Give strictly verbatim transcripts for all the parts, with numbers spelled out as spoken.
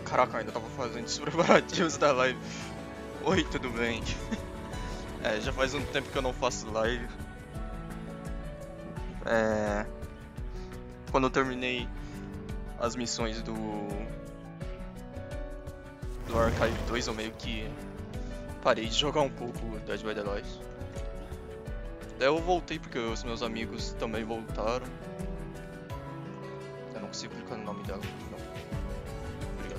Caraca, eu ainda tava fazendo os preparativos da live. Oi, tudo bem? É, já faz um tempo que eu não faço live. É... Quando eu terminei as missões do... do Archive dois, eu meio que parei de jogar um pouco Dead by Daylight. Daí eu voltei porque os meus amigos também voltaram. Eu não consigo clicar no nome dela. Não. Obrigado.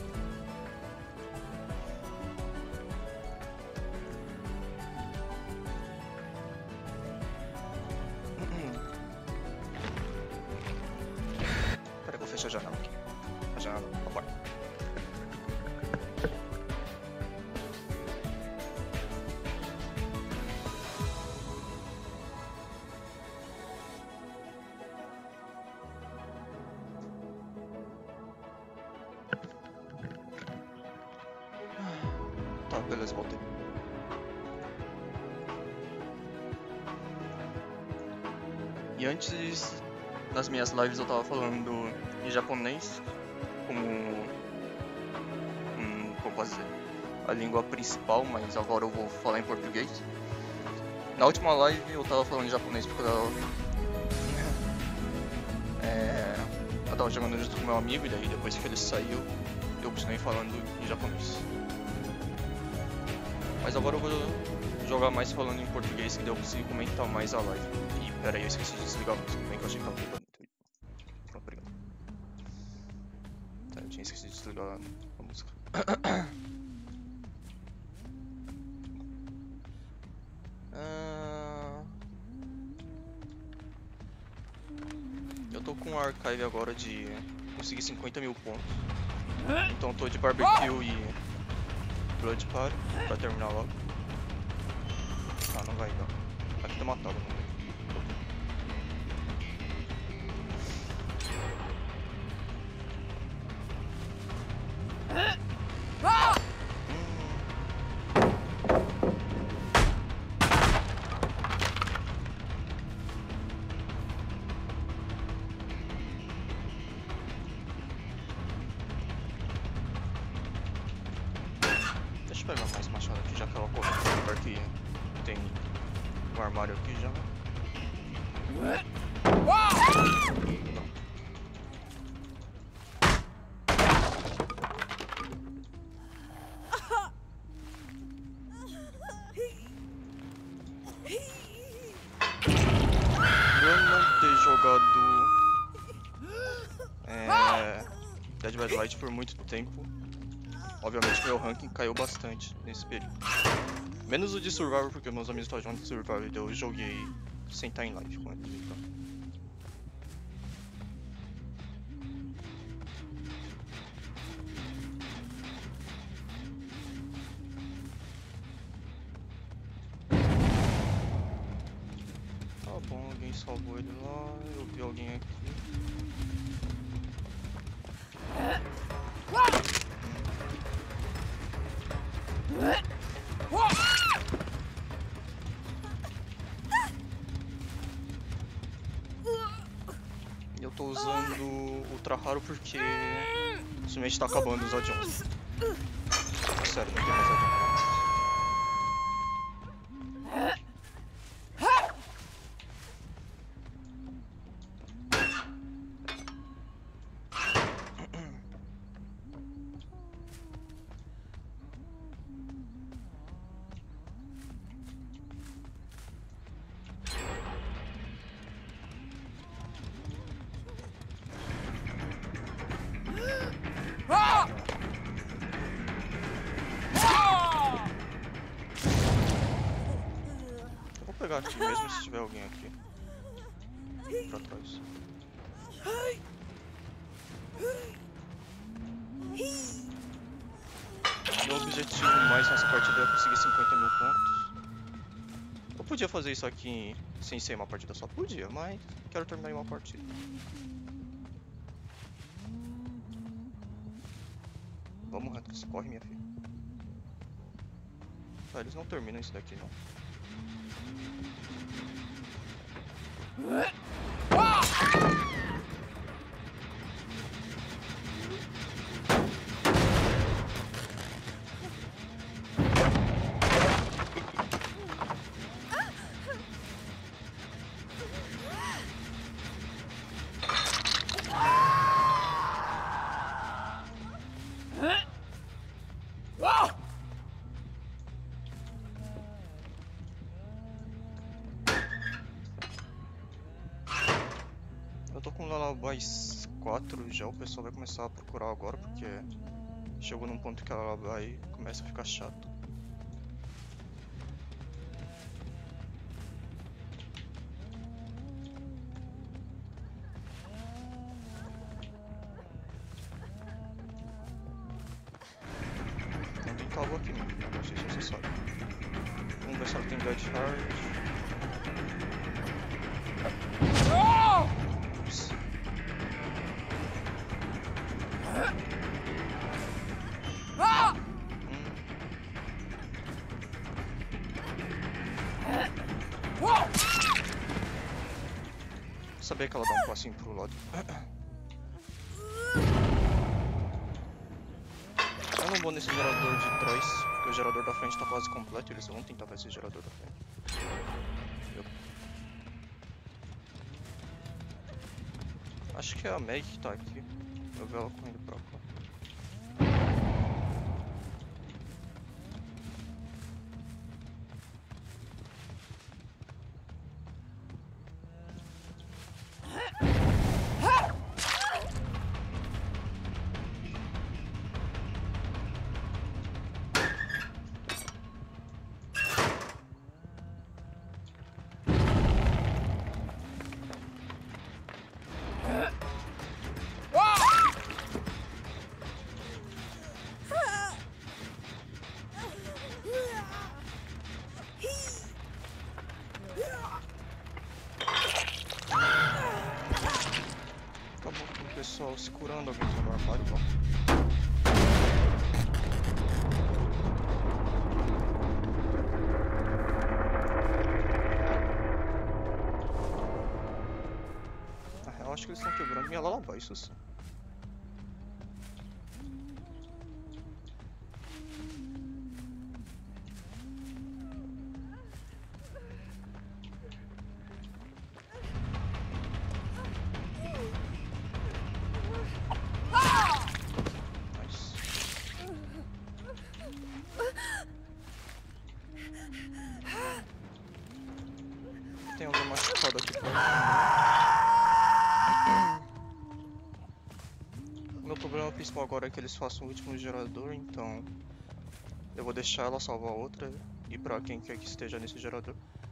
Pera que eu vou fechar a janela aqui. A janela, a porta. Tá, beleza, voltei. E antes, nas minhas lives eu tava falando em japonês como, hum, como posso dizer, a língua principal, mas agora eu vou falar em português. Na última live eu tava falando em japonês porque eu, é, eu tava jogando junto com meu amigo e daí depois que ele saiu eu continuei falando em japonês. Mas agora eu vou jogar mais falando em português, que daí eu consigo comentar mais a live. E pera aí, eu esqueci de desligar a música, bem que eu achei que tava ligado. Pronto, obrigado. Tá, eu tinha esquecido de desligar a música. ah... Eu tô com um archive agora de conseguir cinquenta mil pontos. Então eu tô de barbecue e Blood Party pra terminar logo. Ah, não vai dar. Aqui tá matado, não vai. Deixa eu pegar mais machado aqui, já que ela correu no lugar que tem um armário aqui já. Eu não ter jogado é, Dead by Daylight por muito tempo. Obviamente meu ranking caiu bastante nesse período. Menos o de Survivor, porque meus amigos estavam jogando de Survivor e eu joguei sem estar em live com eles, então. Tá bom, alguém salvou ele lá, eu vi alguém aqui. Eu tô usando Ultra Raro porque simplesmente tá acabando os add-ons. Sério, não tem mais add-on. Vou pegar aqui mesmo se tiver alguém aqui pra trás. Meu objetivo mais nessa partida é conseguir cinquenta mil pontos. Eu podia fazer isso aqui sem ser uma partida só, podia, mas quero terminar em uma partida. Vamos, Huntress, corre, minha filha. Tá, eles não terminam isso daqui não. as quatro já, o pessoal vai começar a procurar agora, porque chegou num ponto que ela vai começa a ficar chato. Não tem tábua aqui, não, não sei se você sabe. Vamos ver se ela tem Dead Hard. Sabia que ela dá um passinho pro lado. Eu não vou nesse gerador de trás, porque o gerador da frente tá quase completo. Eles vão tentar fazer esse gerador da frente. Eu... Acho que é a Meg que tá aqui. Eu vi ela correndo pra cá. Pessoal se curando, alguém tá no armário, bom. Na real, acho que eles estão quebrando minha Lullaby, isso sim. Tem alguém machucado aqui perto. O meu problema principal agora é que eles façam o último gerador, então eu vou deixar ela salvar a outra e pra quem quer que esteja nesse gerador.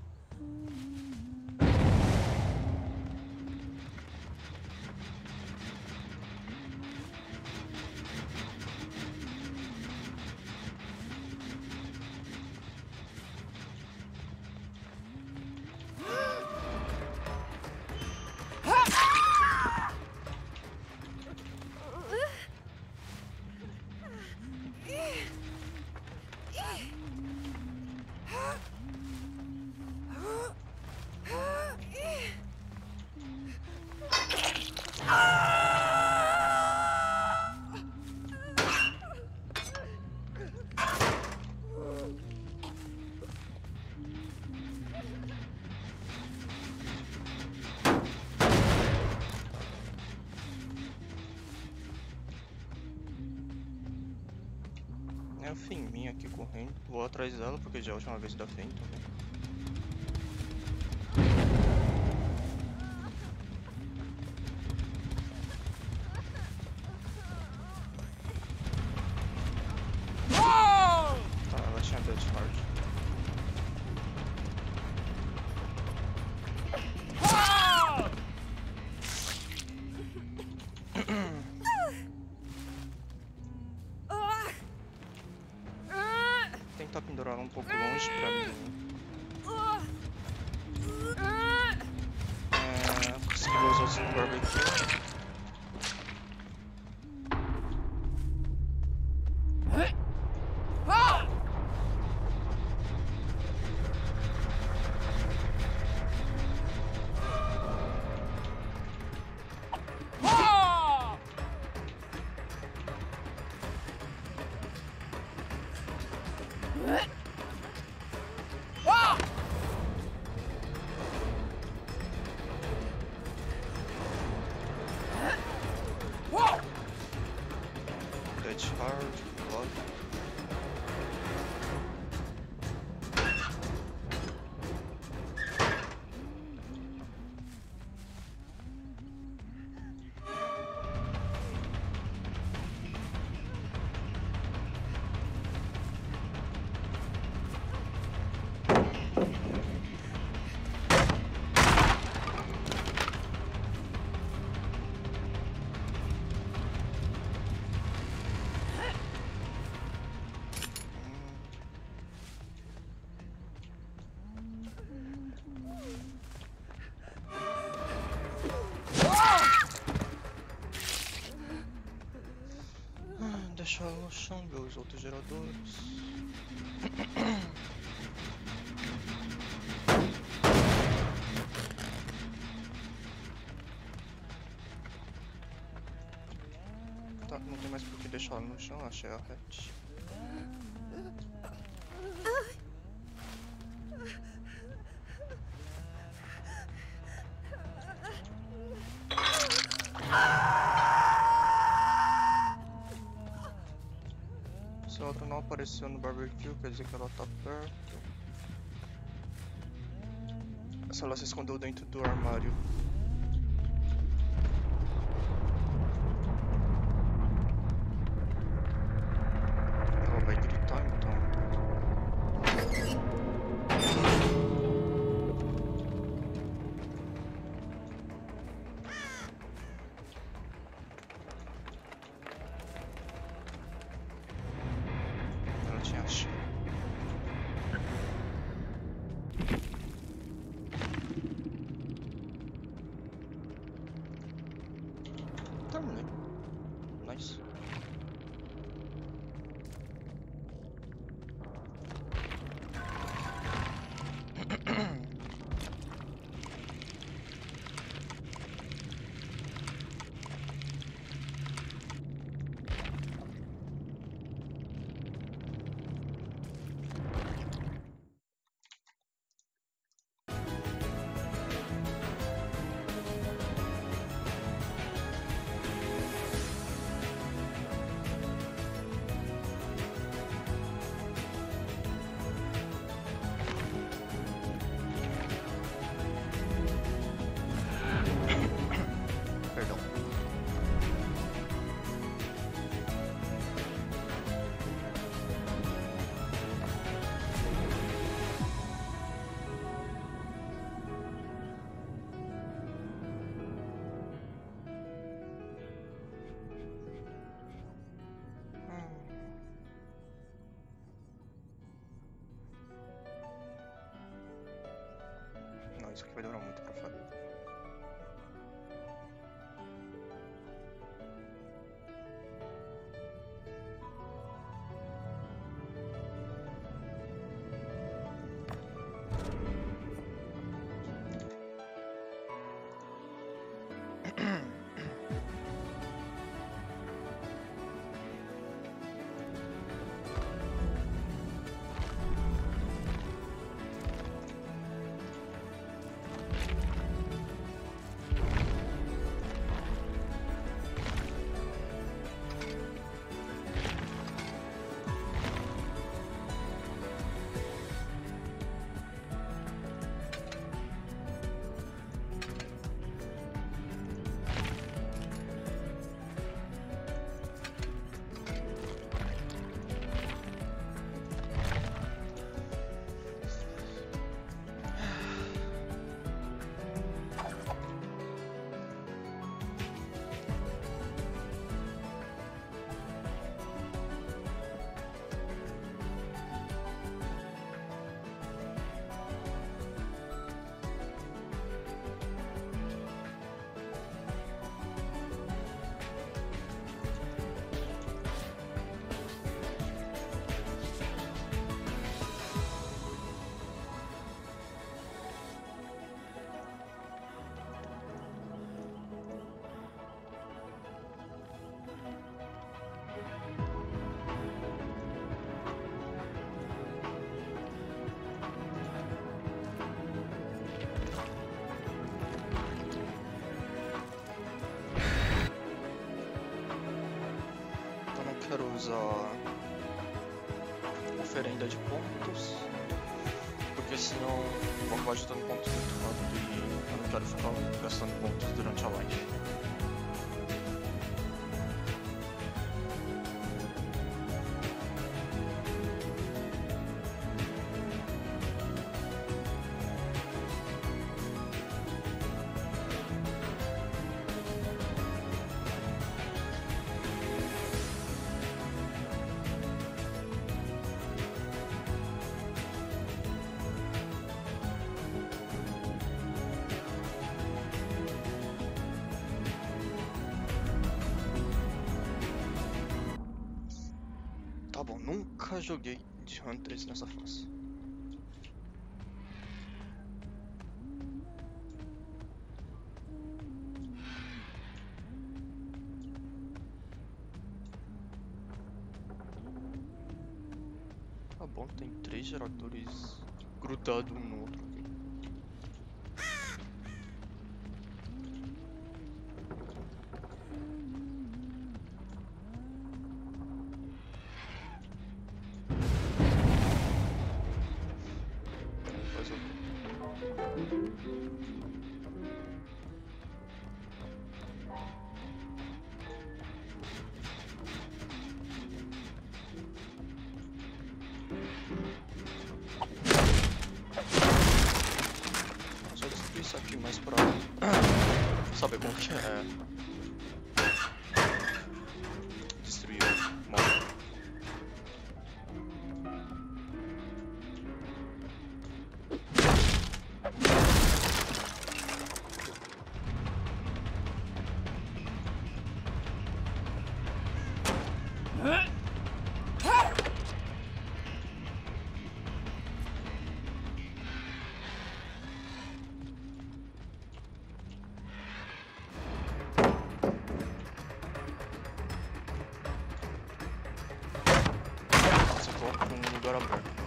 É a Fêmea aqui correndo. Vou atrás dela porque já é a última vez da Fêmea também. Tá, ela tinha Dead Hard. Tentar pendurar ela um pouco longe pra mim. É, consegui ver os outros no barbecue. Dead Hard, Blood. deixar ela no chão, ver os outros geradores. Tá, não tem mais por que deixar ela no chão, achei a hatch. Se a outra não apareceu no barbecue, quer dizer que ela tá perto. Se ela se escondeu dentro do armário. Ela vai gritar então. Ela tinha achado. Terminei. Nice. Perdão. Não, isso aqui vai demorar muito pra fazer. Quero usar oferenda de pontos, porque senão eu vou gastando pontos muito rápido e eu não quero ficar gastando pontos durante a live. Tá bom, nunca joguei de Huntress nessa fase. Tá bom, tem três geradores grudados um no outro aqui. Faz o... Só destruir isso aqui mais pra saber como que é destruir o móvel. Você coloca num lugar aberto.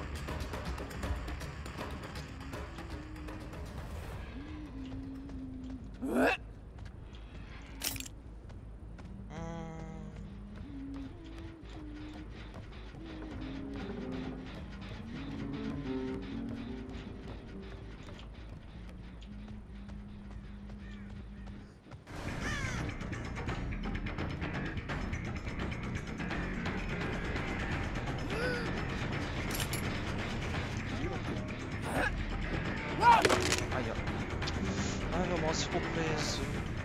Ai, ó. Ai, meu mouse ficou preso.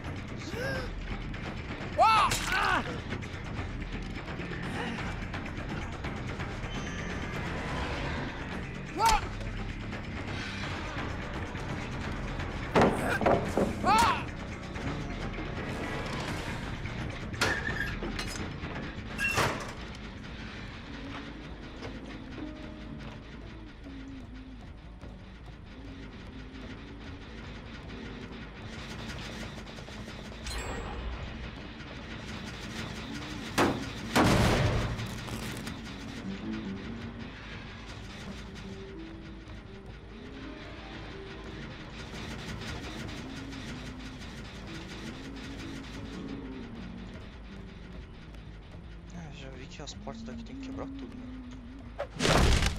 Já vi que as portas daqui tem que quebrar tudo, né?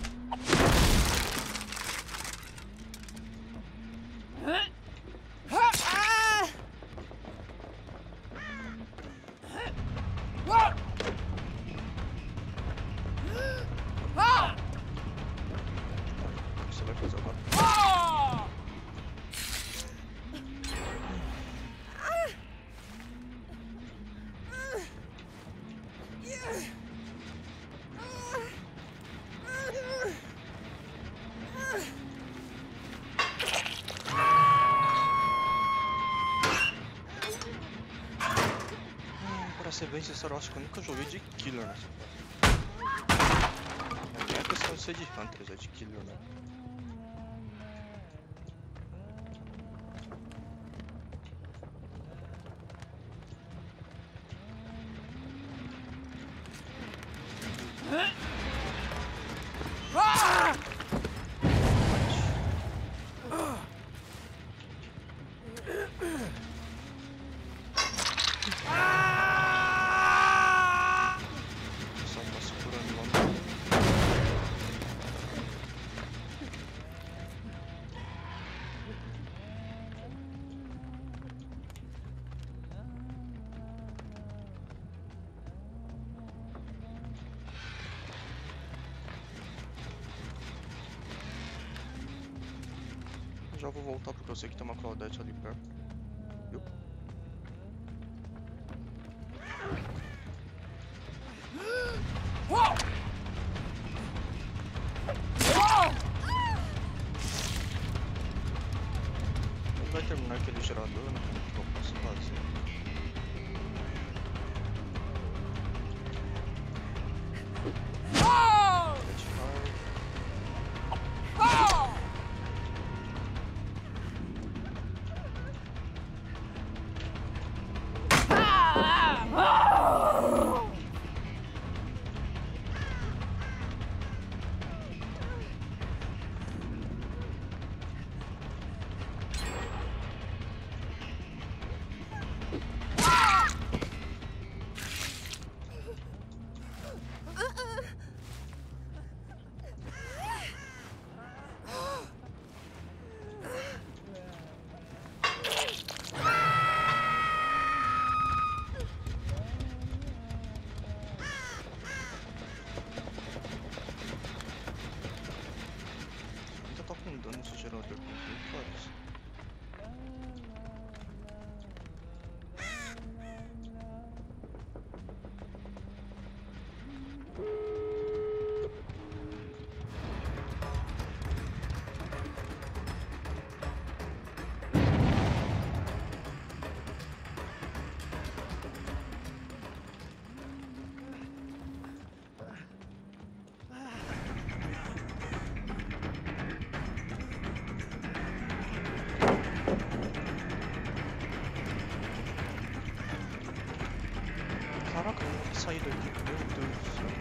O que você vai fazer agora? Pra ser bem sincero, eu acho que eu nunca joguei de Killer nessa fase. Não é questão de ser de Huntress, é de Killer, né? Só tá segurando lá no... Já vou voltar porque eu sei que tem uma Claudette ali perto. Viu? Não vai terminar aquele gerador, né? Que eu posso fazer. que sair daqui, meu Deus do céu.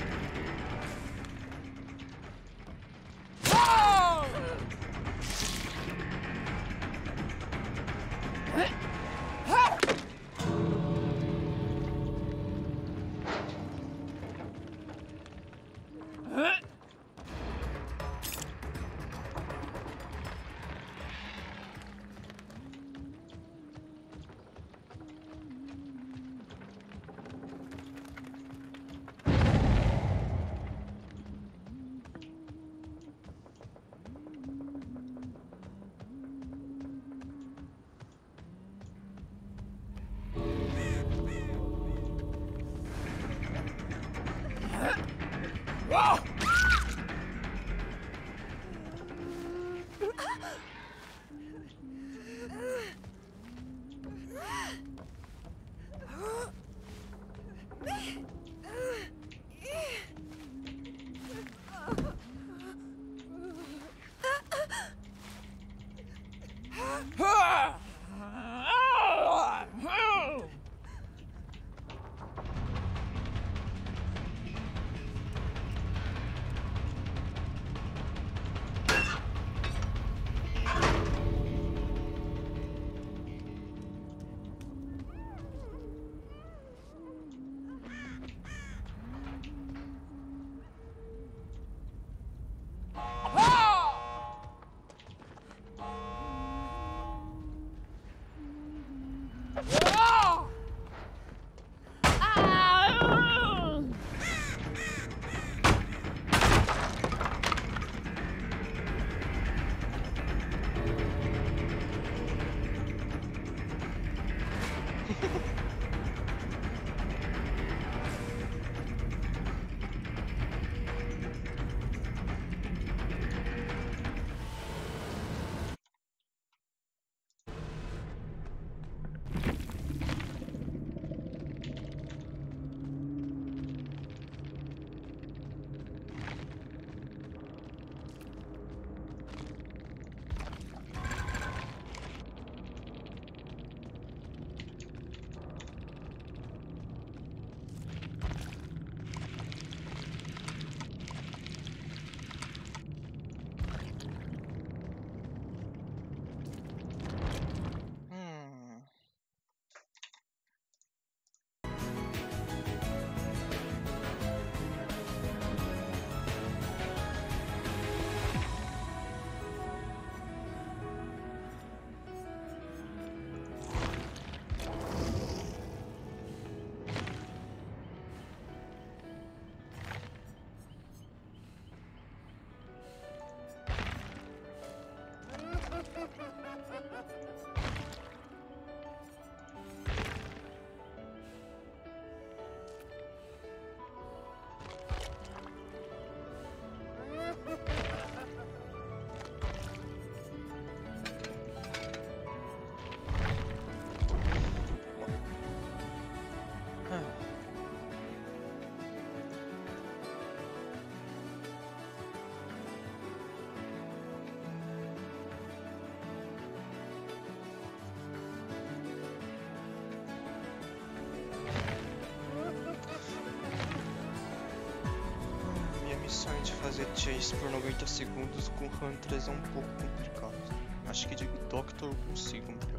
De fazer chase por noventa segundos com Huntress é um pouco complicado. Acho que de Doctor eu consigo melhor.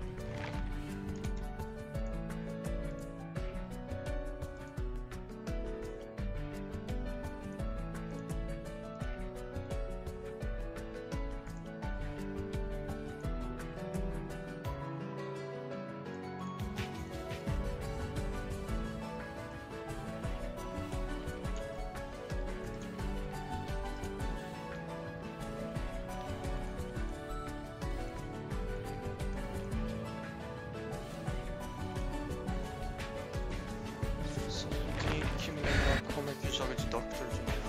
Joga de Doctor de novo.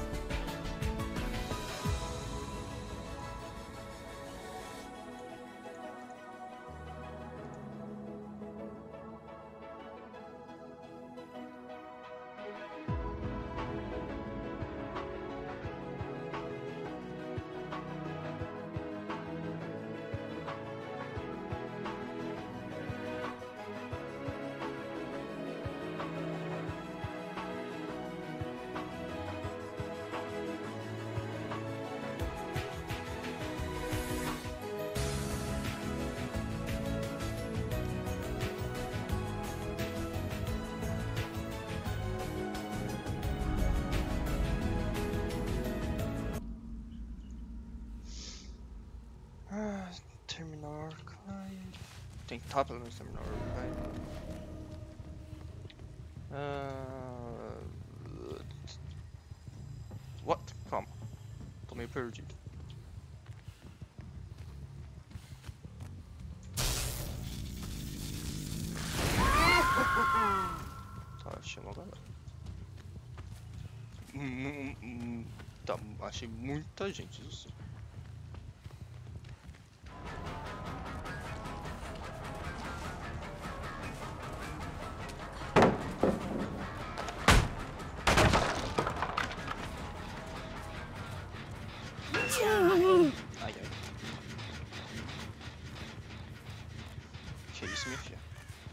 tentar pelo menos terminar o Archive. Uh... What? Calma. Tô meio perdido. Tá, achei uma galera. Hum, hum, tá, achei muita gente, isso sim. Ai, ai. Que isso, minha filha?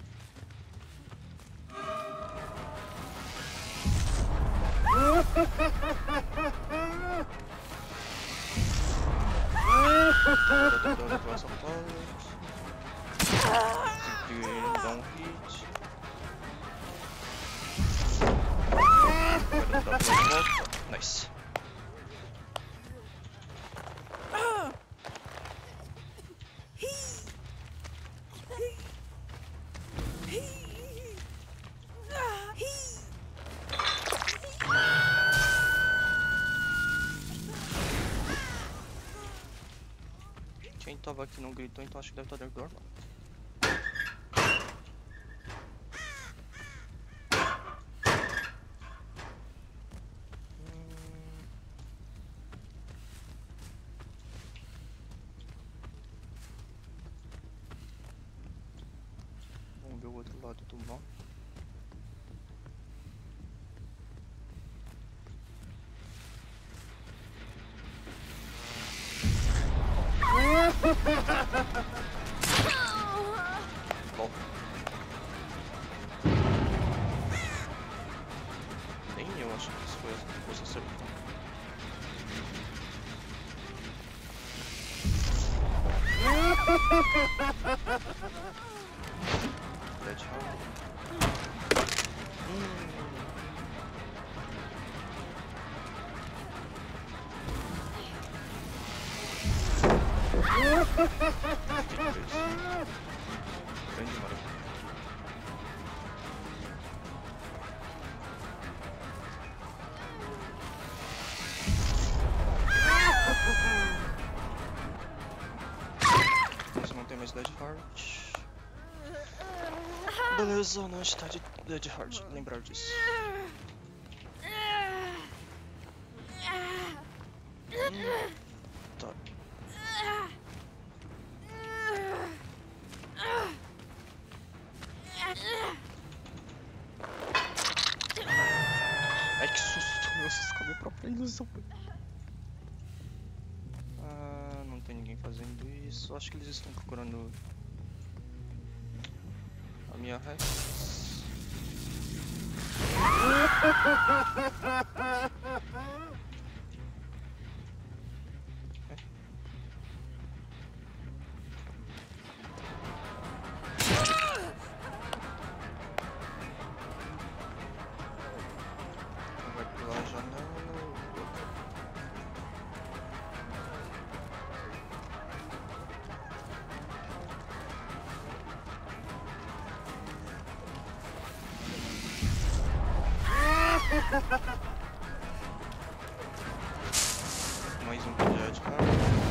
Simplesmente dá um hit. Agora dá pra volta. Nice. Quem tava aqui não gritou, então acho que deve estar dentro do armário. Hum... Vamos ver o outro lado do mapa. Bom. Nem eu acho que isso foi fosse acertar. Dead Hard. Hum. Grande maravilha. Você não tem mais Dead Heart. Beleza, não está de Dead Heart, lembrar disso. Hum. Tá. Ai, que susto, meu susto com a minha própria ilusão. Ah, não tem ninguém fazendo isso. Acho que eles estão procurando a minha Rex. Vai pular a janela. Mais um projeto, cara.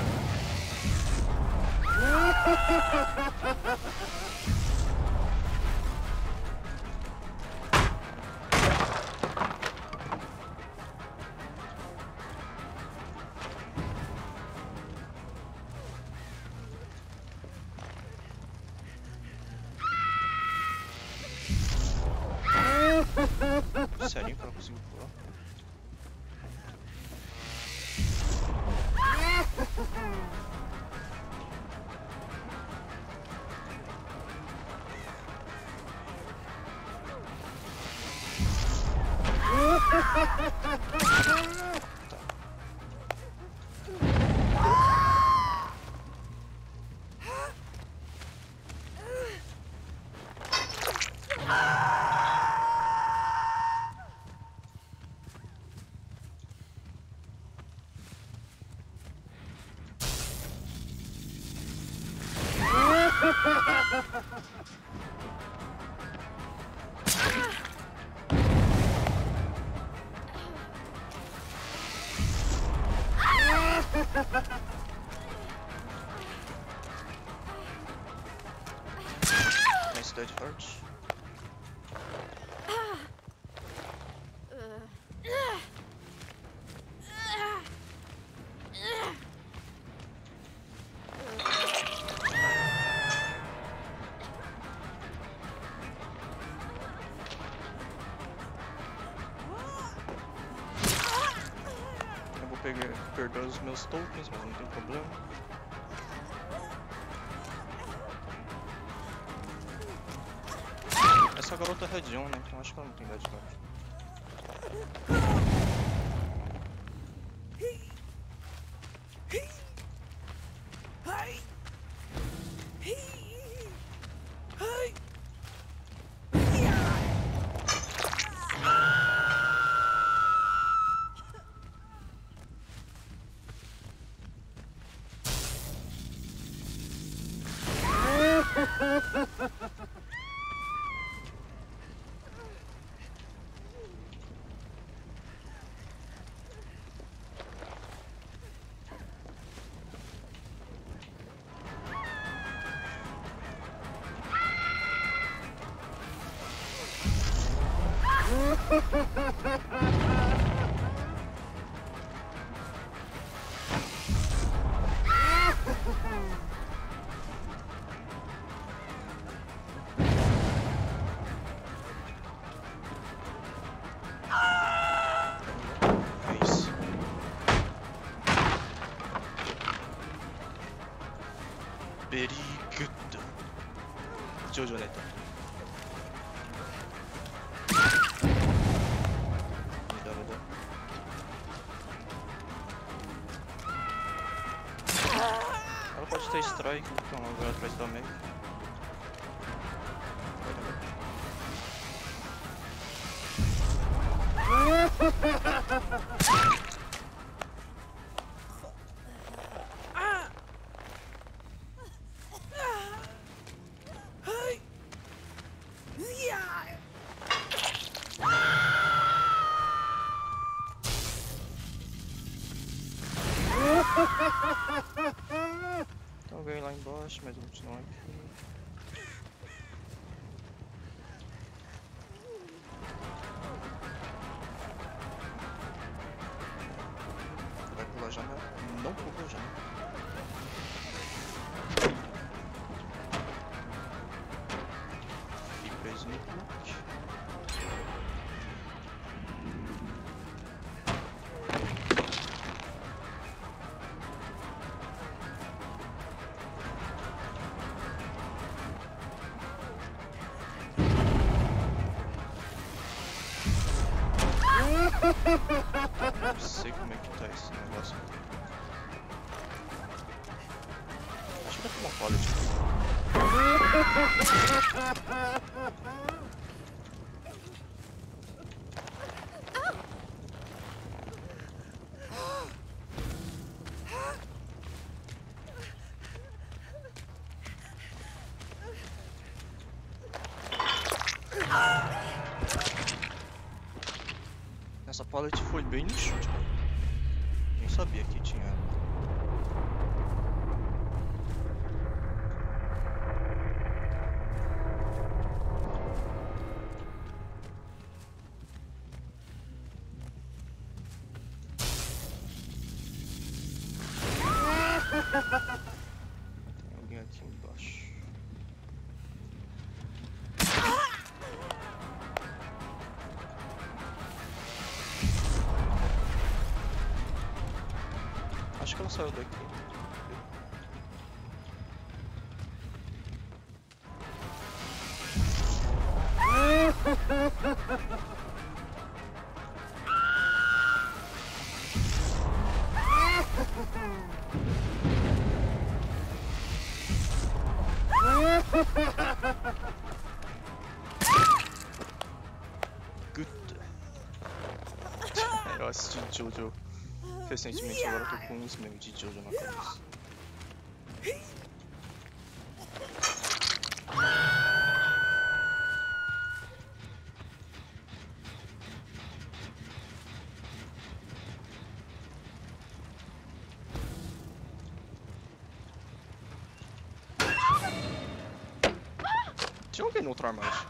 Sério que ela conseguiu pular? Nice dead heart. Eu vou pegar, perder os meus tokens, mas não tem problema. Essa garota é Red um, né? Então acho que ela não tem idade card. É isso. Very good. Jojo Neto. Me dá, me dá. Ela pode ter strike, então ela vai atrás da Meg. Tem alguém lá embaixo, mas não é aqui. Vai pular a janela? Não pulou a janela. Fiquei preso no clutch. Não sei como é que tá esse negócio. Acho que deve ter uma falha Essa pallet foi bem no chute, mano. Nem sabia que tinha ela. Tem alguém aqui embaixo. Acho que ela saiu daqui. Good. Eu assisti Jojo recentemente, agora eu tô com uns memes de Jojo na cabeça. Tinha alguém no outro armário.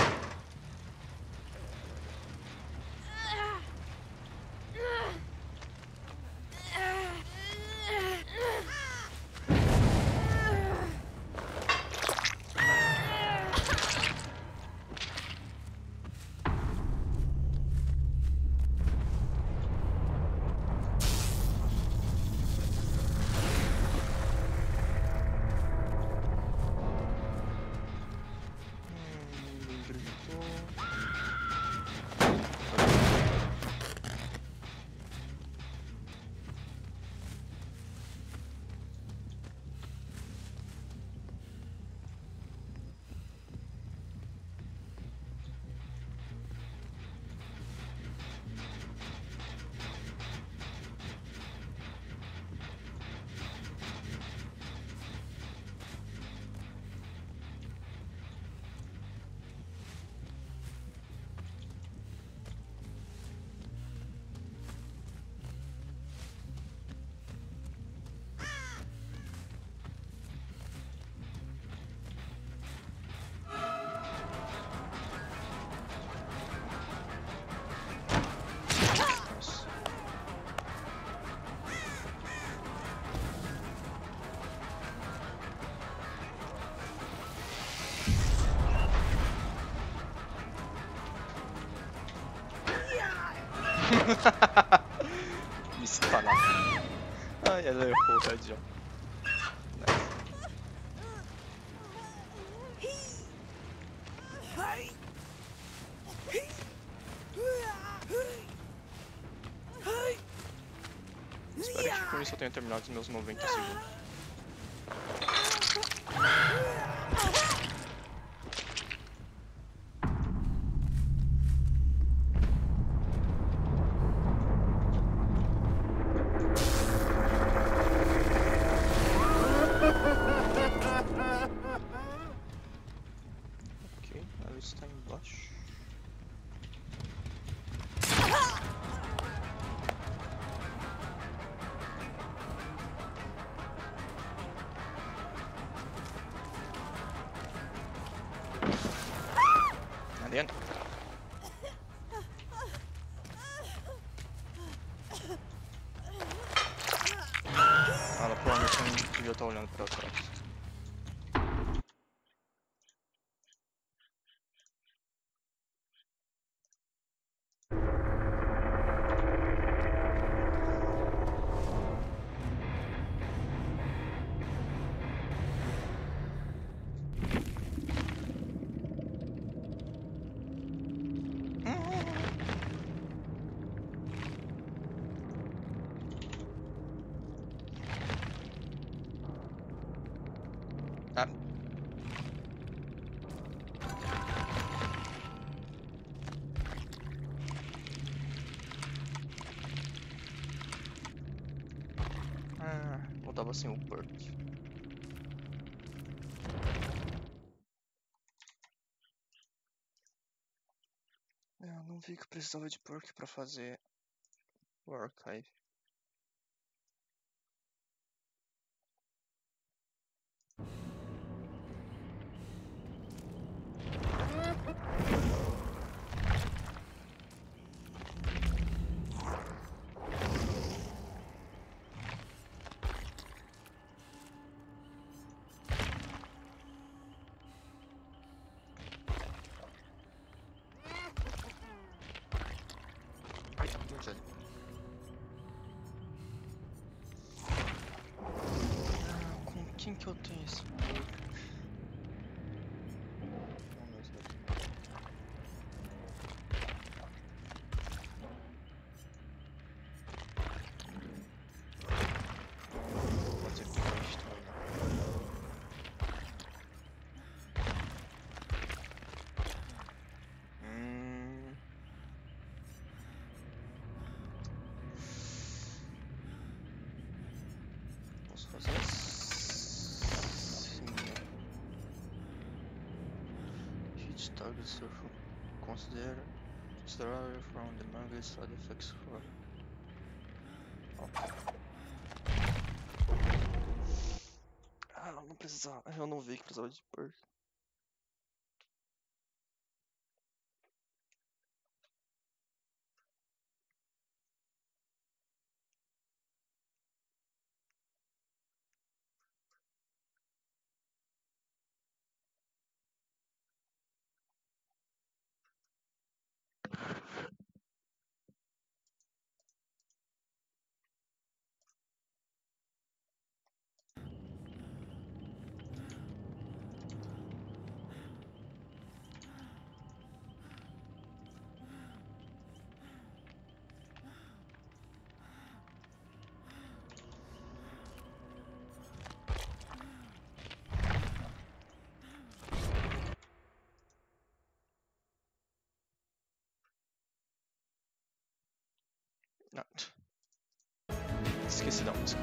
Me espanar. Ai, ela errou, tadinho. Espero que com isso eu tenha terminado os meus noventa segundos. Ok, ela está embaixo. Adendo. Ela provavelmente não devia estar olhando para trás. Ah. Ah, voltava sem o perk. Eu não vi que precisava de perk pra fazer o archive. Ai, Deus, velho. Ah, com quem que eu tenho esse perk? Não, não, esse daqui. Pode ser que eu esteja também. Hum. Posso fazer assim. Hit target surf. Consider extract from the manga side effects for. Ok. Ah, não precisava. Eu não vi que precisava de perk. Ah. Esqueci da música.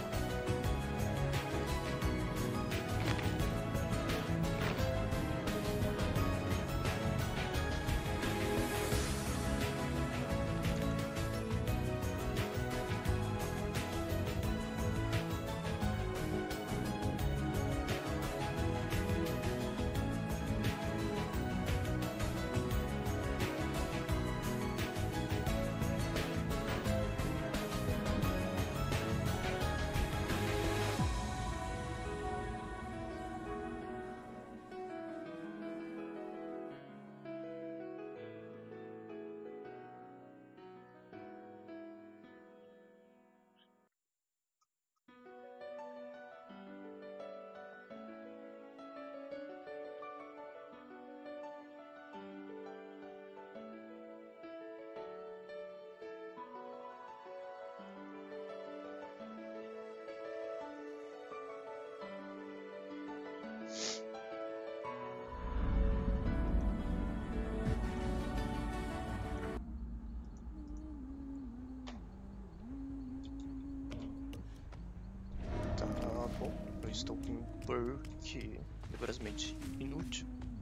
Tá bom, eu estou com um perk simplesmente inútil.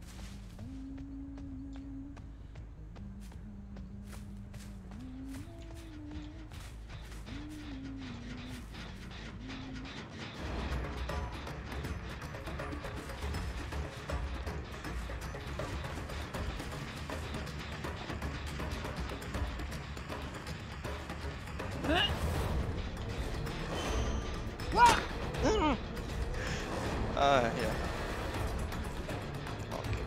Hum. Ah, é. Ok.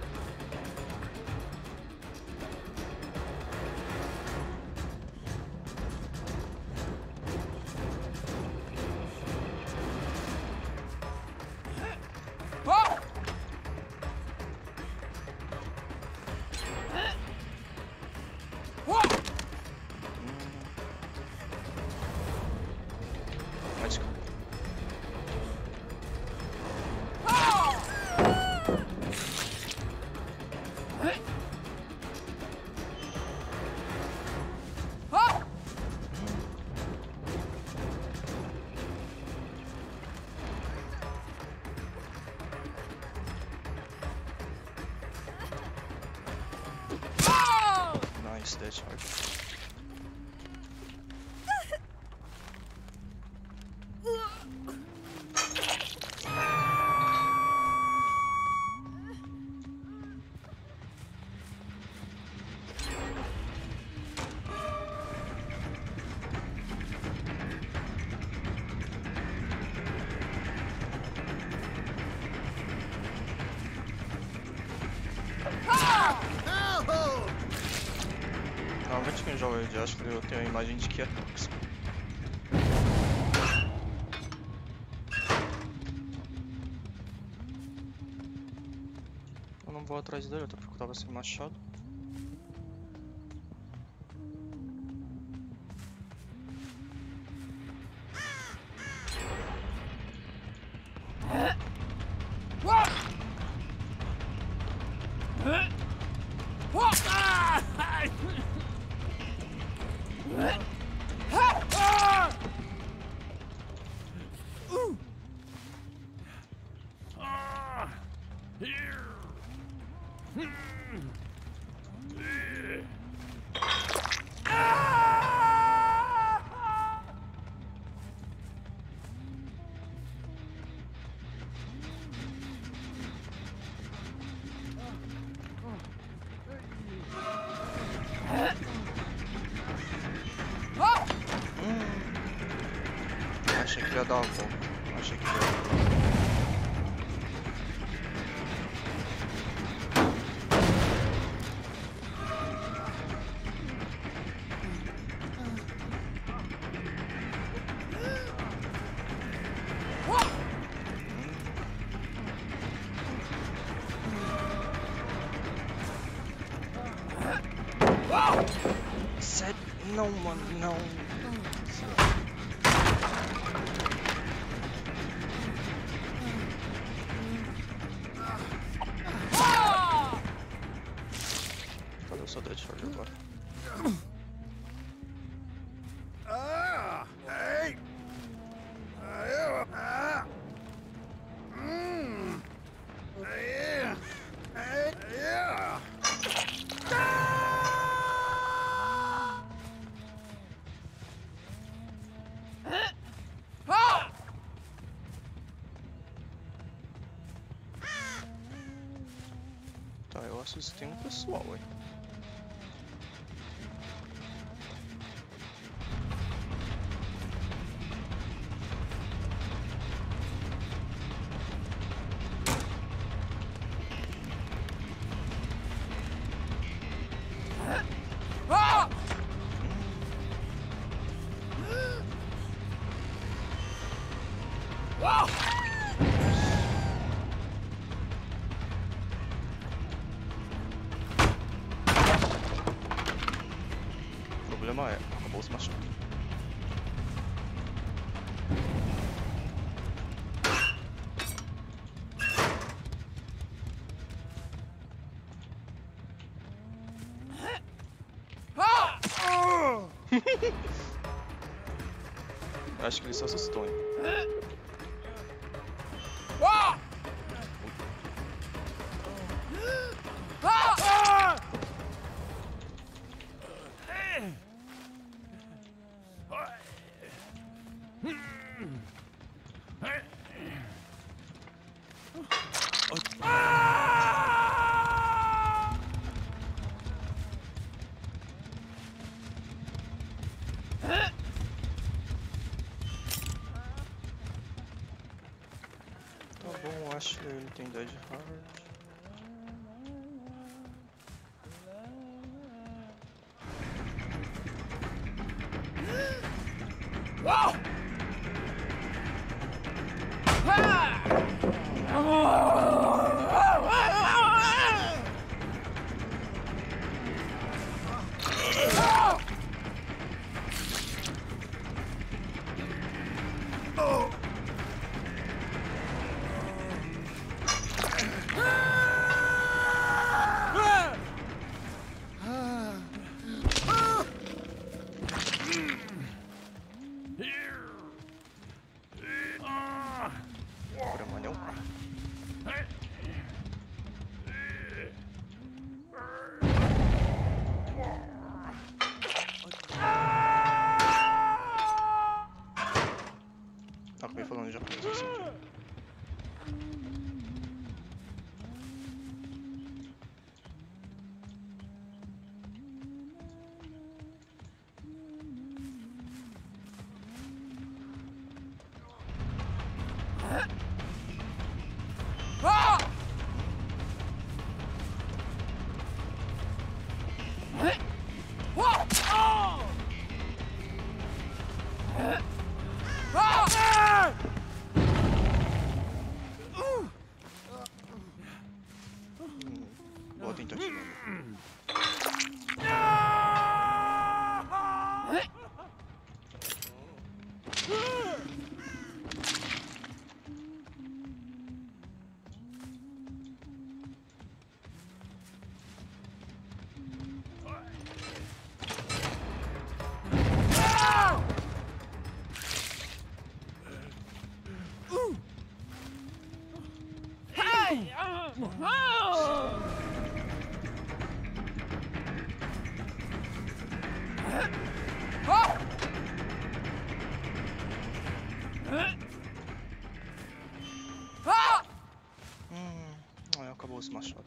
Mas nice, that's hard. Normalmente quem joga de Astra eu tenho a imagem de que é tóxico. Eu não vou atrás dele, até porque eu tava sem machado. Achei que ele ia dar uma volta. Achei que ele ia... Sério? Não, mano, não. Cadê o seu Dead Charge agora? eu assustei um pessoal, ué. O problema é, acabou se machucando. Acho que ele se assustou, hein? Tá bom, acho que ele tem Dead Hard. Acabei falando japonês, assim. Boa tentativa. Hum, é, acabou esse machado.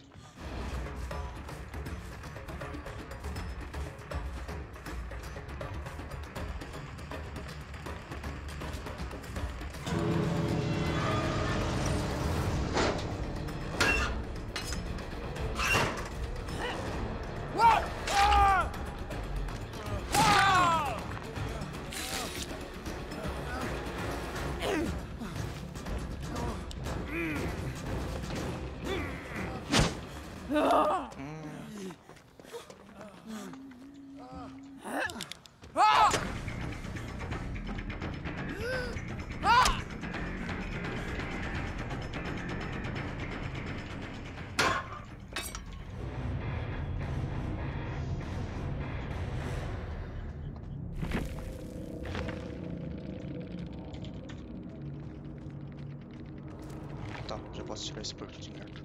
Tá, já posso tirar esse porto de merda.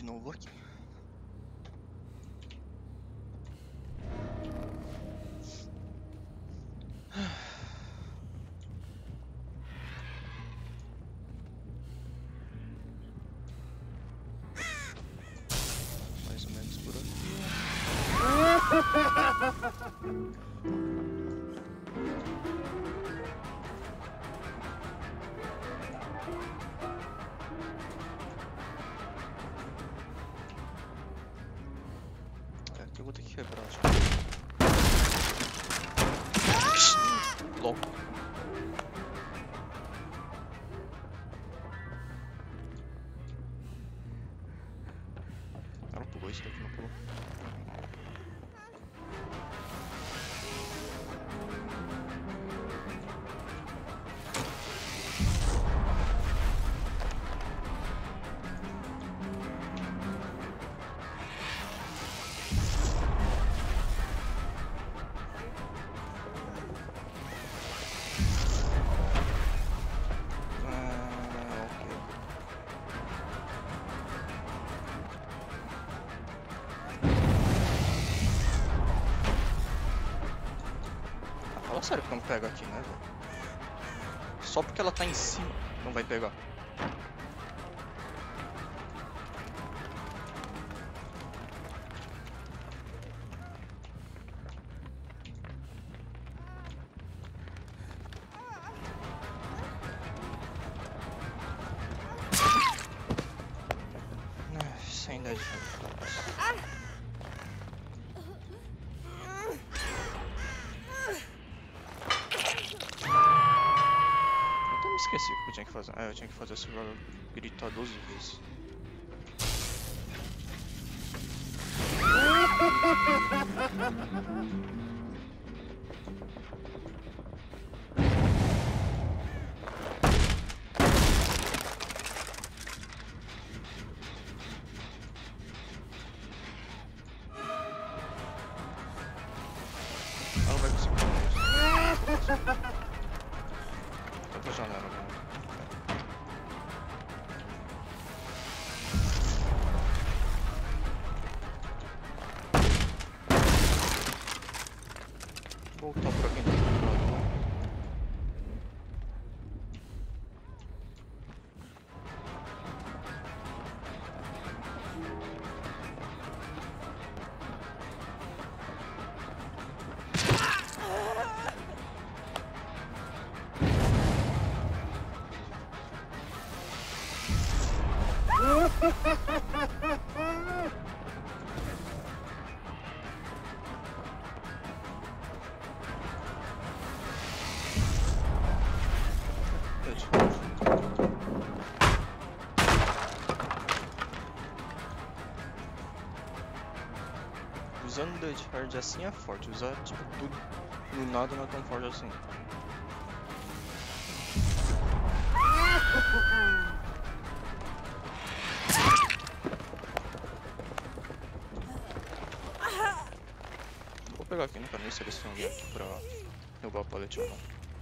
de novo aqui. Mais ou menos por aqui. É, aqui eu vou ter que quebrar, acho. LOL. Ah, não pulou isso daqui, não pulou. Fala sério que não pega aqui, né, velho? Só porque ela tá em cima, não vai pegar. Ai, sem ideia de foda-se. Esqueci o que eu tinha que fazer. Ah, eu tinha que fazer esse jogo gritar doze vezes. Ela não vai conseguir fazer isso. Tá pra janela, né? Voltar por aqui dentro do lado. Usando Dead Hard assim é forte, usar tipo tudo no nada não é tão forte assim. Vou pegar aqui, não quero nem saber se tem alguém aqui pra derrubar o pallet ou não.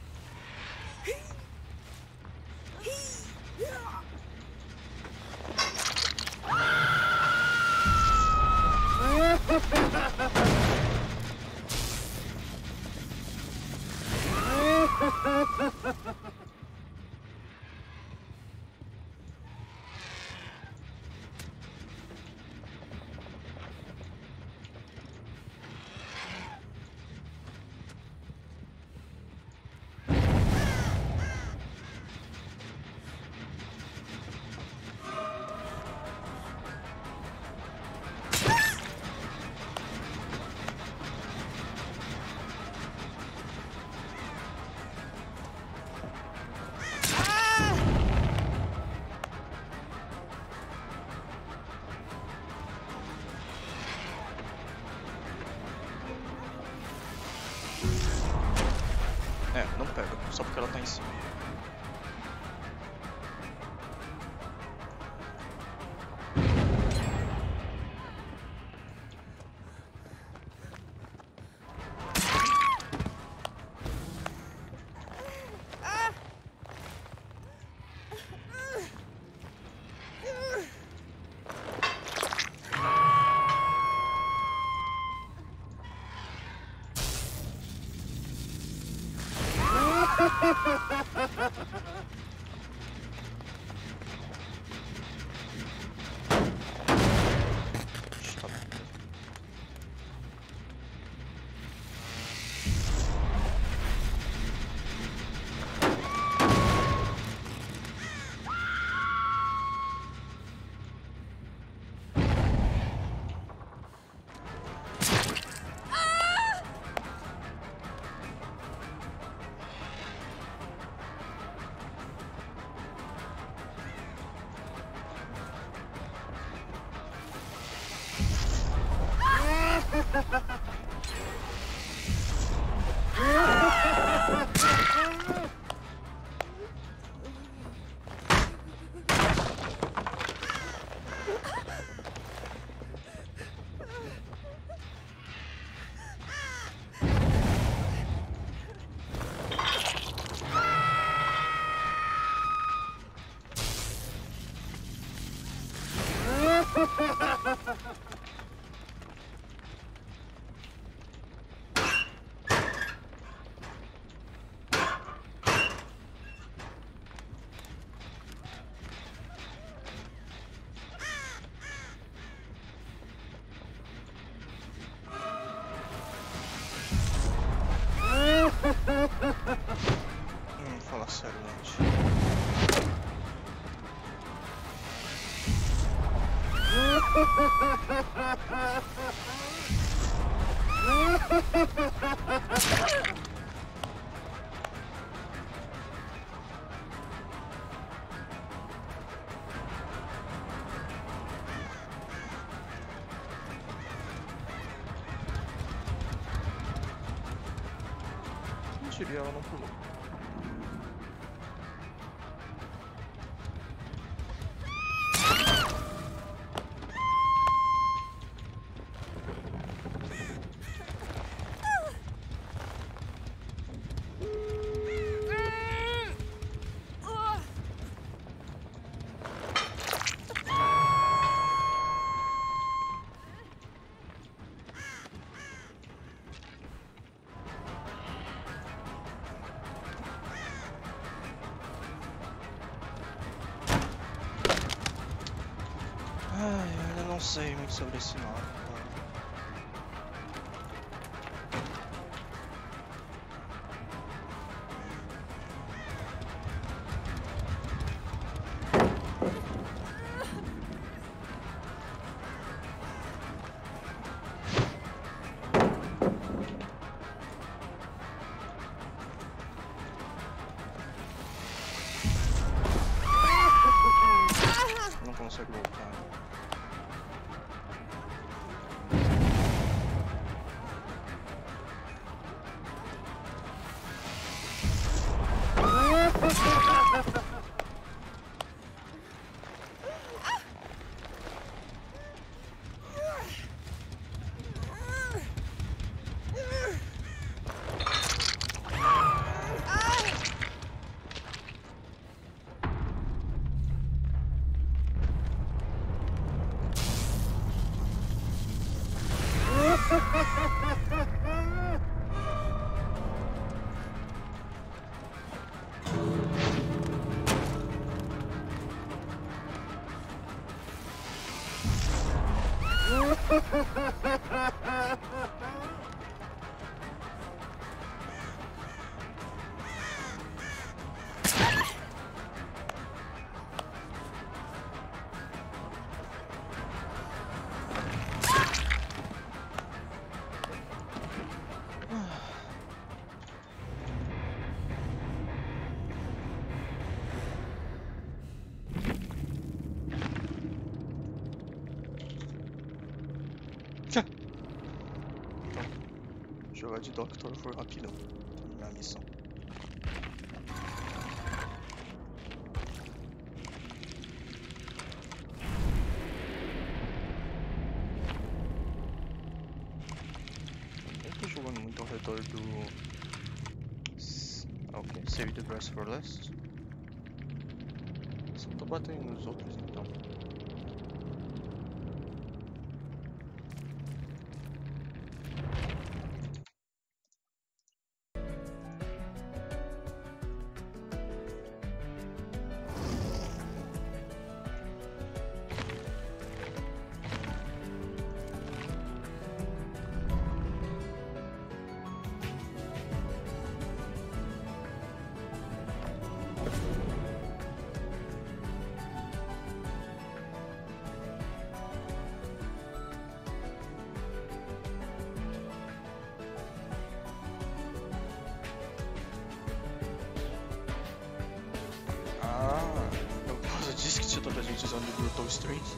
É, não pega, só porque ela tá em cima. Tá bom. Hum, fala sério, gente. Mentira, ela não pulou. Ai, eu ainda não sei muito sobre esse mapa. Não consegue voltar. Jogar de Doctor foi rapidão. Terminar a missão. Eu tô jogando muito ao redor do... Ok, save the best for last. Só tô batendo nos outros então. finalizando o Brutal Strength.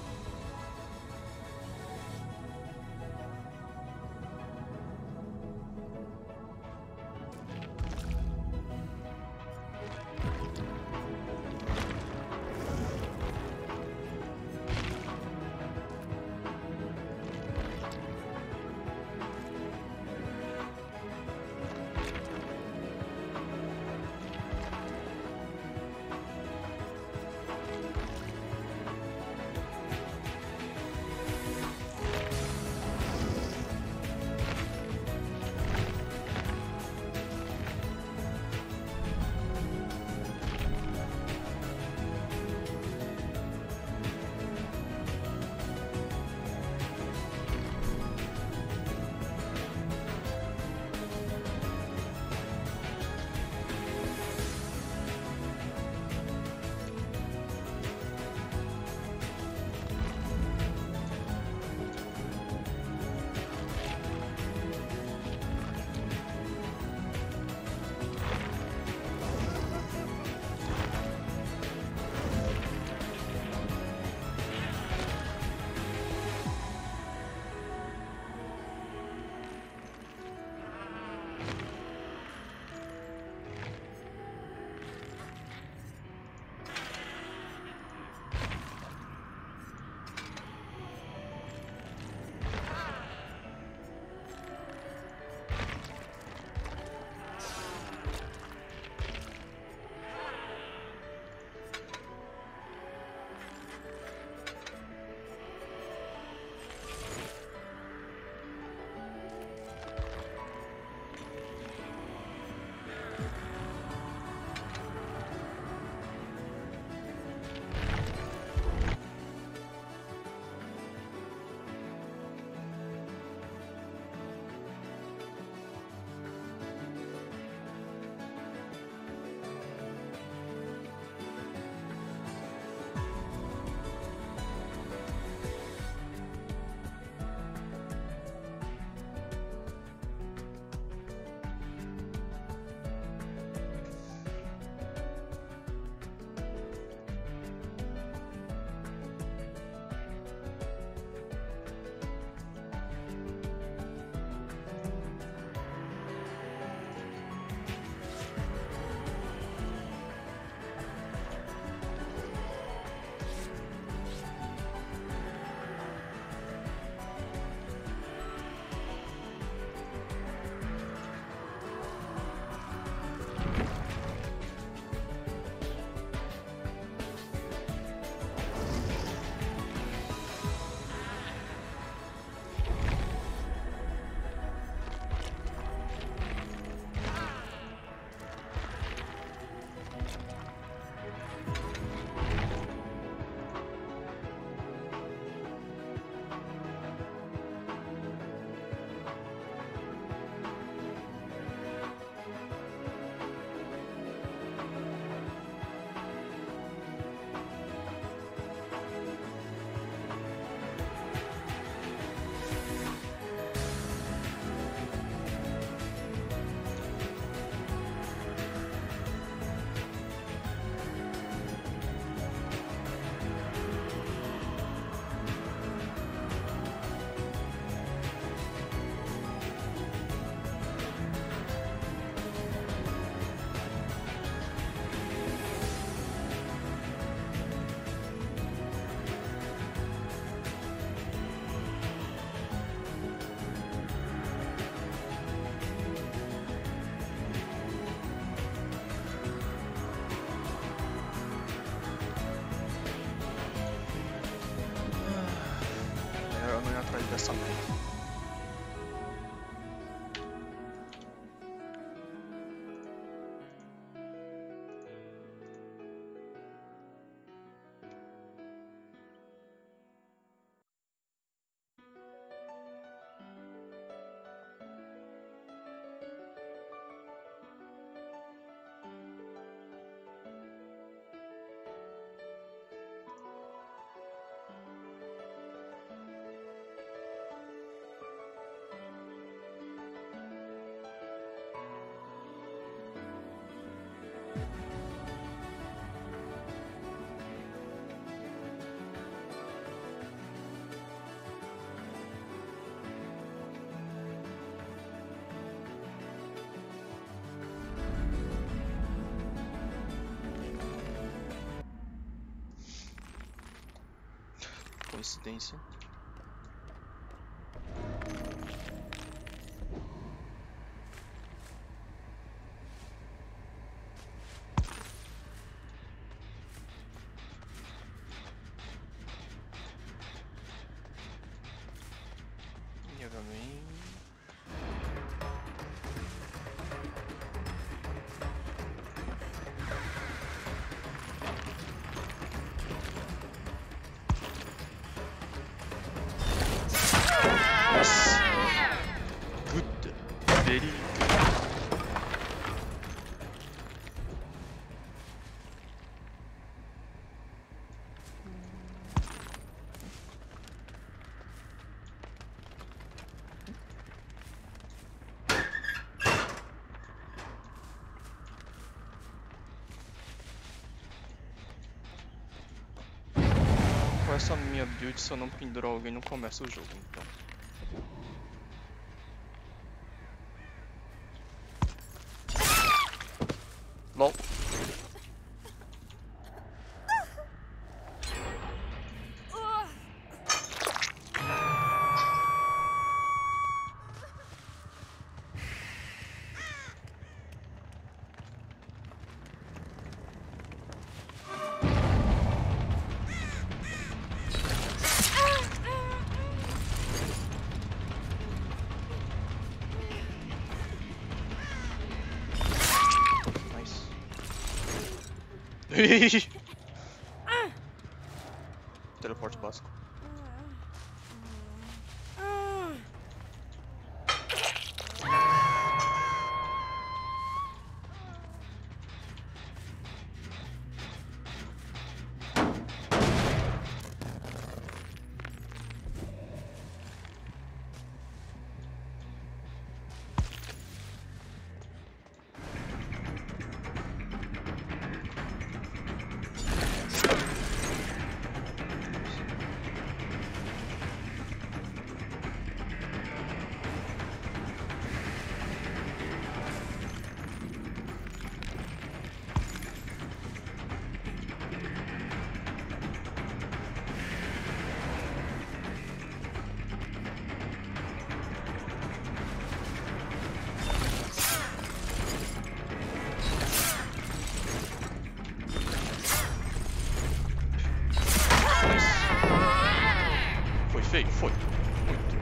Coincidência. Com essa minha build, se eu não pendurar alguém, não começa o jogo, então. LOL. Teleporte básico. Feio, foi. Muito.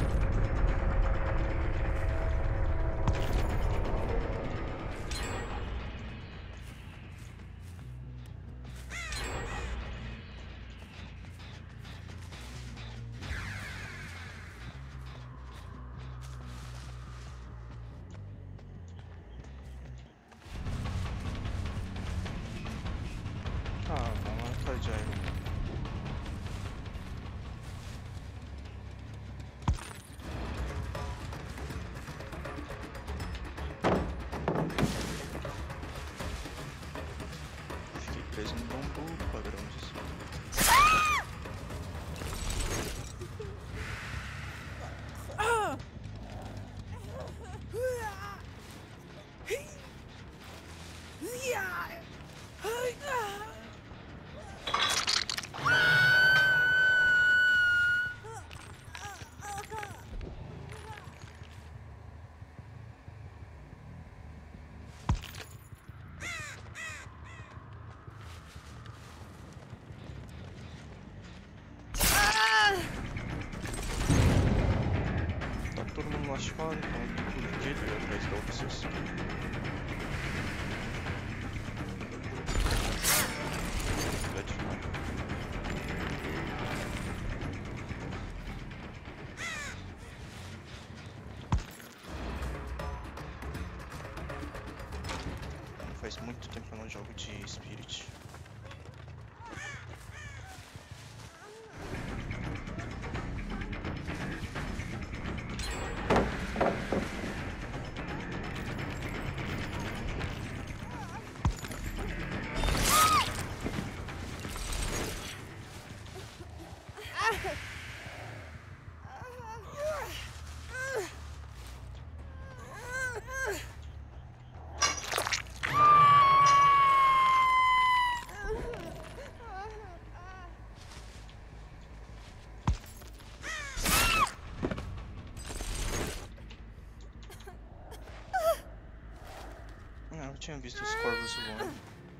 Ah, não, é tá de Iron. Preso no bambu, padrão disso. Todo mundo machucado, então tudo jeito eu atrás da opções. Faz muito tempo que eu não jogo de Spirit. tinha visto os corvos voando.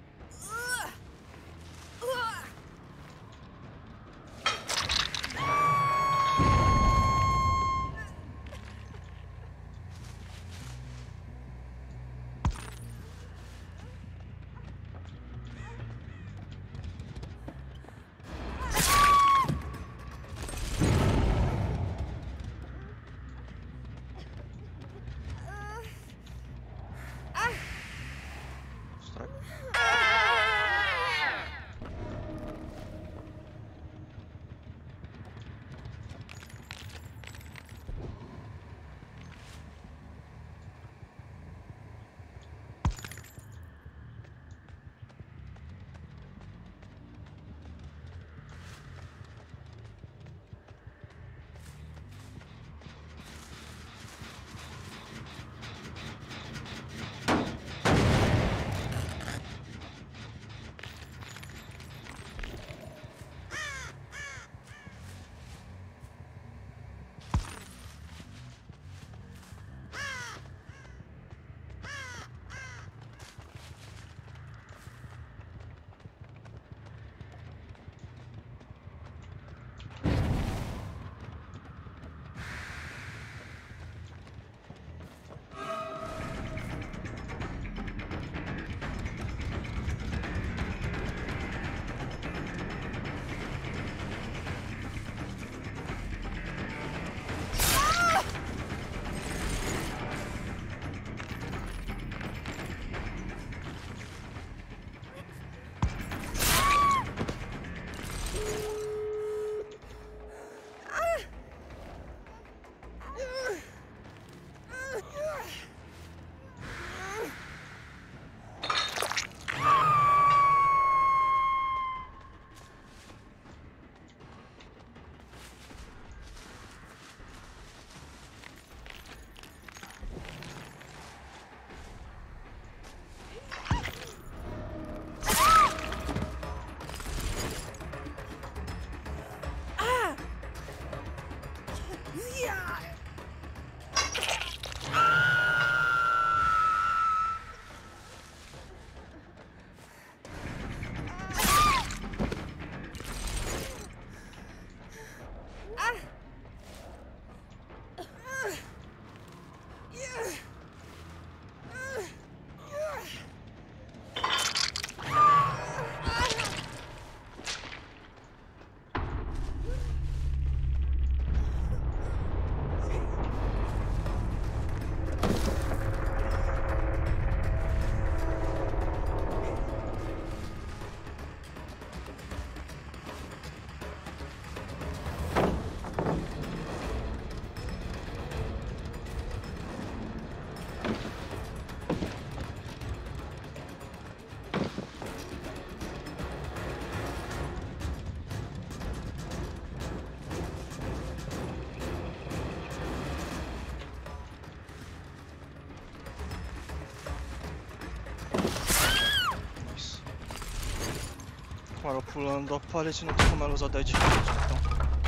Com ela pulando a pallet, não tem como ela usar Dead Hit, então.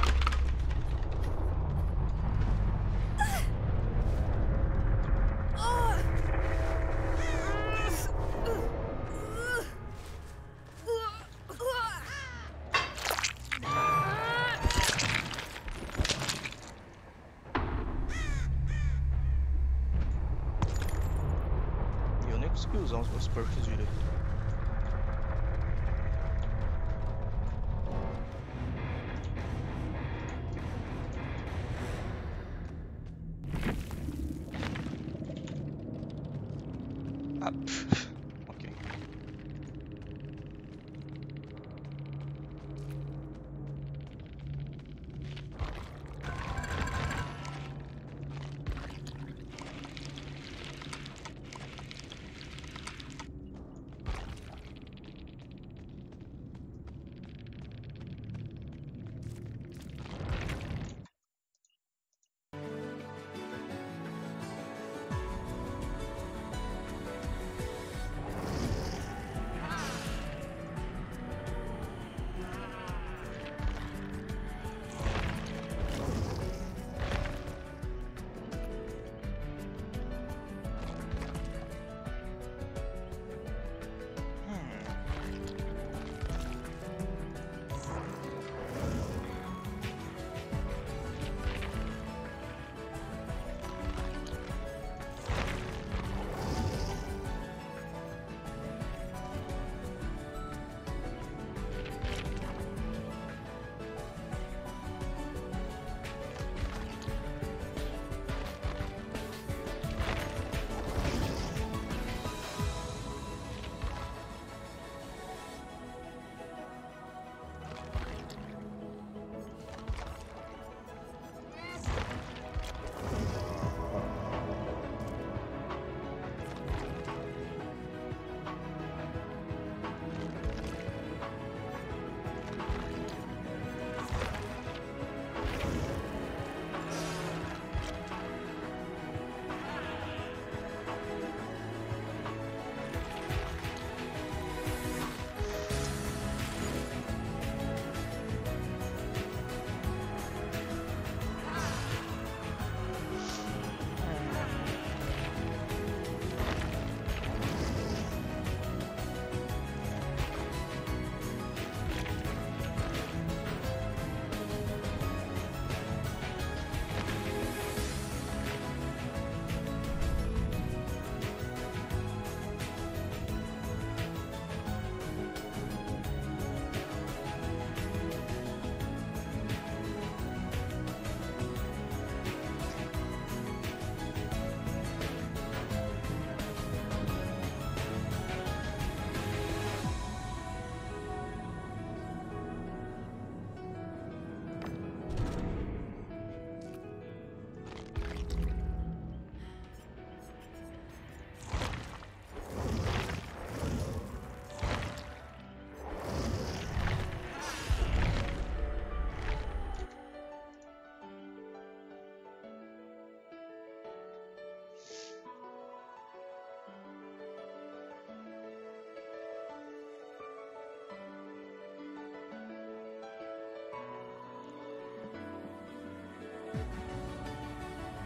E eu nem consegui usar os meus perks direito. Ah, pff, ok.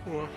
Boa.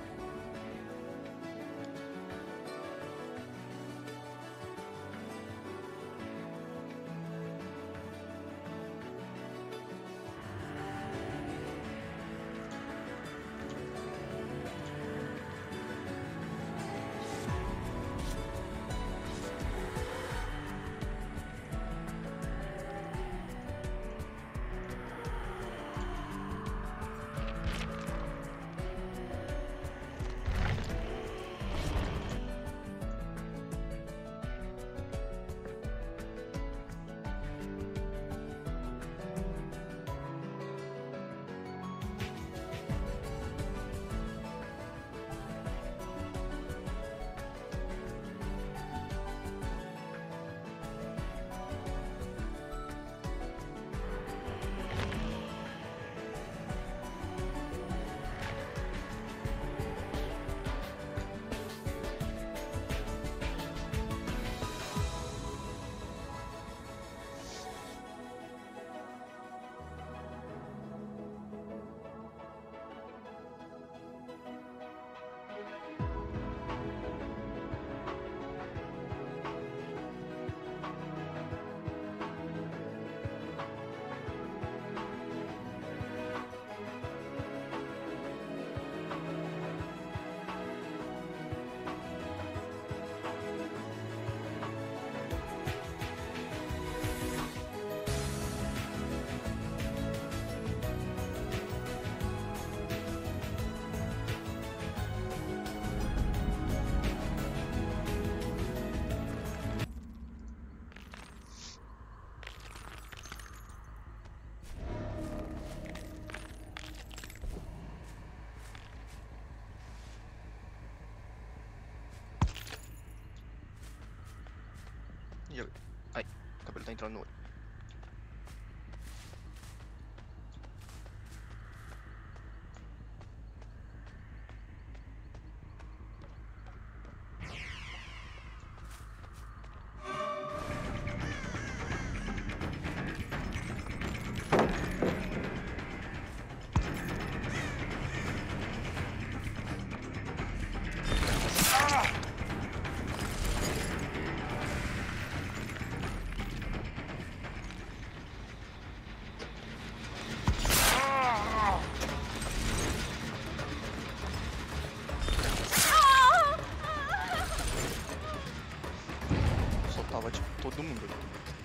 E ai, o cabelo tá entrando no olho. Soltava tipo todo mundo ali.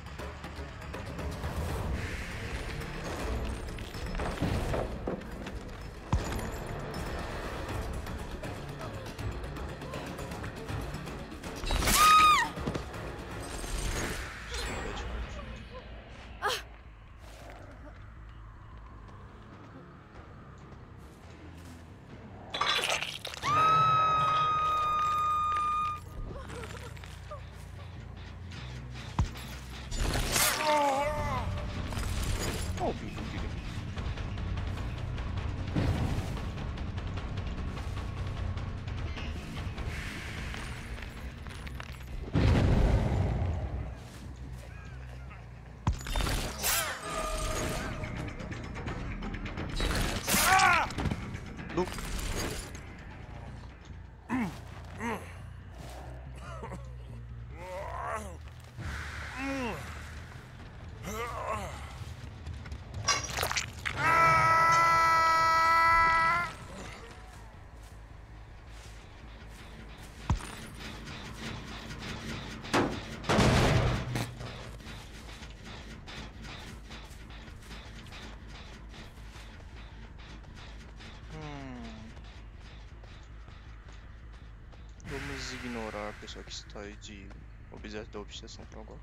Vamos ignorar a pessoa que está aí de objeto da obsessão para agora.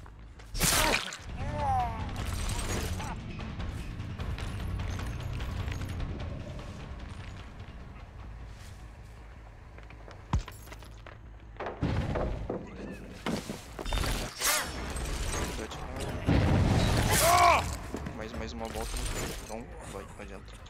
Mais, mais uma volta, então vai, não adianta.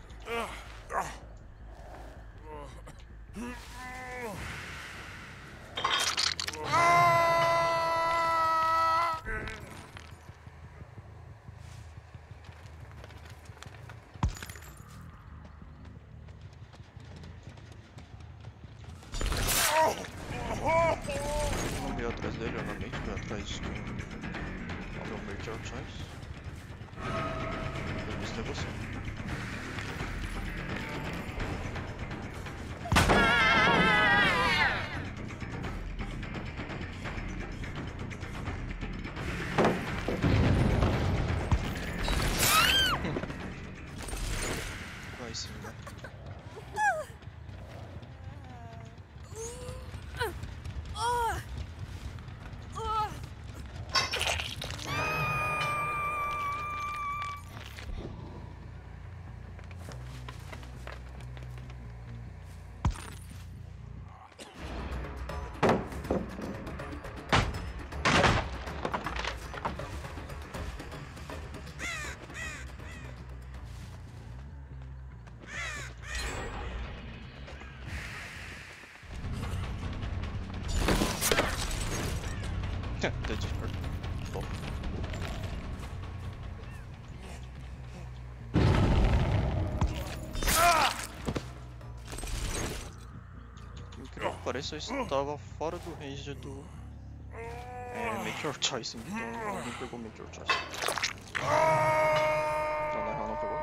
ir atrás dele, novamente, ir atrás do ao meu Mercure Choice. Eu vou ter você. Vai sim, né? Dead. Bom. Incrível que pareça, eu estava fora do range do é, Make Your Choice, então alguém pegou Make Your Choice. Então na real não pegou.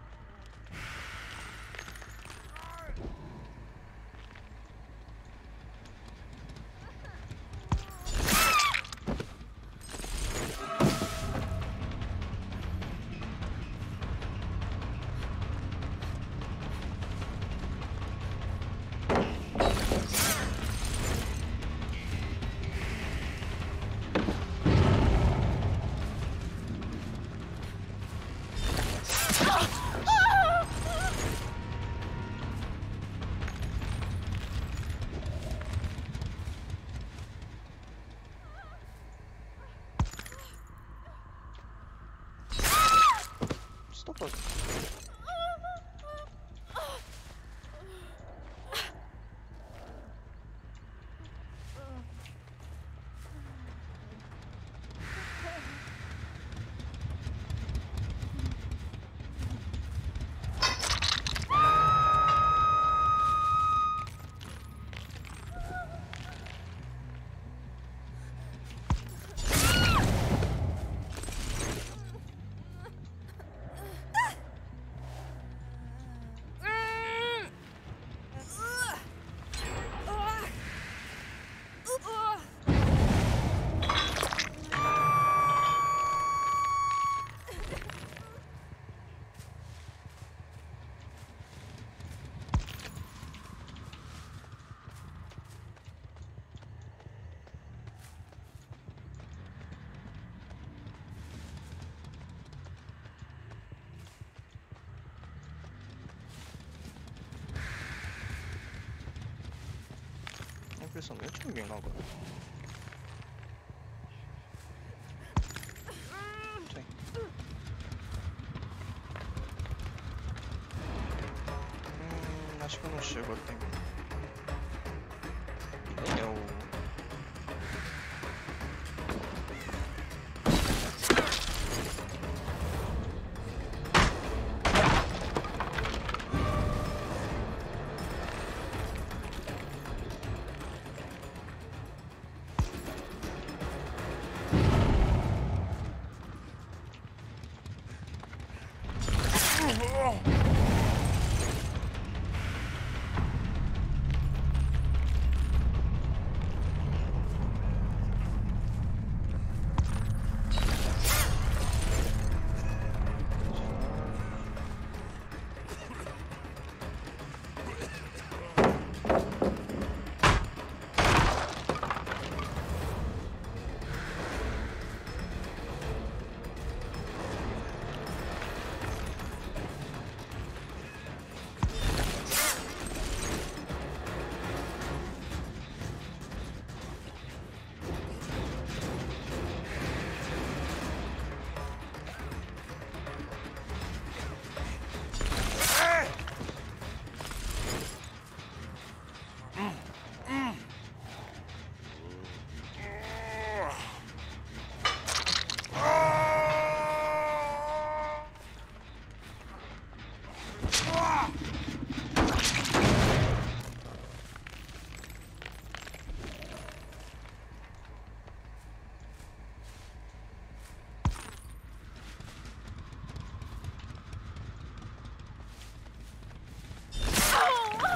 Stop. Impressionante ninguém lá agora. Sim. Hum, acho que eu não chego a tempo. Nem eu.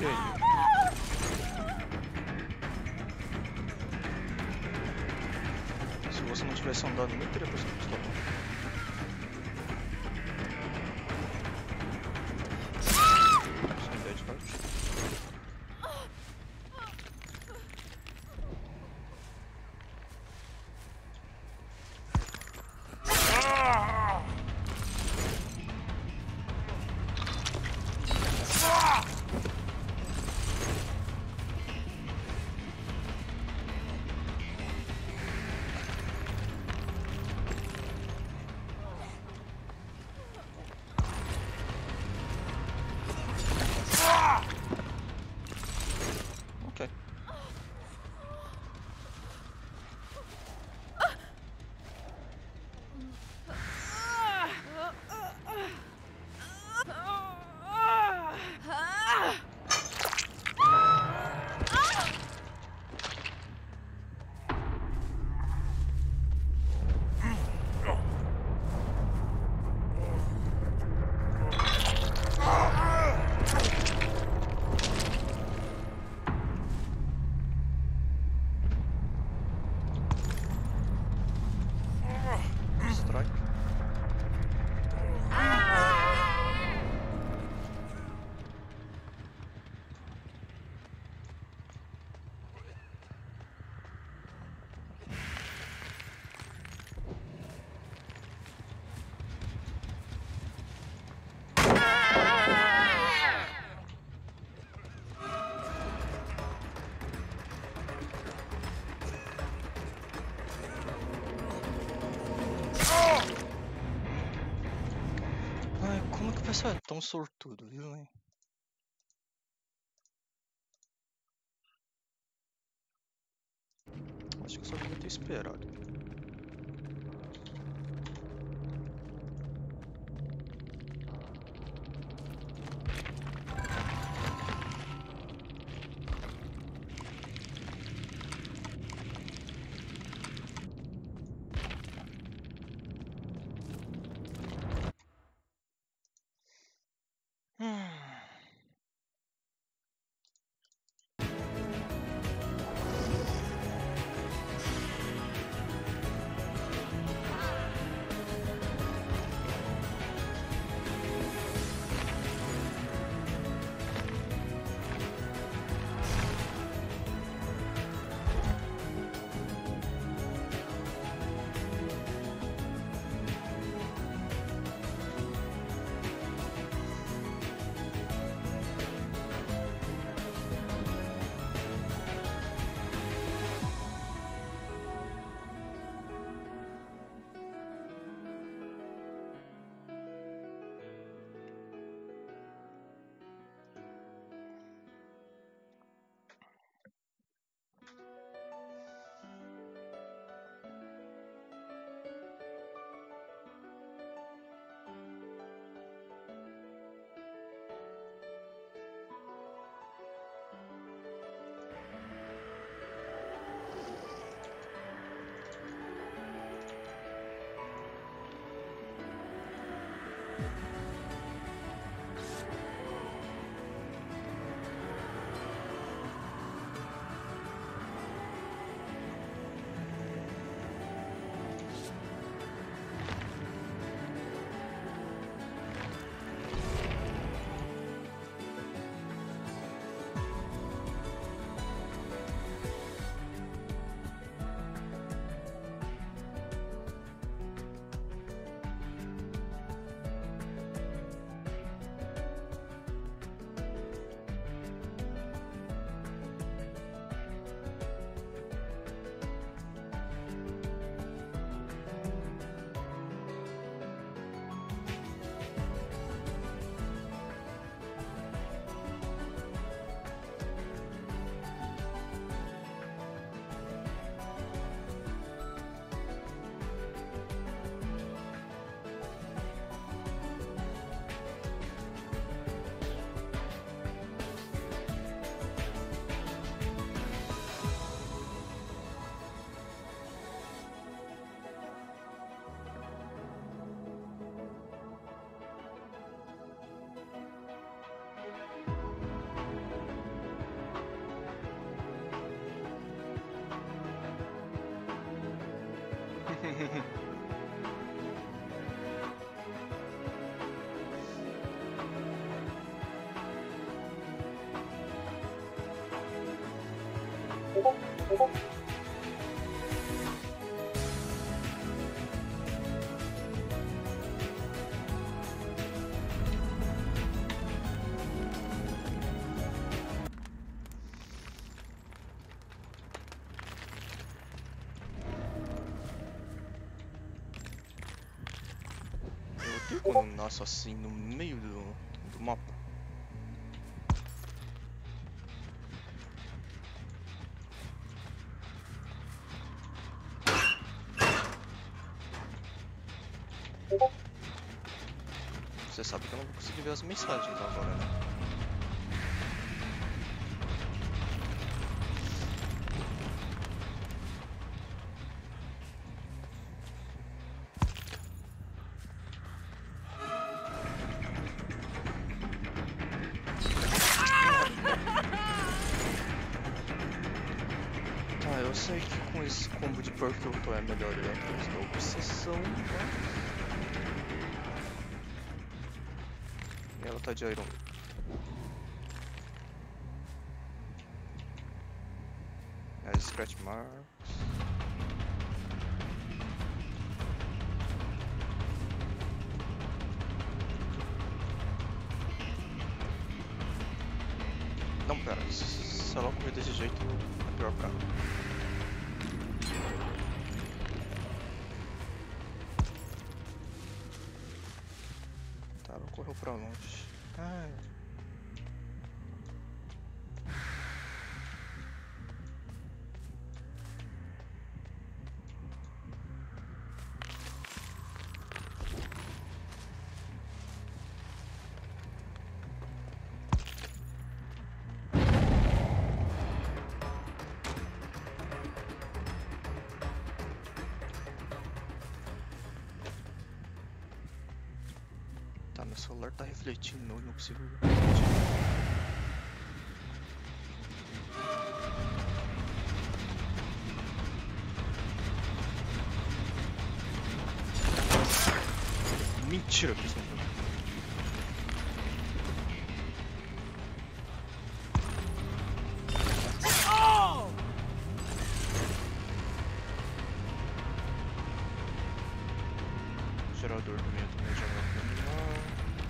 E aí? Se você não tivesse andado, nem teria posto a pistola. Sem ideia de parte. Ok. Strike. Ai, como que o pessoal é tão sortudo, viu, hein? Acho que eu só devia ter esperado. Hum. Eu odeio quando nasce assim no meio do, do mapa. Você sabe que eu não vou conseguir ver as mensagens agora, né? Ah, eu sei que com esse combo de perk que eu tô é melhor ir atrás da obsessão, mas... E ela tá de Iron. As scratch marks. Não, pera, se ela correr desse jeito é pior pra ela. Tá, ela correu pra longe. Ai. Tá, meu celular tá refletindo, eu não consigo ver. Mentira que eles estão fazendo. O gerador do meio também já vai terminar.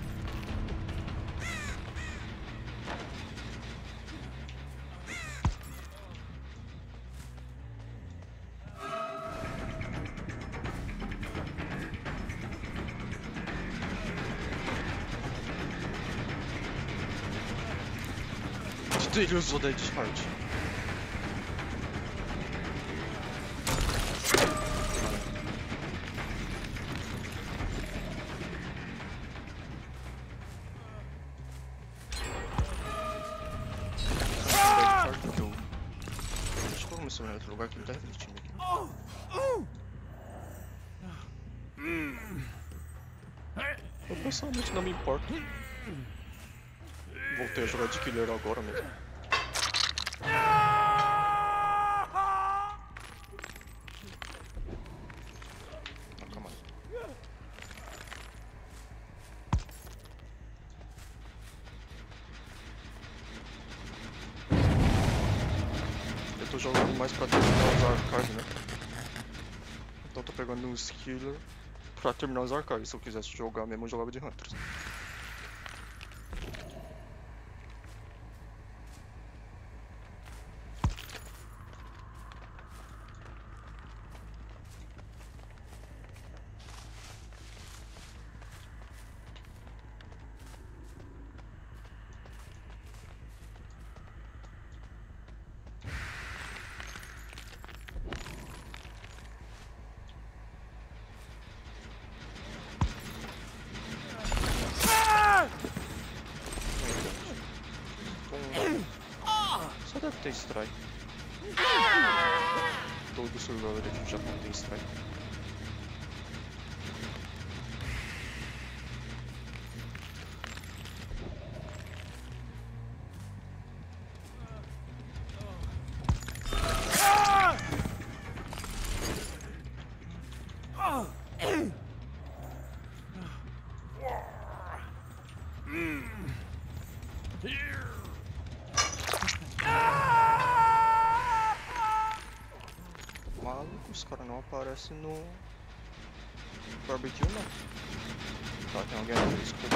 Ele usou da Discharge. Deixa eu começar em outro lugar que ele tá refletindo aqui. Eu pessoalmente não me importo. Voltei a jogar de killer agora mesmo. Ah, calma aí. Eu tô jogando mais pra terminar os archives, né? Então tô pegando um skiller pra terminar os archives. Se eu quisesse jogar mesmo, eu jogava de Hunters. Só deve ter strike. Todo survival aqui no Japão tem strike. cara não aparece no barbecue, não. Tá, tem alguém ali, escuta.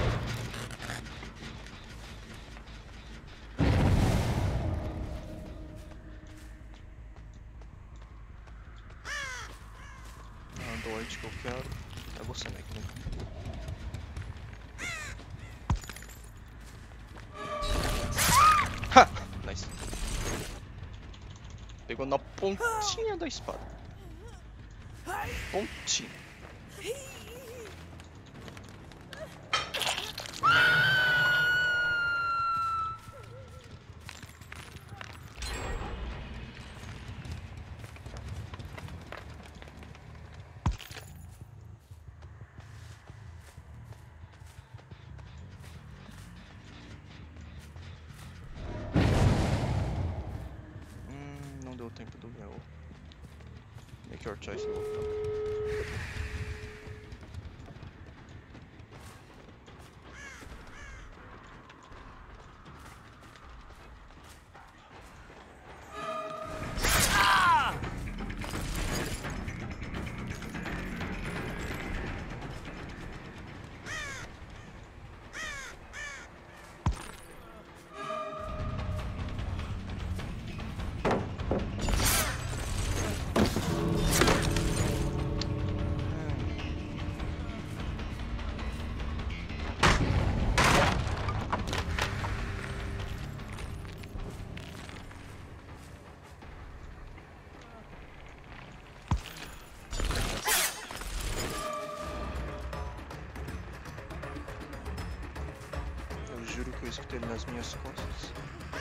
A Android que eu quero é você, né? Ha! Nice. Pegou na pontinha da espada. Pontinha. Hum, não deu tempo do meu. Make your choice, eu vou voltar. Eu juro que eu escutei ele nas minhas costas.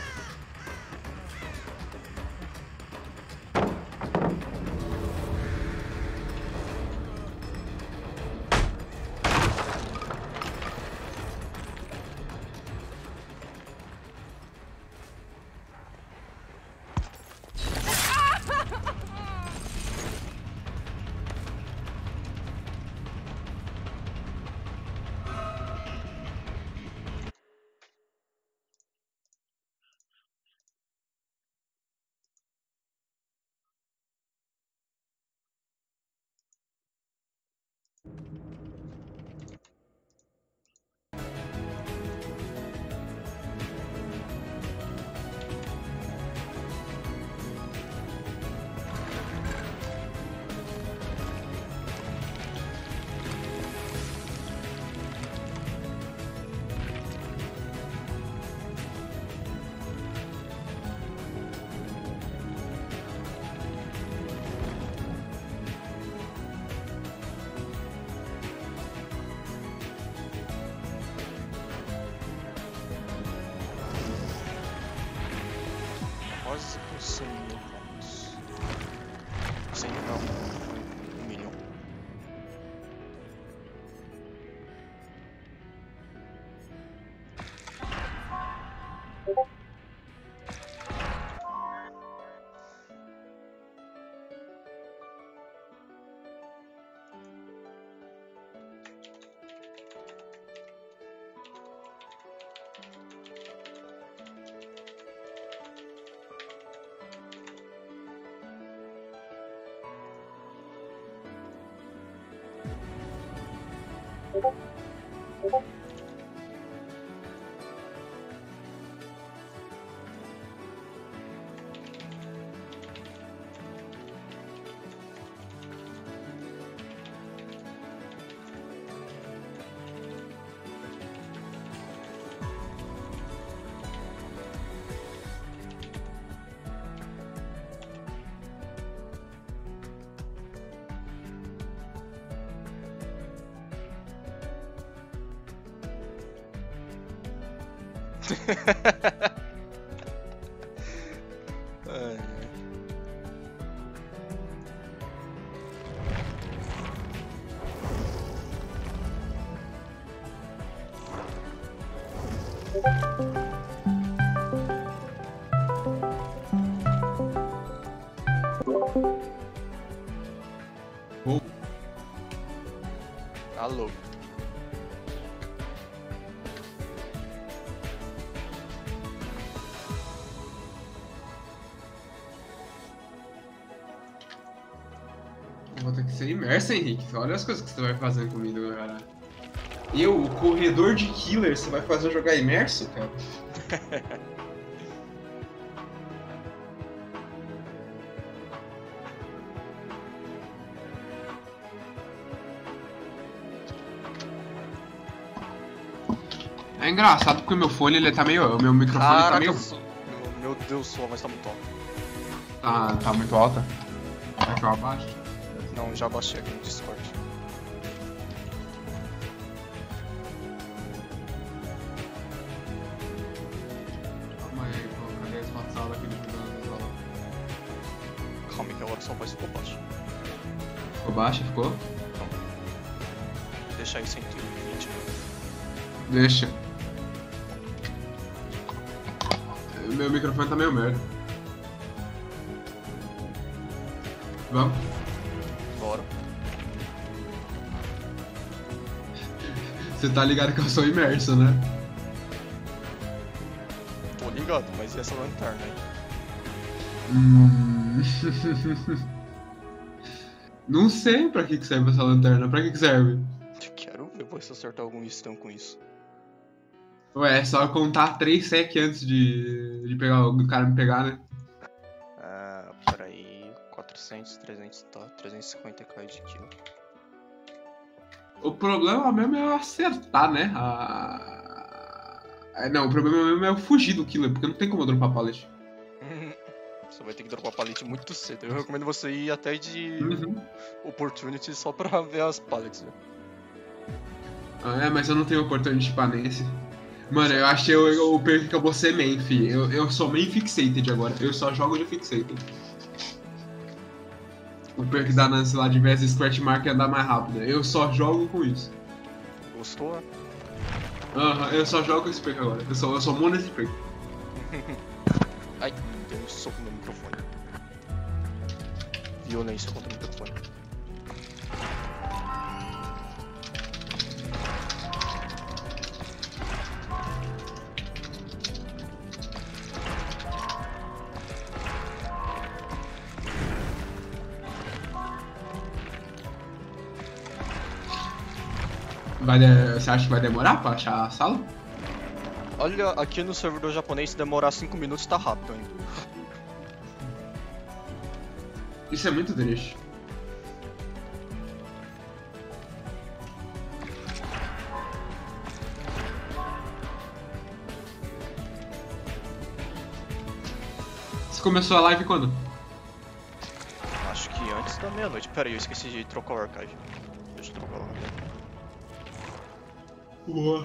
Quase com cem mil pontos. cem não, um milhão. Ai, Oh. Alô. vou ter que ser imerso, Henrique. Olha as coisas que você vai fazendo comigo, cara. Eu, o corredor de killer, você vai fazer eu jogar imerso, cara? É engraçado porque o meu fone, ele tá meio... O meu microfone Caraca, tá meio... meu, meu Deus, sua voz tá muito alta. Tá, tá muito alta? Será que eu abaixo? Não, já baixei aqui no Discord. Calma aí, pô. Cadê a espaçada aqui no sala? Calma aí que agora sua voz ficou baixa. Ficou baixo? Ficou? Deixa aí cento e vinte. Deixa. Meu microfone tá meio merda. Vamos? Bora. Você tá ligado que eu sou imerso, né? Tô ligado, mas e essa lanterna aí? Hum... Não sei pra que que serve essa lanterna. Pra que que serve? Quero ver se acertar algum stun com isso. Ué, é só contar três sec antes de, de pegar, do cara me pegar, né? Ah, peraí. quatrocentos, trezentos, tá. trezentos e cinquenta k de kill. O problema mesmo é eu acertar, né? A... É, não, o problema mesmo é eu fugir do killer, porque não tem como eu dropar pallet. Você vai ter que dropar pallet muito cedo. Eu recomendo você ir até de Uhum. opportunity só pra ver as pallets. Né? Ah, é, mas eu não tenho oportunidade pra nesse. Mano, eu achei o, o perk que eu vou ser main, fi. Eu, eu sou main fixated agora. Eu só jogo de fixated. O perk da Nancy lá de vez scratch mark é andar mais rápido. Eu só jogo com isso. Gostou? Né? Aham, eu só jogo com esse perk agora. Eu sou, eu sou mono nesse perk. Ai, deu um soco no microfone. Violência contra o microfone. Vai de... Você acha que vai demorar pra achar a sala? Olha, aqui no servidor japonês, se demorar cinco minutos, tá rápido ainda. Isso é muito triste. Você começou a live quando? Acho que antes da meia-noite. Pera aí, eu esqueci de trocar o archive. Deixa eu trocar o archive. Boa.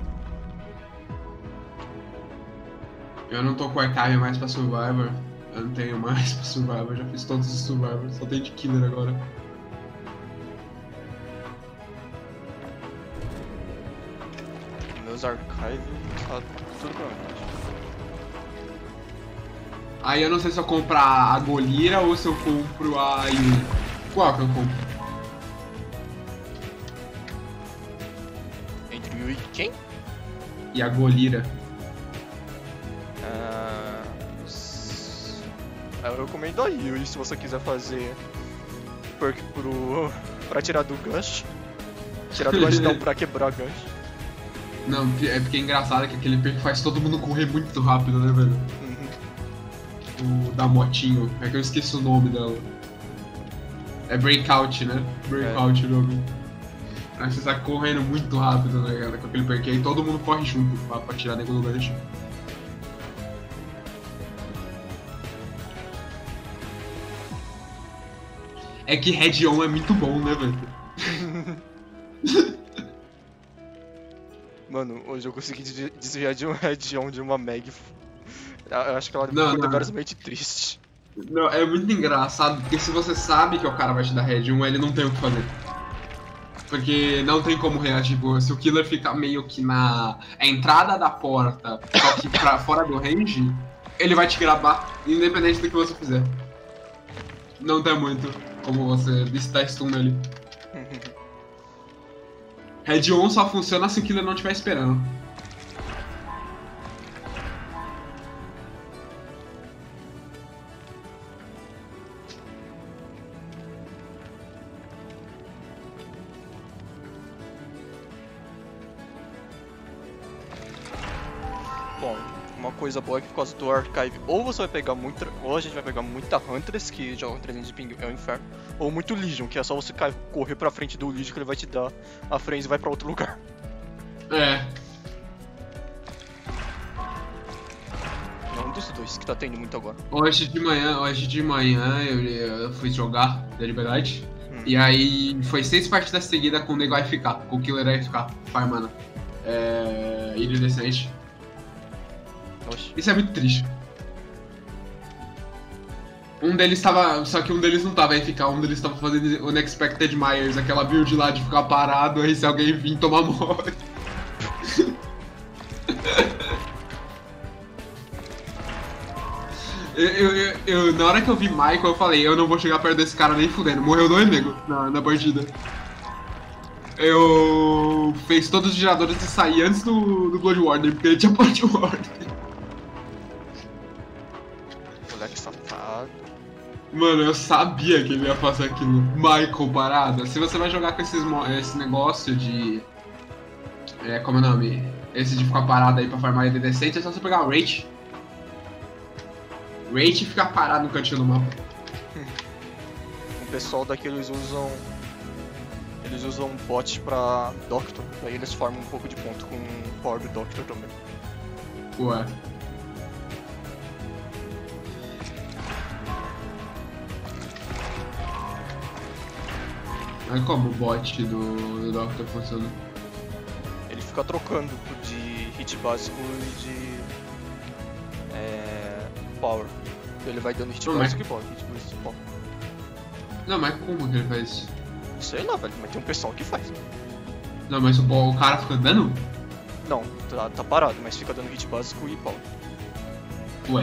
Eu não tô com archive mais pra Survivor. Eu não tenho mais pra Survivor. Já fiz todos os Survivor. Só tem de Killer agora. Meus archives tá tudo provavelmente. Aí eu não sei se eu comprar a Golira ou se eu compro a Yui. Qual que eu compro? Entre o Yui e quem? E a Golira. Ah, s- eu recomendo a Yui se você quiser fazer perk pro... pra tirar do Gush. Tirar do Gush não, pra quebrar Gush. Não, é porque é engraçado que aquele perk faz todo mundo correr muito rápido, né, velho? Uhum. O da motinho. É que eu esqueci o nome dela. É Breakout, né? Breakout o nome. Aí você sai correndo muito rápido, né, cara, com aquele perk. Aí todo mundo corre junto pra, pra tirar nego do gancho. É que Red On é muito bom, né, velho? Mano, hoje eu consegui de- desviar de um head-on de uma Meg. Eu acho que ela Não, ficou não. diversamente triste. Não, é muito engraçado, porque se você sabe que o cara vai te dar Red um, ele não tem o que fazer. Porque não tem como reagir, tipo, se o killer ficar meio que na entrada da porta, só que pra fora do range, ele vai te gravar, independente do que você fizer. Não tem muito como você visitar stun nele. Red on só funciona se o killer não estiver esperando. Uma coisa boa é que por causa do Archive, ou você vai pegar muita, ou a gente vai pegar muita Huntress, que joga trezentos de ping, é um inferno, ou muito Legion, que é só você cair, correr pra frente do Legion que ele vai te dar a frente e vai pra outro lugar. É. É um dos dois que tá tendo muito agora. Hoje de manhã, hoje de manhã eu, eu fui jogar Dead by Daylight. Hum. E aí foi seis partidas seguidas com o nego A F K, com o killer A F K, farmando. É. Iridescente. Oxi. Isso é muito triste. Um deles tava. Só que um deles não tava A F K, um deles tava fazendo Unexpected Myers, aquela build lá de ficar parado, aí se alguém vir tomar morte. eu, eu, eu, eu, na hora que eu vi Michael, eu falei, eu não vou chegar perto desse cara nem fudendo. Morreu dois negros na, na partida. Eu fez todos os geradores e saí antes do, do Blood Warden, porque ele tinha Blood Warden. Moleque safado. Mano, eu sabia que ele ia fazer aquilo. Michael parada. Se você vai jogar com esses, esse negócio de... É, como é o nome? Esse de ficar parado aí pra farmar ele decente, é só você pegar o Rage. Rage e ficar parado no cantinho do mapa. O pessoal daqui eles usam... Eles usam bot pra Doctor, daí eles formam um pouco de ponto com o power do Doctor também. Ué. Olha como o bot do, do Doctor funciona. Ele fica trocando de hit básico e de... É... Power. Ele vai dando hit Não, básico mas- e power, hit básico e power. Não, mas como que ele faz isso? Sei lá, velho, mas tem um pessoal que faz. Não, mas o, o cara fica dando? Não, tá, tá parado, mas fica dando hit básico e power. Ué.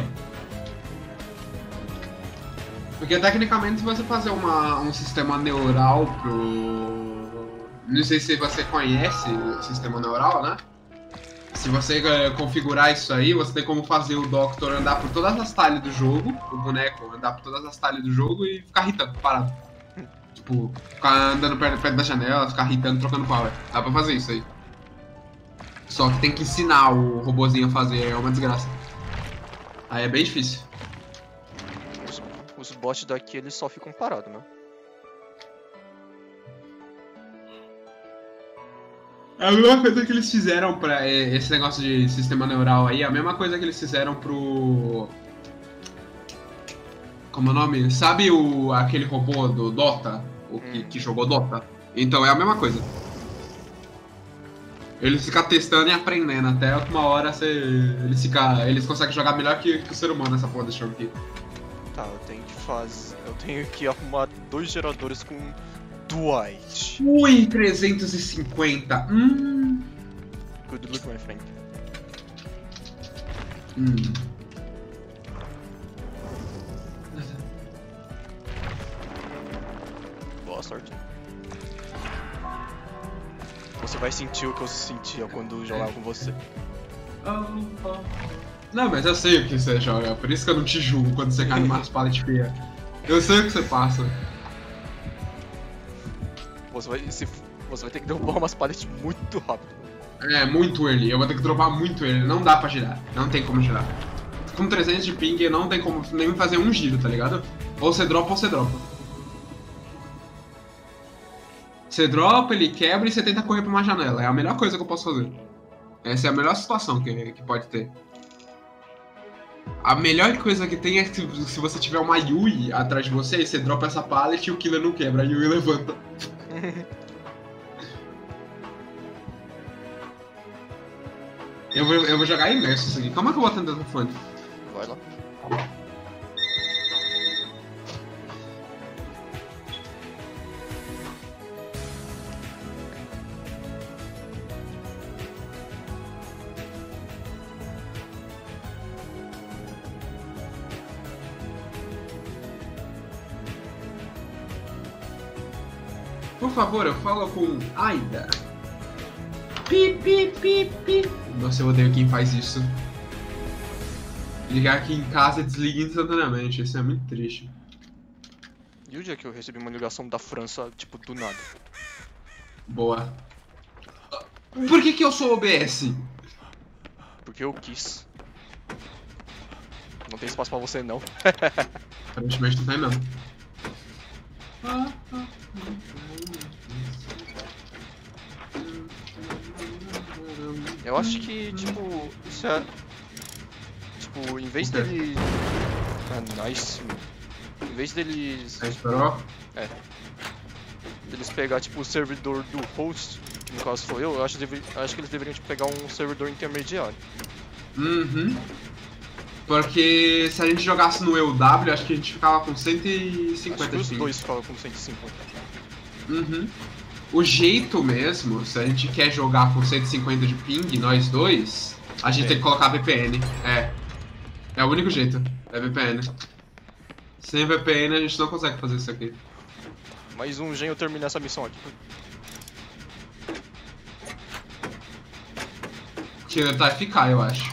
Porque tecnicamente se você fazer uma, um sistema neural pro... Não sei se você conhece o sistema neural, né? Se você eh, configurar isso aí, você tem como fazer o Doctor andar por todas as talhas do jogo, o boneco andar por todas as talhas do jogo e ficar hitando, parado. Tipo, ficar andando perto, perto da janela, ficar hitando, trocando power. Dá pra fazer isso aí. Só que tem que ensinar o robozinho a fazer, é uma desgraça. Aí é bem difícil. Os, os bots daqui eles só ficam parados, né? É a mesma coisa que eles fizeram pra é, esse negócio de sistema neural aí, é a mesma coisa que eles fizeram pro... Como é o nome? Sabe o, aquele robô do Dota? O que, que jogou Dota? Então é a mesma coisa. Eles ficam testando e aprendendo, até uma hora você, eles, fica, eles conseguem jogar melhor que, que o ser humano nessa porra desse jogo aqui. Tá, eu tenho que fazer... Eu tenho que arrumar dois geradores com Dwight. Ui, trezentos e cinquenta. Hum. Good luck, my friend. Hum. Boa sorte. Você vai sentir o que eu sentia quando jogava com você. Não, mas eu sei o que você joga, por isso que eu não te julgo quando você cai numa pallet feia. Eu sei o que você passa. Você vai, se, você vai ter que derrubar umas paletes muito rápido. É, muito early, eu vou ter que dropar muito early, não dá pra girar, não tem como girar. Com trezentos de ping não tem como nem fazer um giro, tá ligado? Ou você dropa ou você dropa. Você dropa, ele quebra e você tenta correr pra uma janela, é a melhor coisa que eu posso fazer. Essa é a melhor situação que, que pode ter. A melhor coisa que tem é que se você tiver uma Yui atrás de você, você dropa essa pallet e o killer não quebra, a Yui levanta. eu, vou, eu vou jogar imerso isso aqui. Como é que eu vou atender o telefone? Vai lá. Por favor, eu falo com Aida. Pi, pi, pi, pi. Nossa, eu odeio quem faz isso. Ligar aqui em casa e desliga instantaneamente. Isso é muito triste. E o dia que eu recebi uma ligação da França, tipo, do nada? Boa. Por que que eu sou O B S? Porque eu quis. Não tem espaço pra você, não. Aparentemente não tem mesmo. Eu acho que, tipo, isso é... Tipo, em vez O quê? dele... Ah, nice. Em vez deles... Você esperou? É. Deles pegar, tipo, o servidor do host, que no caso foi eu, eu acho, deve... acho que eles deveriam, tipo, pegar um servidor intermediário. Uhum. Porque se a gente jogasse no E U W, acho que a gente ficava com cento e cinquenta Acho que os de ping. dois ficavam com cento e cinquenta. Uhum. O jeito mesmo, se a gente quer jogar com cento e cinquenta de ping, nós dois, a gente É. tem que colocar V P N. É. É o único jeito. É V P N. Sem V P N a gente não consegue fazer isso aqui. Mais um gen eu termino essa missão aqui. Killer tá F K, eu acho.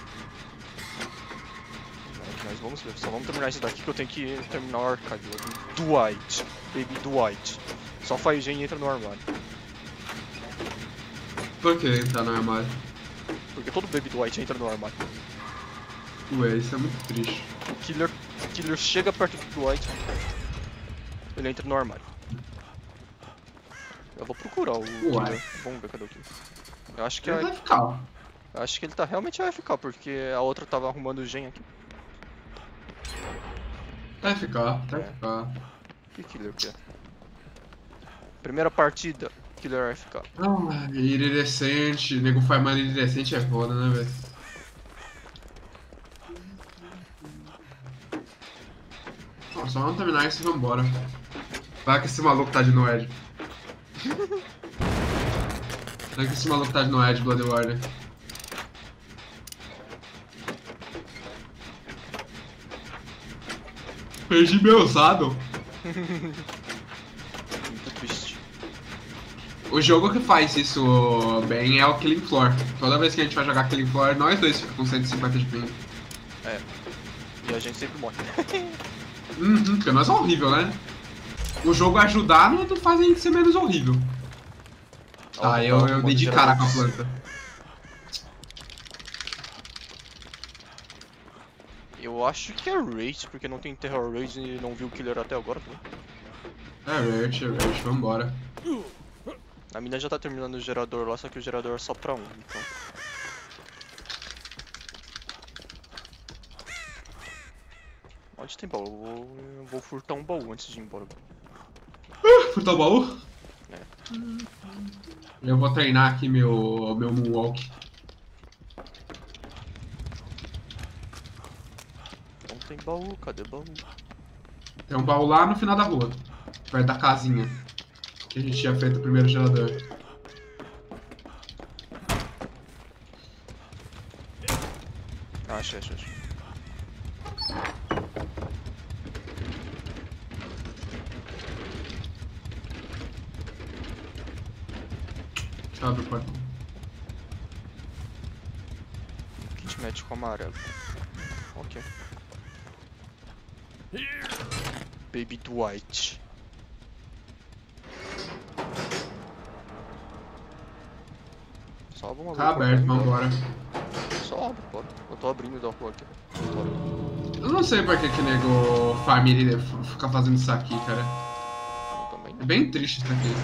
Mas vamos ver, só vamos terminar esse daqui que eu tenho que terminar o arcade. Dwight, Baby Dwight. Só faz gen e entra no armário. Por que ele tá no armário? Porque todo Baby Dwight entra no armário. Ué, isso é muito triste. O Killer, o Killer chega perto do Dwight, ele entra no armário. Eu vou procurar o Killer. Vamos ver cadê o Killer. Eu acho que, Ele é, vai ficar. eu acho que ele tá realmente A F K, porque a outra tava arrumando o gen aqui. Tá F K, tá É. F K. Que Killer que é? Primeira partida, Killer A F K. Ah, iridescente. Nego farmando iridescente é foda, né, velho? Ó, só vamos terminar isso e vambora. Vai que esse maluco tá de Noed. Vai que esse maluco tá de Noed, Blood Warrior. Perdi meu usado. Muito triste. O jogo que faz isso bem é o Killing Floor. Toda vez que a gente vai jogar Killing Floor, nós dois ficamos com cento e cinquenta de ping. É. E a gente sempre morre. Uhum, porque nós é horrível, né? O jogo ajudar não faz a gente ser menos horrível. Tá, eu, eu dei de cara com a planta. Eu acho que é Rage, porque não tem Terror Rage e não viu o Killer até agora também. É Rage, é Rage, vambora. A mina já tá terminando o gerador lá, só que o gerador é só pra um, então. Onde tem baú? Eu vou, eu vou furtar um baú antes de ir embora. Furtar o baú? É. Eu vou treinar aqui meu, meu Moonwalk. Não tem baú, cadê baú? Tem um baú lá no final da rua, perto da casinha que a gente tinha feito o primeiro gerador. Ah, achei, achei, achei. Deixa eu abrir o portão. Kit médico amarelo. Ok. Baby Dwight. Só vamos abrir Tá o portão aberto, e embora. vambora. Só abre, bora. Eu tô abrindo da rua aqui. Bora. Eu não sei por que que nego família fica fazendo isso aqui, cara. Eu também. É bem triste isso aqui.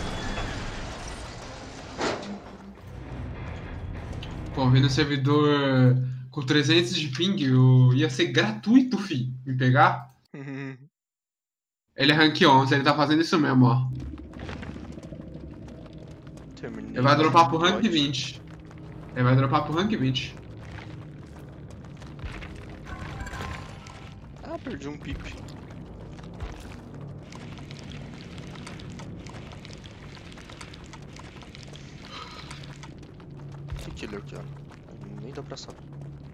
Pô, vendo o servidor com trezentos de ping, eu ia ser gratuito, fi, me pegar. Ele é rank onze, ele tá fazendo isso mesmo, ó. Terminei. Ele vai dropar pro rank vinte. Ele vai dropar pro rank vinte. Ah, perdi um pip. Que killer que é? Nem dá pra saber.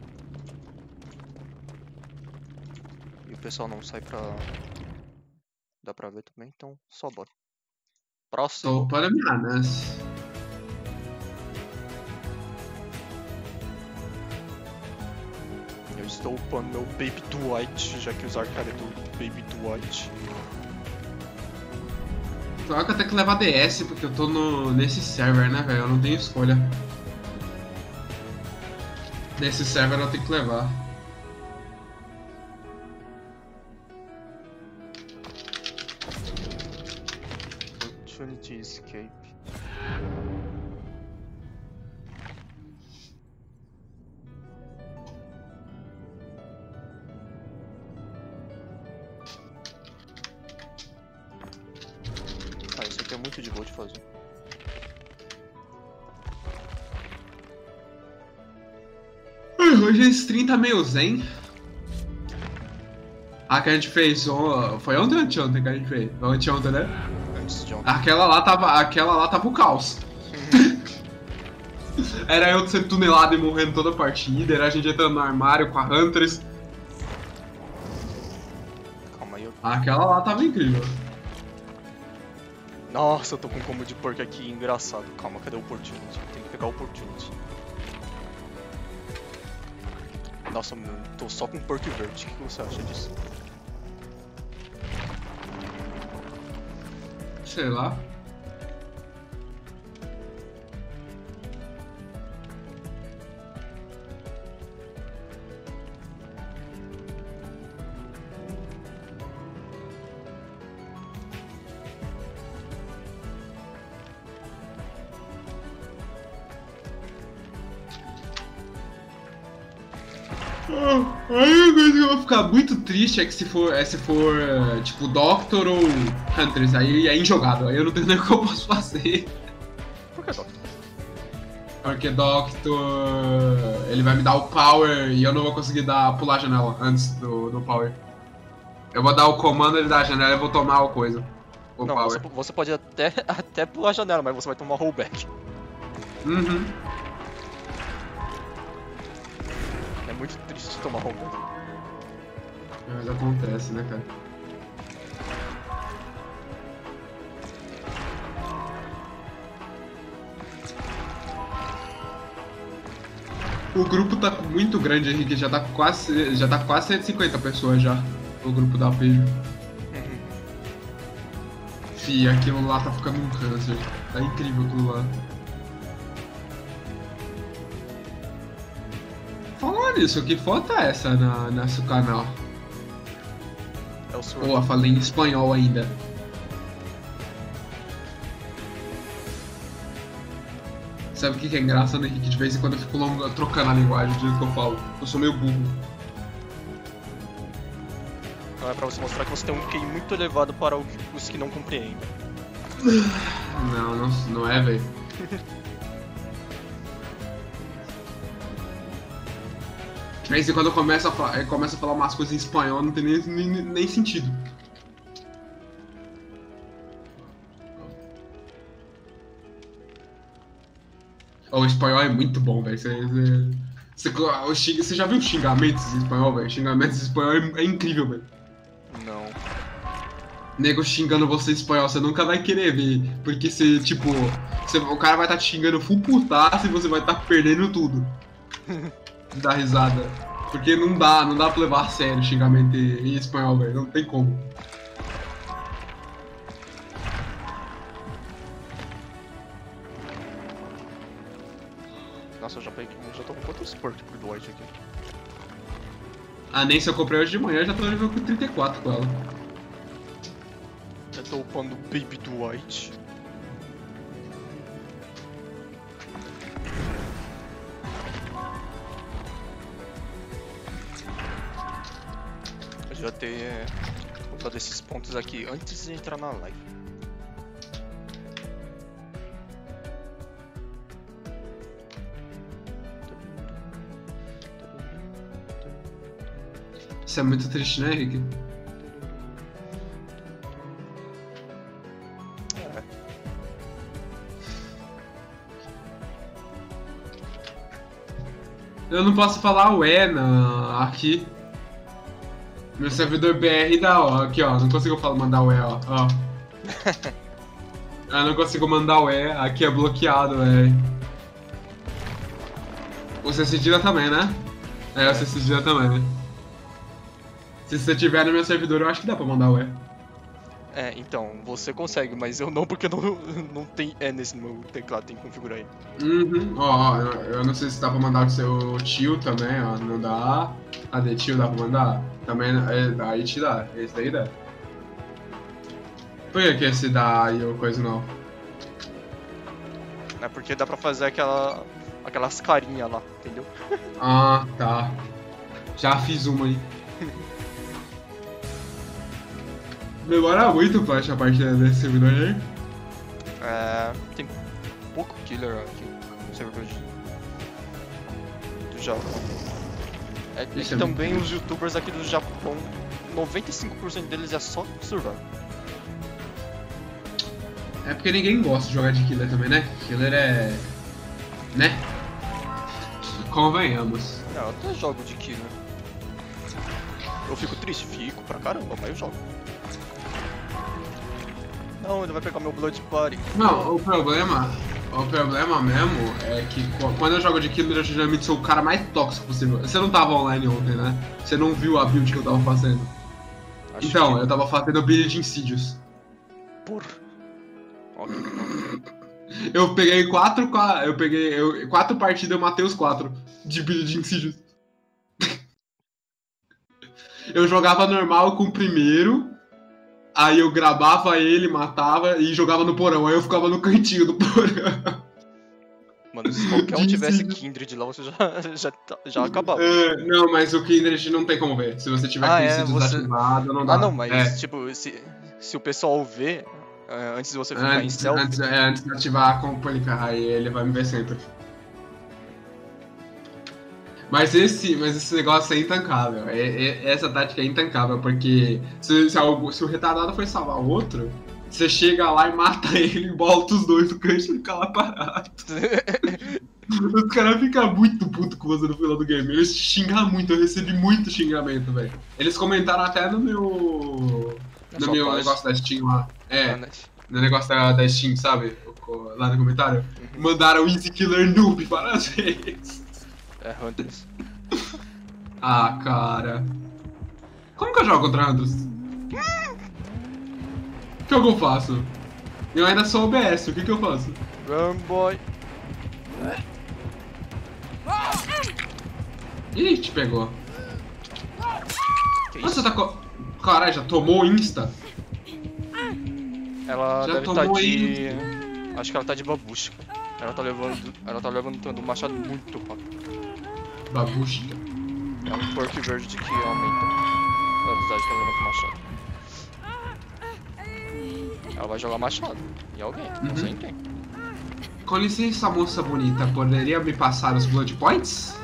E o pessoal não sai pra... Dá pra ver também, então só bora. Próximo. Tô para minas. Eu estou upando meu Baby Dwight, já que usar cara do Baby Dwight. Só que eu tenho que levar D S, porque eu tô no, nesse server, né, velho? Eu não tenho escolha. Nesse server eu tenho que levar. Opportunity Escape. Ah, isso aqui é muito de boa de fazer. Hoje a stream tá meio zen. A que a gente fez on... foi ontem ou anteontem que a gente fez? Anteontem, né? Antes de ontem. Aquela lá tava, aquela lá tava o caos. Era eu sendo tunelado e morrendo toda a partida, era a gente entrando no armário com a Huntress. Calma aí, eu... Aquela lá tava incrível. Nossa, eu tô com um combo de porco aqui engraçado. Calma, cadê o Opportunity? Tem que pegar o Opportunity. Nossa, eu tô só com porco verde. O que você acha disso? Sei lá. Aí a coisa que eu vou ficar muito triste é que se for, é se for uh, tipo Doctor ou Huntress, aí é injogável, aí eu não tenho nem o que eu posso fazer. Por que Doctor? Porque Doctor, ele vai me dar o power e eu não vou conseguir dar, pular a janela antes do, do power. Eu vou dar o comando, ele dá a janela e eu vou tomar a coisa. O não, power. você, você pode até, até pular a janela, mas você vai tomar rollback. Uhum. É muito triste tomar rollback. Mas acontece, né, cara? O grupo tá muito grande, Henrique, já tá quase, já tá quase cento e cinquenta pessoas já, o grupo da Pejo. Fih, aquilo lá tá ficando um câncer, tá incrível aquilo lá. Falando nisso, que foto é essa na, no nosso canal? É o seu. Pô, falei em espanhol ainda. Sabe o que, que é engraçado, Henrique? De vez em quando eu fico longo, trocando a linguagem do jeito que eu falo. Eu sou meio burro. Então é pra você mostrar que você tem um Q I muito elevado para os que não compreendem. Não, não, não é, velho. De vez em quando eu começo a falar, eu começo a falar umas coisas em espanhol, não tem nem, nem, nem sentido. Oh, o espanhol é muito bom, velho. Você, você, você, você já viu xingamentos em espanhol, velho? Xingamentos em espanhol é, é incrível, velho. Não. Nego xingando você em espanhol, você nunca vai querer ver. Porque você, tipo, você, o cara vai estar tá te xingando full putaço e você vai estar tá perdendo tudo. Dá risada. Porque não dá, não dá pra levar a sério xingamento em espanhol, velho. Não tem como. Nossa, eu já peguei. Já tô com quantos porcos por Dwight aqui? Ah, nem se eu comprei hoje de manhã, eu já tô no jogo com trinta e quatro com ela. Eu tô upando Baby Dwight. Eu já ter upado esses pontos aqui antes de entrar na live. Isso é muito triste, né, Henrique? É. Eu não posso falar ué na... aqui. Meu servidor B R dá, ó. Aqui, ó. Não consigo falar, mandar ué, ó. ó. Eu não consigo mandar ué. Aqui é bloqueado, velho. O C C D também, né? É, o C C D também, né? Se você tiver no meu servidor, eu acho que dá pra mandar ué. É, então, você consegue, mas eu não, porque não, não tem E nesse meu teclado, tem que configurar aí. Uhum, ó, ó, eu, eu não sei se dá pra mandar o seu tio também, ó, não dá. Cadê tio, dá pra mandar? Também, é, aí te dá, esse daí dá. Por que que esse dá e o coisa não? É porque dá pra fazer aquela... aquelas carinhas lá, entendeu? Ah, tá. Já fiz uma aí. Demora muito pra achar a partida desse servidor aí. É... tem pouco killer aqui no servidor de... do Japão. É, é que Isso é também os youtubers aqui do Japão, noventa e cinco por cento deles é só survival. É porque ninguém gosta de jogar de killer também, né? Killer é... né? Convenhamos. Não, eu até jogo de killer. Eu fico triste, fico pra caramba, mas eu jogo. Não, ele vai pegar meu Blood Party. Não, o problema... O problema mesmo é que quando eu jogo de killer eu geralmente sou o cara mais tóxico possível. Você não tava online ontem, né? Você não viu a build que eu tava fazendo. Acho Então, que... eu tava fazendo build de Insidious. Porra. Ok. Eu peguei quatro, eu peguei eu, quatro partidas, eu matei os quatro de build de Insidious. Eu jogava normal com o primeiro, aí eu gravava ele, matava e jogava no porão. Aí eu ficava no cantinho do porão. Mano, se qualquer um tivesse Kindred lá, você já, já, já acabava. É, não, mas o Kindred não tem como ver. Se você tiver Ah, com é, Insidious você... desativado, não dá. Ah, não, mas é. tipo, se, se o pessoal vê, é, antes de você ficar Antes, em selfie... antes, é, antes de ativar como publicar, aí ele vai me ver sempre. Mas esse, mas esse negócio é intancável. É, é, essa tática é intancável, porque se, se, algo, se o retardado for salvar o outro, você chega lá e mata ele, volta os dois no canto e fica lá parado. Os caras ficam muito putos com você no final do game. Eles te xingam muito, eu recebi muito xingamento, velho. Eles comentaram até no meu. No meu página. negócio da Steam lá. É, Ah, né? no negócio da, da Steam, sabe? Lá no comentário. Uhum. Mandaram Easy Killer Noob várias vezes. É Hunters. Ah, cara. Como que eu jogo contra Hunters? O que eu faço? Eu ainda sou O B S, o que que eu faço? Run, boy. Ih, te pegou. Que Nossa, isso? tá co... Caralho, já tomou Insta? Ela Já deve estar tomou de... Acho que ela tá de babushka. Ela tá levando... Ela tá levantando o machado muito rápido. Babushka. É um perk verde que aumenta a velocidade que ela levanta o machado. Ela vai jogar machado em alguém, não sei em quem. Com licença, moça bonita, poderia me passar os Blood Points?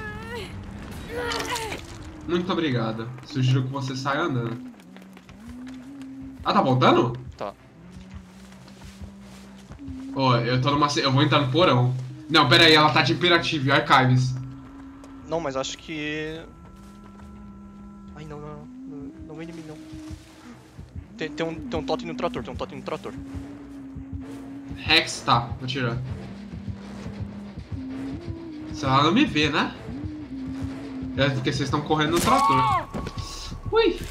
Muito obrigado. Sugiro que você saia andando. Ah, tá voltando? Tá. Ô, oh, eu tô numa... Eu vou entrar no porão. Não, pera aí, ela tá de Imperative Archives. Não, mas acho que... Ai, não, não, não, não vem de mim, não. Tem, tem, um, tem um totem no trator, tem um totem no trator. Rex, tá, vou tirar. Se ela não me vê, né? É porque vocês estão correndo no trator. Ui!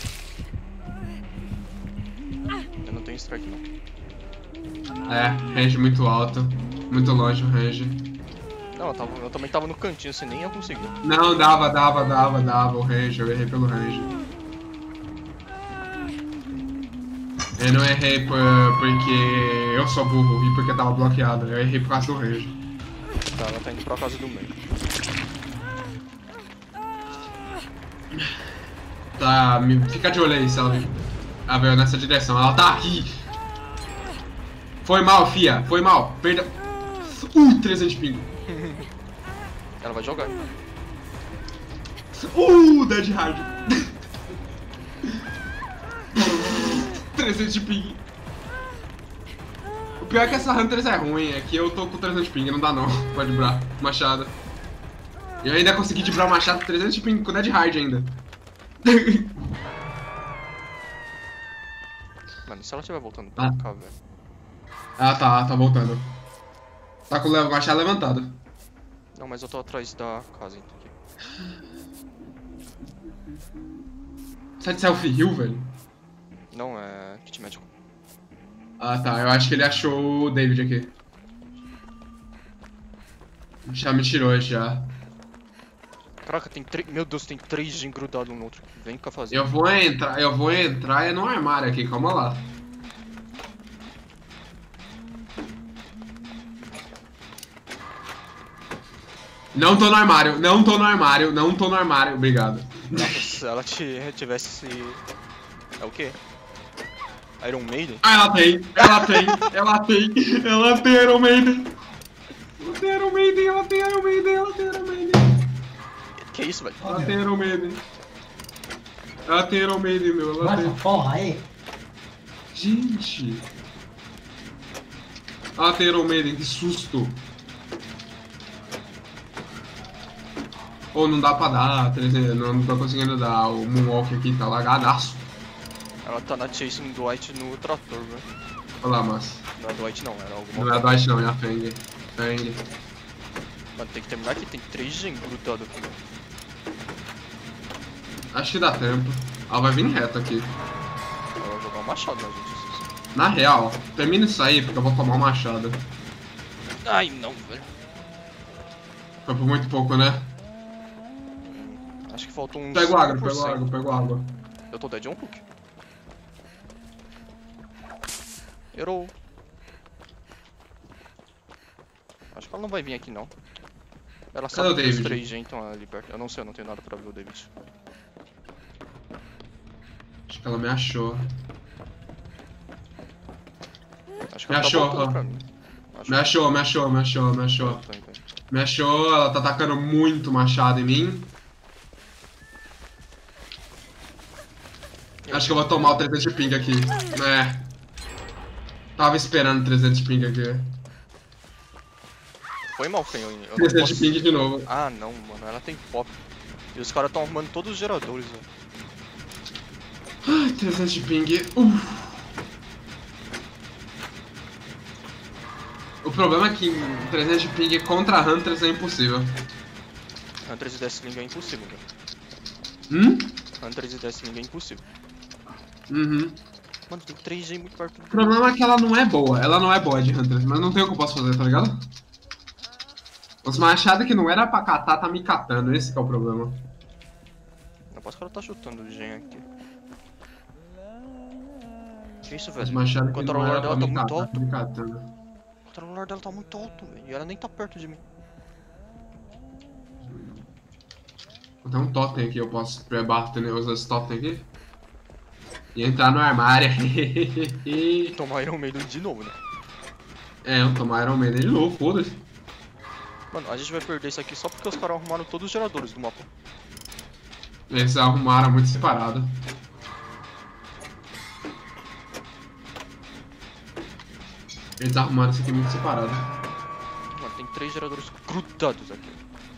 Eu não tenho strike, não. É, range muito alto. Muito longe o range. Não, eu, tava, eu também tava no cantinho, você nem ia conseguir. Não, dava, dava, dava, dava o range. Eu errei pelo range. Eu não errei por, porque eu sou burro e porque tava bloqueado. Eu errei por causa do range. Tá, ela tá indo pra casa do meio. Tá, me, fica de olho aí se ela vir. Ela veio nessa direção. Ela tá aqui. Foi mal, fia. Foi mal. Perdão. Uh, trezentos de ping. Ela vai jogar. Uh, Dead Hard. trezentos de ping. O pior é que essa Hunters é ruim, é que eu tô com trezentos de ping, não dá não, pra dibrar machado. Eu ainda consegui dibrar o machado com trezentos de ping com Dead Hard ainda. Mano, se ela estiver voltando pra Ah. cá, velho. Ah tá, tá voltando. Tá com o machado levantado. Não, mas eu tô atrás da casa, então aqui. Você é de selfie hill, velho? Não, é kit médico. Ah tá, eu acho que ele achou o David aqui. Já me tirou já. Caraca, tem três. Meu Deus, tem três gen grudados um no outro. Vem cá fazer. Eu vou entrar, eu vou entrar é no armário aqui, calma lá. Não tô no armário, não tô no armário, não tô no armário, obrigado. Nossa, se ela tivesse... É o quê? Iron Maiden? Ah, ela tem, ela tem, ela tem, ela tem Iron Maiden. Ela tem Iron Maiden, ela tem Iron Maiden, ela tem Iron Maiden. Que isso, velho? Ela tem Iron Maiden. Ela tem Iron Maiden, meu, ela Vai tem. pra porra aí. Gente. Ela tem Iron Maiden, que susto. Ou não dá pra dar, não, não tô conseguindo dar o Moonwalk aqui, tá lagadaço. Ela tá na chasing Dwight no trator, velho. Olha lá, mas. Não é Dwight não, era alguma Não é a Dwight não, é a Fang. Fang. Mano, tem que terminar aqui, tem três gen grudado aqui. Acho que dá tempo. Ela vai vir reto aqui. Ela vai jogar um machado na gente. Na real, termina isso aí, porque eu vou tomar um machado. Ai, não, velho. Foi por muito pouco, né? Acho que faltou uns Pega água, cinco por pega cento. água, pega água. Eu tô dead um pouco. Errou. Acho que ela não vai vir aqui, não. Ela Cadê o sabe que os David? três gen estão ali perto. Eu não sei, eu não tenho nada pra ver o David. Acho que ela me achou. Acho que Me ela achou, tá voltando ó. pra mim. Acho Me achou, me achou, me achou, me achou. que... Então, então. Me achou, ela tá atacando muito machado em mim. Acho que eu vou tomar o trezentos de ping aqui. É. Tava esperando trezentos de ping aqui. Foi mal, Fenho. Eu não trezentos de posso... ping de novo. Ah, não, mano. Ela tem pop. E os caras tão arrumando todos os geradores, velho. Ai, trezentos de ping. Uf. O problema é que em trezentos de ping contra Hunters é impossível. Hunters e Deathling é impossível, velho. Hum? Hunters e Deathling é impossível. Uhum. Mano, tem três gen muito perto O do... problema é que ela não é boa. Ela não é boa de Hunters, mas não tem o que eu posso fazer, tá ligado? Os machados que não era pra catar, tá me catando. Esse que é o problema. Não posso que ela tá chutando o gen aqui. Que isso, Os velho? machados O que não controller era pra dela me tá muito catar, alto. tá me catando. O controller dela tá muito alto, velho. E ela nem tá perto de mim. Tem um totem aqui, eu posso bater usar esse totem aqui. E entrar no armário. E tomar Iron Maiden de novo, né? É, eu tomar Iron Man de novo, foda-se. Mano, a gente vai perder isso aqui só porque os caras arrumaram todos os geradores do mapa. Eles arrumaram muito separado. Eles arrumaram isso aqui muito separado. Mano, tem três geradores grudados aqui.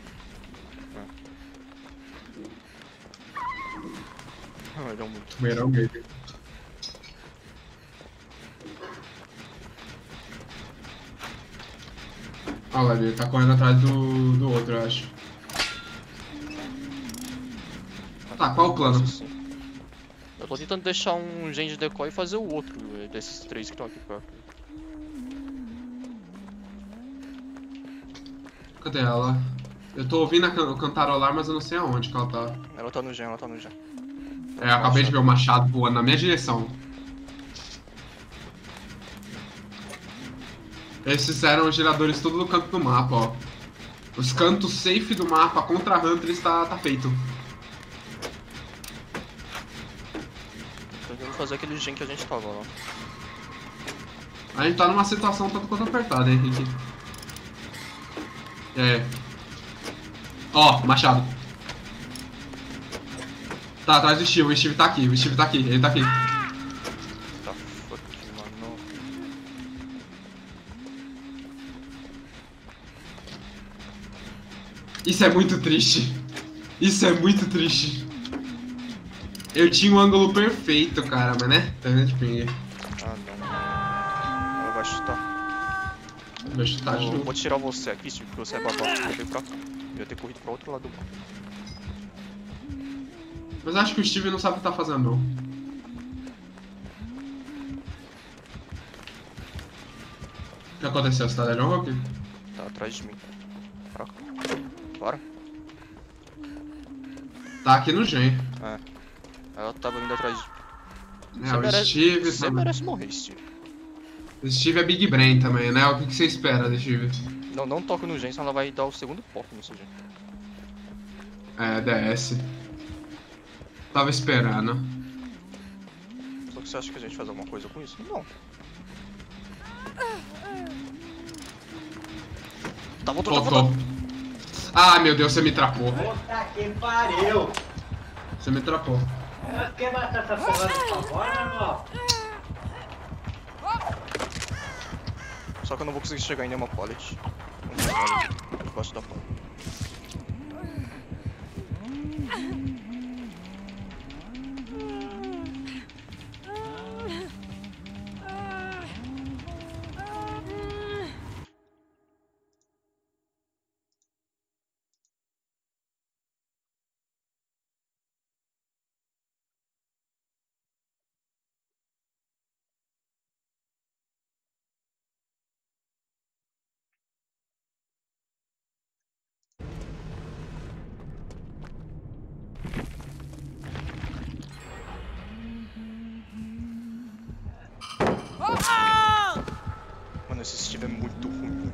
Ah, deu muito. Iron Man. Olha lá, ele tá correndo atrás do, do outro, eu acho. Tá, qual o plano? Nossa, sim. Eu tô tentando deixar um gen de decoy e fazer o outro eh, desses três que estão aqui perto. Cadê ela? Eu tô ouvindo a can cantarolar, mas eu não sei aonde que ela tá. Ela tá no gen, ela tá no gen. É, eu acabei de ver o machado voando na minha direção. Eles fizeram os geradores tudo no canto do mapa, ó. Os cantos safe do mapa contra Hunters tá, tá feito. Tô tentando fazer aquele gen que a gente tava lá. A gente tá numa situação tanto quanto apertada, hein, Henrique. É. Ó, machado. Tá atrás do Steve, o Steve tá aqui, o Steve tá aqui, ele tá aqui. Tá fuck, mano. Isso é muito triste. Isso é muito triste. Eu tinha um ângulo perfeito, cara, mas né? trezentos de ping. Ah, não. Ela vai chutar. Vai chutar de Vou, novo. vou tirar você aqui, Steve, porque você é babaca. Eu tenho pra cá. Eu ia ter corrido pra outro lado do mapa. Mas acho que o Steve não sabe o que tá fazendo, não. O que aconteceu? Você tá dead ou aqui? Tá atrás de mim. Pra cá. Bora. Tá aqui no gen. É. Ela tava vindo atrás de... É, Você o merece... Steve Você tá... merece morrer, Steve. O Steve é Big Brain também, né? O que, que você espera do Steve? Não, não toca no gen, senão ela vai dar o segundo pop no seu gen. É, D S. Tava esperando. Só que você acha que a gente faz alguma coisa com isso? Não. Tá voltando, tá Voltou. voltando. Ah, meu Deus, você me trapou. Puta que pariu! Você me trapou. Mas quer matar essa porra dessa bola, irmão? Só que eu não vou conseguir chegar em nenhuma pallet. Eu gosto da pallet. Mano, esse Steve é muito ruim.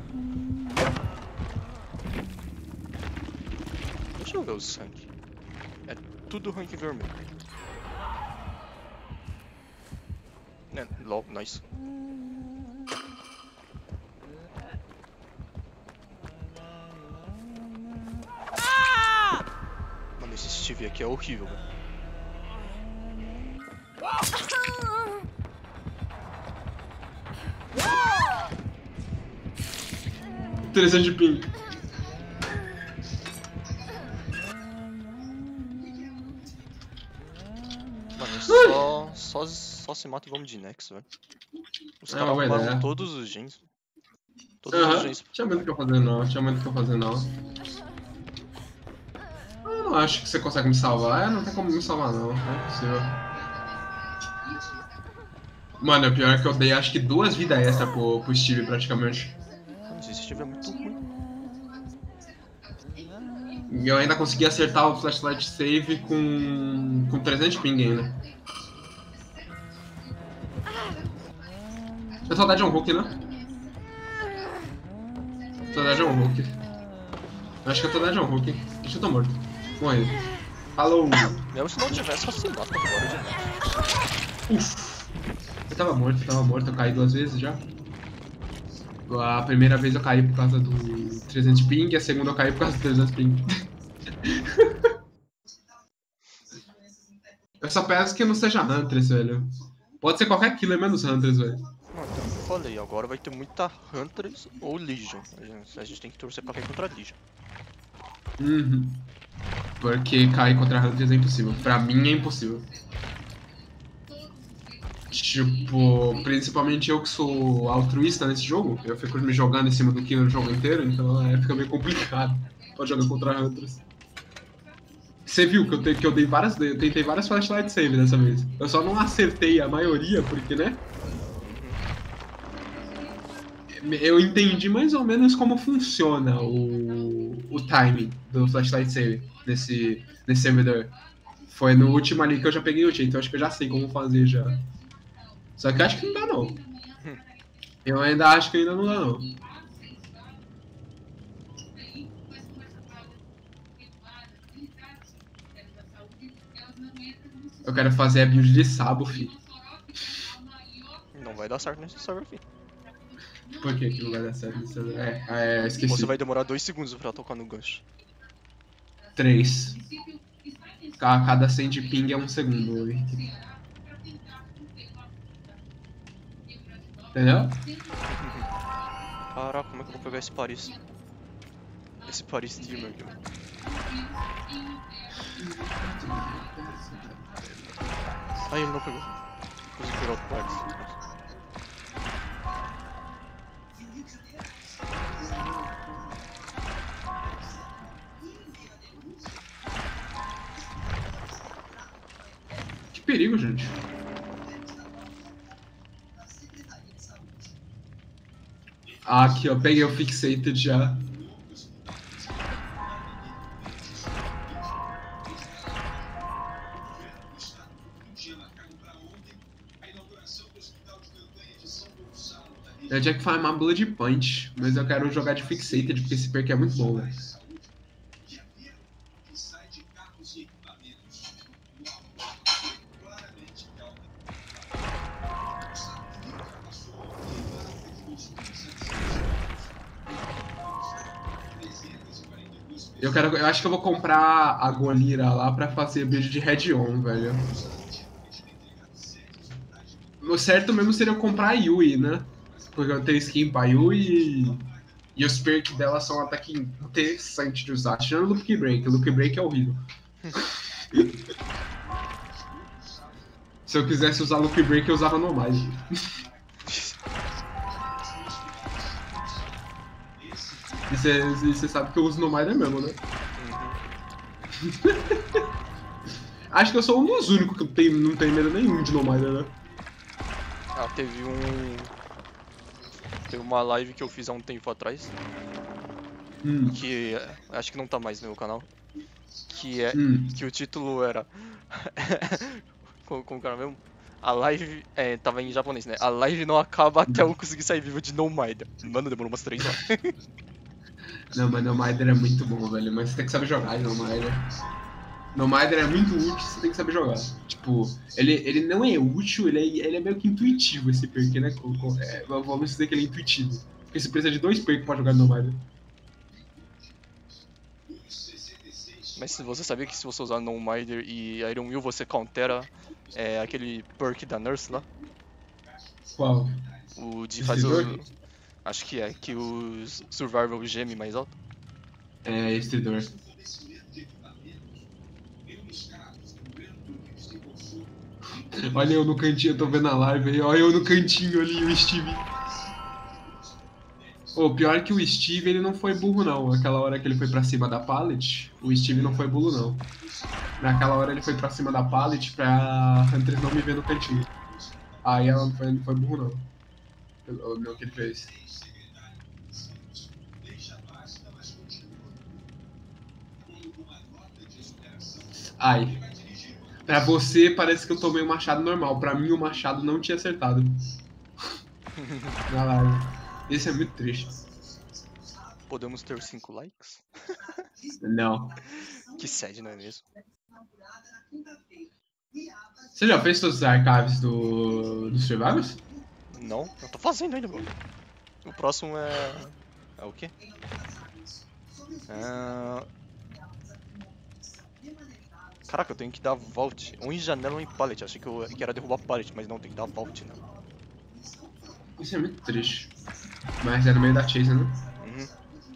Deixa eu ver o sangue. É tudo rank vermelho. É, lol, nice. Mano, esse Steve aqui é horrível, velho. trezentos de ping. Mano, só, só, só se mata e vamos de Nex, velho. Os É caras uma boa arrumaram ideia. todos os gens. Todos os Aham, gens. tinha muito o que eu fazer não, tinha muito o que eu fazer não. Eu não acho que você consegue me salvar, é, não tem como me salvar não, não é possível. Mano, o pior é que eu dei acho que duas vidas extra pro, pro Steve praticamente. Mano, esse Steve é muito ruim. E eu ainda consegui acertar o flashlight save com, com trezentos de ping ainda. Eu tô da John Hook, né? Tô da John Hook. Eu acho que eu tô da John Hook. Acho que eu tô morto. Morri. Falou! Mesmo se não tivesse, só se mata fora de Nex. Uff! Eu tava morto, eu tava morto, eu caí duas vezes já. A primeira vez eu caí por causa do trezentos de ping, a segunda eu caí por causa do trezentos de ping. Eu só peço que não seja Huntress, velho. Pode ser qualquer killer menos Huntress, velho. Mano, então eu falei, agora vai ter muita Huntress ou Legion. A gente, a gente tem que torcer pra cair contra a Legion. Uhum. Porque cair contra Huntress é impossível. Pra mim é impossível. Tipo, principalmente eu que sou altruísta nesse jogo, eu fico me jogando em cima do killer o jogo inteiro, então é, fica meio complicado pra jogar contra Hunters. Você viu que eu, te, que eu dei várias. Eu tentei várias flashlight save dessa vez. Eu só não acertei a maioria, porque, né? Eu entendi mais ou menos como funciona o, o timing do flashlight save nesse, nesse servidor. Foi no último ali que eu já peguei o jeito, então acho que eu já sei como fazer já. Só que eu acho que não dá não. Eu ainda acho que ainda não dá não. Eu quero fazer a build de Sabo, fi. Não vai dar certo nesse server aqui. Por que que não vai dar certo nesse server? É, é, esqueci. Você vai demorar dois segundos pra tocar no gancho. Três. Cada cem de ping é um segundo. Entendeu? Caraca, como é que eu vou pegar esse Paris? Esse Paris streamer aqui. Ah, ele não pegou. Consegui pegar o Paris. Que perigo, gente. Ah, aqui, ó, peguei o Fixated já. Eu tinha que farmar Blood Punch, mas eu quero jogar de Fixated, porque esse perk é muito bom, velho. Eu, quero, eu acho que eu vou comprar a Golira lá pra fazer build de Red On, velho. O certo mesmo seria eu comprar a Yui, né? Porque eu tenho skin pra Yui e, e os perks dela são até que interessantes de usar. Tirando o Loop Break, o Loop Break é horrível. Se eu quisesse usar Loop Break, eu usava normal. E você sabe que eu uso Nomada mesmo, né? Uhum. Acho que eu sou um dos únicos que tem, não tem medo nenhum de Nomada, né? Ah, teve um... Teve uma live que eu fiz há um tempo atrás. Hum. Que acho que não tá mais no meu canal. Que é... Hum. Que o título era... como, como que era mesmo? A live... É, tava em japonês, né? A live não acaba até eu conseguir sair vivo de Nomada. Mano, demorou umas três horas. Não, mas Nomider é muito bom, velho. Mas você tem que saber jogar Nomider. Nomider é muito útil, você tem que saber jogar. Tipo, ele, ele não é útil, ele é, ele é meio que intuitivo esse perk, né? É, vamos dizer que ele é intuitivo. Porque você precisa de dois perks pra jogar Nomider. Mas se você sabia que se você usar Nomider e Iron Will, você countera é, aquele perk da Nurse lá? Qual? O de fazer o... Acho que é, que o Survival geme mais alto. É, Estridor. Olha eu no cantinho, eu tô vendo a live aí. Olha eu no cantinho ali, o Steve. O oh, pior que o Steve, ele não foi burro não. Aquela hora que ele foi pra cima da pallet, o Steve não foi burro não. Naquela hora ele foi pra cima da pallet pra Huntress não me ver no cantinho. Aí ela não foi, não foi burro não. O meu que ele fez. Ai. Pra você parece que eu tomei um machado normal. Pra mim o machado não tinha acertado. Na live. Esse é muito triste. Podemos ter cinco likes? Não. Que sad, não é mesmo? Você já fez todos os archives do, dos Survivors? Não, eu tô fazendo ainda, mano. O próximo é... É o quê? É... Caraca, eu tenho que dar vault. Um em janela, um em pallet. Achei que, eu, que era derrubar pallet, mas não, tem que dar vault, né? Isso é muito triste. Mas é no meio da chase, né? Uhum.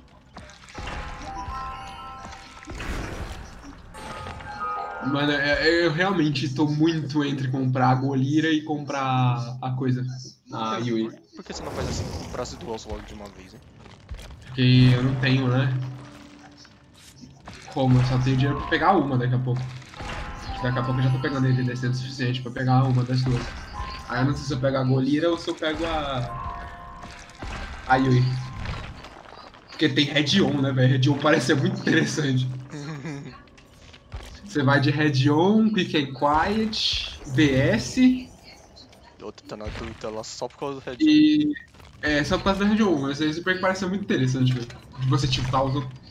Mano, eu realmente tô muito entre comprar a Golira e comprar a coisa. A Yui. Por, por que você não faz assim, comprasse duas logo de uma vez, hein? Porque eu não tenho, né? Como? Eu só tenho dinheiro pra pegar uma daqui a pouco. Daqui a pouco eu já tô pegando ele decente o suficiente pra pegar uma das duas. Aí eu não sei se eu pego a Golira ou se eu pego a... a Yui. Porque tem Red On, né, velho? Red On parece ser muito interessante. Você vai de Red On, Quick and Quiet, V S... Outra tá na dúvida lá só por causa do Red On. E... É, só por causa da Red On. Esse perk parece ser muito interessante, velho. De você tiltar os outros.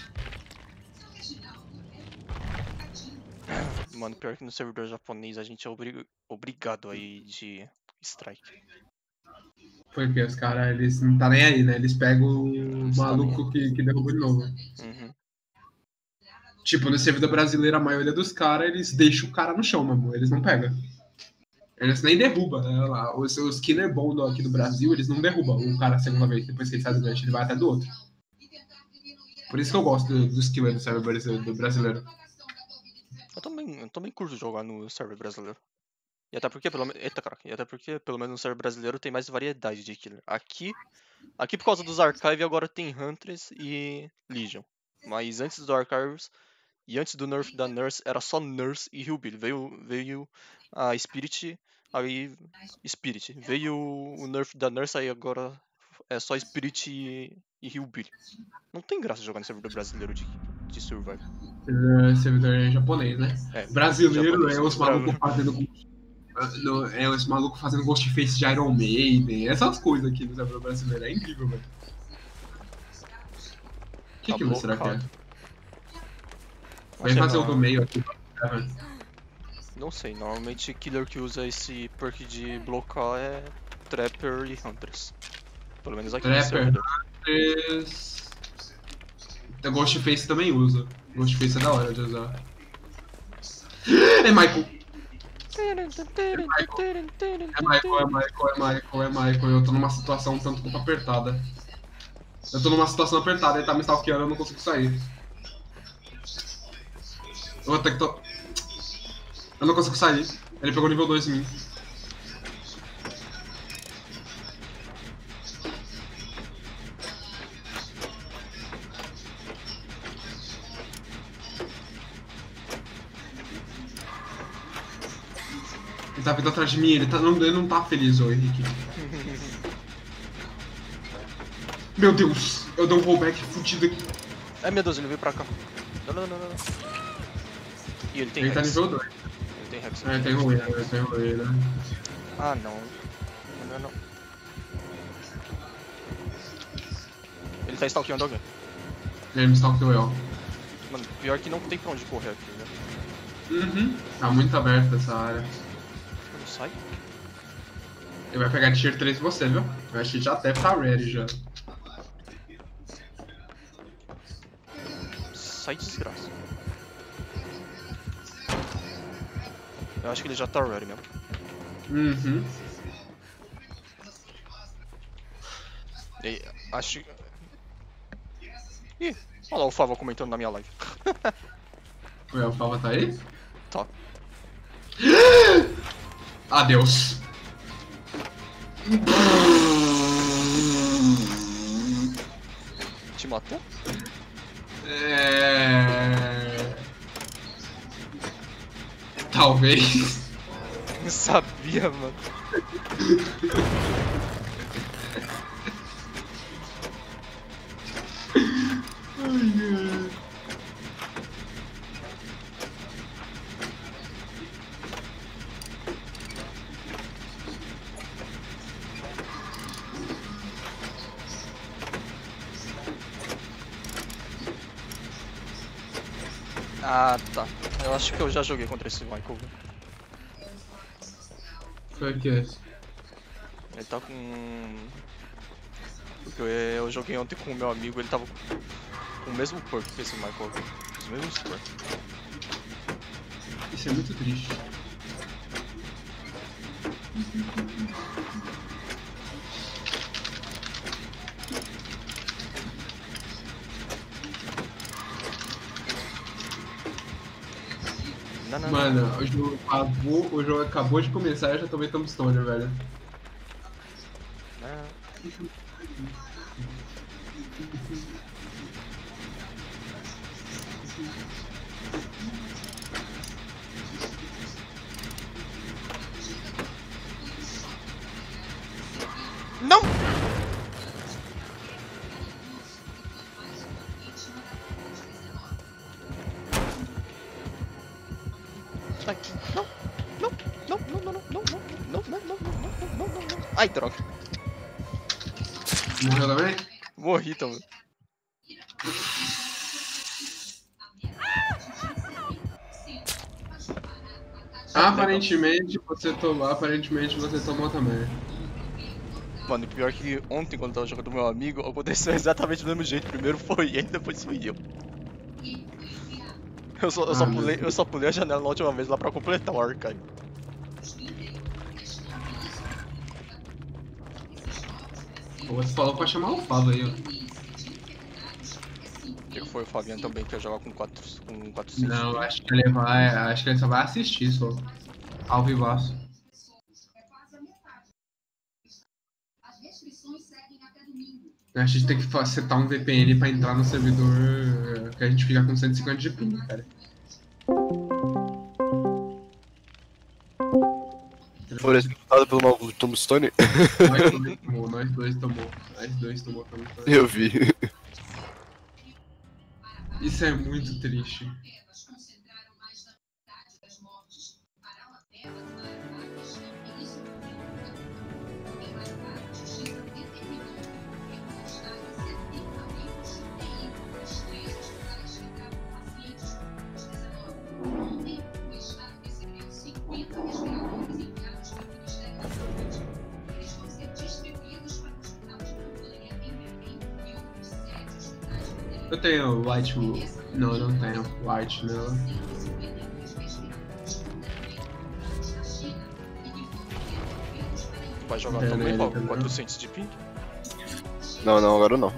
Mano, pior que no servidor japonês a gente é obrig... obrigado aí de strike. Porque os caras, eles não tá nem aí, né? Eles pegam o maluco que, que derrubou de novo. Uhum. Tipo, no servidor brasileiro, a maioria dos caras, eles deixam o cara no chão, mano. Eles não pegam. Eles nem derrubam, né? Lá, os, os killer bom do, aqui do Brasil, eles não derrubam o cara a segunda vez. Depois que ele sai do gancho, ele vai até do outro. Por isso que eu gosto do, dos killers do servidor do brasileiro. Eu também, eu também curto jogar no server brasileiro. E até porque, pelo menos. Eita, caraca. E até porque, pelo menos no server brasileiro, tem mais variedade de killer. Aqui, aqui por causa dos Archive, agora tem Huntress e Legion. Mas antes do Archives e antes do nerf da Nurse, era só Nurse e Hillbilly. Veio, veio a Spirit, aí Spirit. Veio o nerf da Nurse, aí agora é só Spirit e, e Hillbilly. Não tem graça jogar no servidor brasileiro de, de Survival. Uh, servidor japonês, né? É, brasileiro japonês. é os malucos fazendo. No, é esse maluco fazendo Ghostface de Iron Maiden, essas coisas aqui no servidor brasileiro. É incrível, velho. O que Tá aquilo será que é? blocado. Vem Acho que fazer o não- do meio aqui. Não sei, normalmente killer que usa esse perk de blocar é Trapper e Huntress. Pelo menos aqui no Trapper, servidor. Huntress... O Ghostface também usa. Ghostface é da hora de usar. É Michael! É Michael, é Michael, é Michael, é Michael. Eu tô numa situação um tanto quanto apertada. Eu tô numa situação apertada, ele tá me stalkeando, eu não consigo sair. Eu vou ter que to... Eu não consigo sair. Ele pegou nível dois em mim. Ele tá vindo atrás de mim, ele, tá, não, ele não tá feliz, ô Henrique. Meu Deus, eu dei um rollback fudido aqui. Ai meu Deus, ele veio pra cá. Não, não, não, não. não. E ele tem Ele tá Rex. nível dois. Ele tem Rex. É, tem ruína, tem ruína. Ah não. Não, não, não. Ele tá stalkeando alguém. Ele me stalkeou eu. Mano, pior que não tem pra onde correr aqui, né? Uhum. Tá muito aberta essa área. Não sai. Ele vai pegar tier três em você, viu? Eu acho que já até tá ready já. Sai, desgraça. Eu acho que ele já tá ready mesmo. Uhum. E, acho... Ih, olha lá o Fava comentando na minha live. Ué, o Fava tá aí? Tá. Adeus. Te matou? É... Talvez. Não sabia, mano. Ah, tá. Eu acho que eu já joguei contra esse Michael. Foi o que? Ele tá com... Porque eu, eu joguei ontem com o meu amigo, ele tava com o mesmo perk que esse Michael. Os mesmos perks. Isso é muito triste. Não, não, Mano, não. o jogo acabou, o jogo acabou de começar e eu já tomei tombstone, velho. Não. Não! Ai, não, não, não, não, não, não, não, não, não, não, não, não, não, não, não, não. Ai, droga. Morreu também? Morri também. Aparentemente você tomou, aparentemente você tomou também. Mano, pior que ontem, quando eu tava jogando com meu amigo, aconteceu exatamente do mesmo jeito. Primeiro foi ele, depois fui eu. Eu só, eu, só Ah, pulei, eu só pulei a janela na última vez lá pra completar o archive. Você falou pra chamar o Fava aí, ó. Que foi o Fabiano também, que ia jogar com quatro com quatrocentos. Não, acho que ele vai. Acho que ele só vai assistir só. Ao vivaço. A gente tem que setar um V P N pra entrar no servidor que a gente fica com cento e cinquenta de ping, cara. Por executado pelo maluco do Tombstone? Nós dois tomou, nós dois tomou. Nós dois tomou Tombstone. Eu vi. Isso é muito triste. Eu tenho White. Não, eu não tenho White nela. Vai jogar Entendeu, também, Paulo, com entendeu? quatrocentos de ping? Não, não, agora não.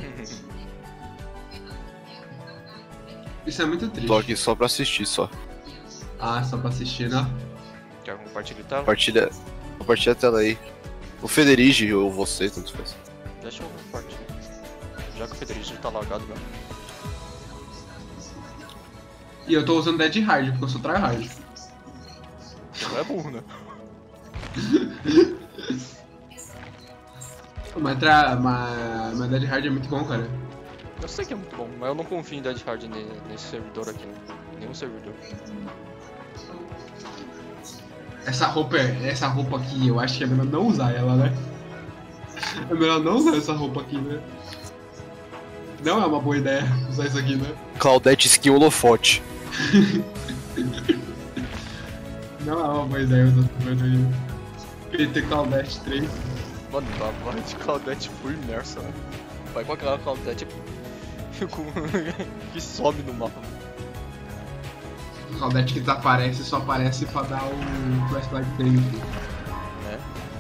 Isso é muito triste. Tô aqui só pra assistir, só. Ah, só pra assistir, né? Quer compartilhar a tela? Compartilha, compartilha a tela aí. O Federige ou você, tanto faz. Deixa eu compartilhar. Já que o Federico tá lagado mesmo. E eu tô usando Dead Hard, porque eu sou tryhard. Você não é burro, né? Mas, tra... mas... mas Dead Hard é muito bom, cara. Eu sei que é muito bom, mas eu não confio em Dead Hard ne- nesse servidor aqui. Nenhum servidor. Essa roupa, essa roupa aqui, eu acho que é melhor não usar ela, né? É melhor não usar essa roupa aqui, né? Não é uma boa ideia usar isso aqui, né? Claudette Skin Holofote. Não é uma boa ideia usar essa coisa aí. P T Claudette três. Mano, tá vai de Claudette full imersa, né? Vai com aquela Claudette com- que some no mapa. Claudette que desaparece só aparece pra dar o flashlight dele. Né?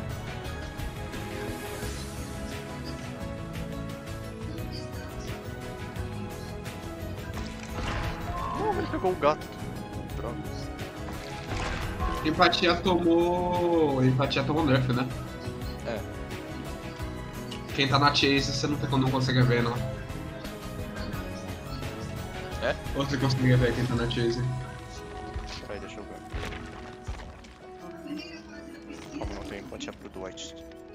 Não, ele pegou o gato. Droga. Empatia tomou. Empatia tomou nerf, né? É. Quem tá na chase você não, tem, não consegue ver, não. É? Ou você consegue ver quem tá na chase? Peraí, deixa eu ver. Como não tem empatia pro Dwight.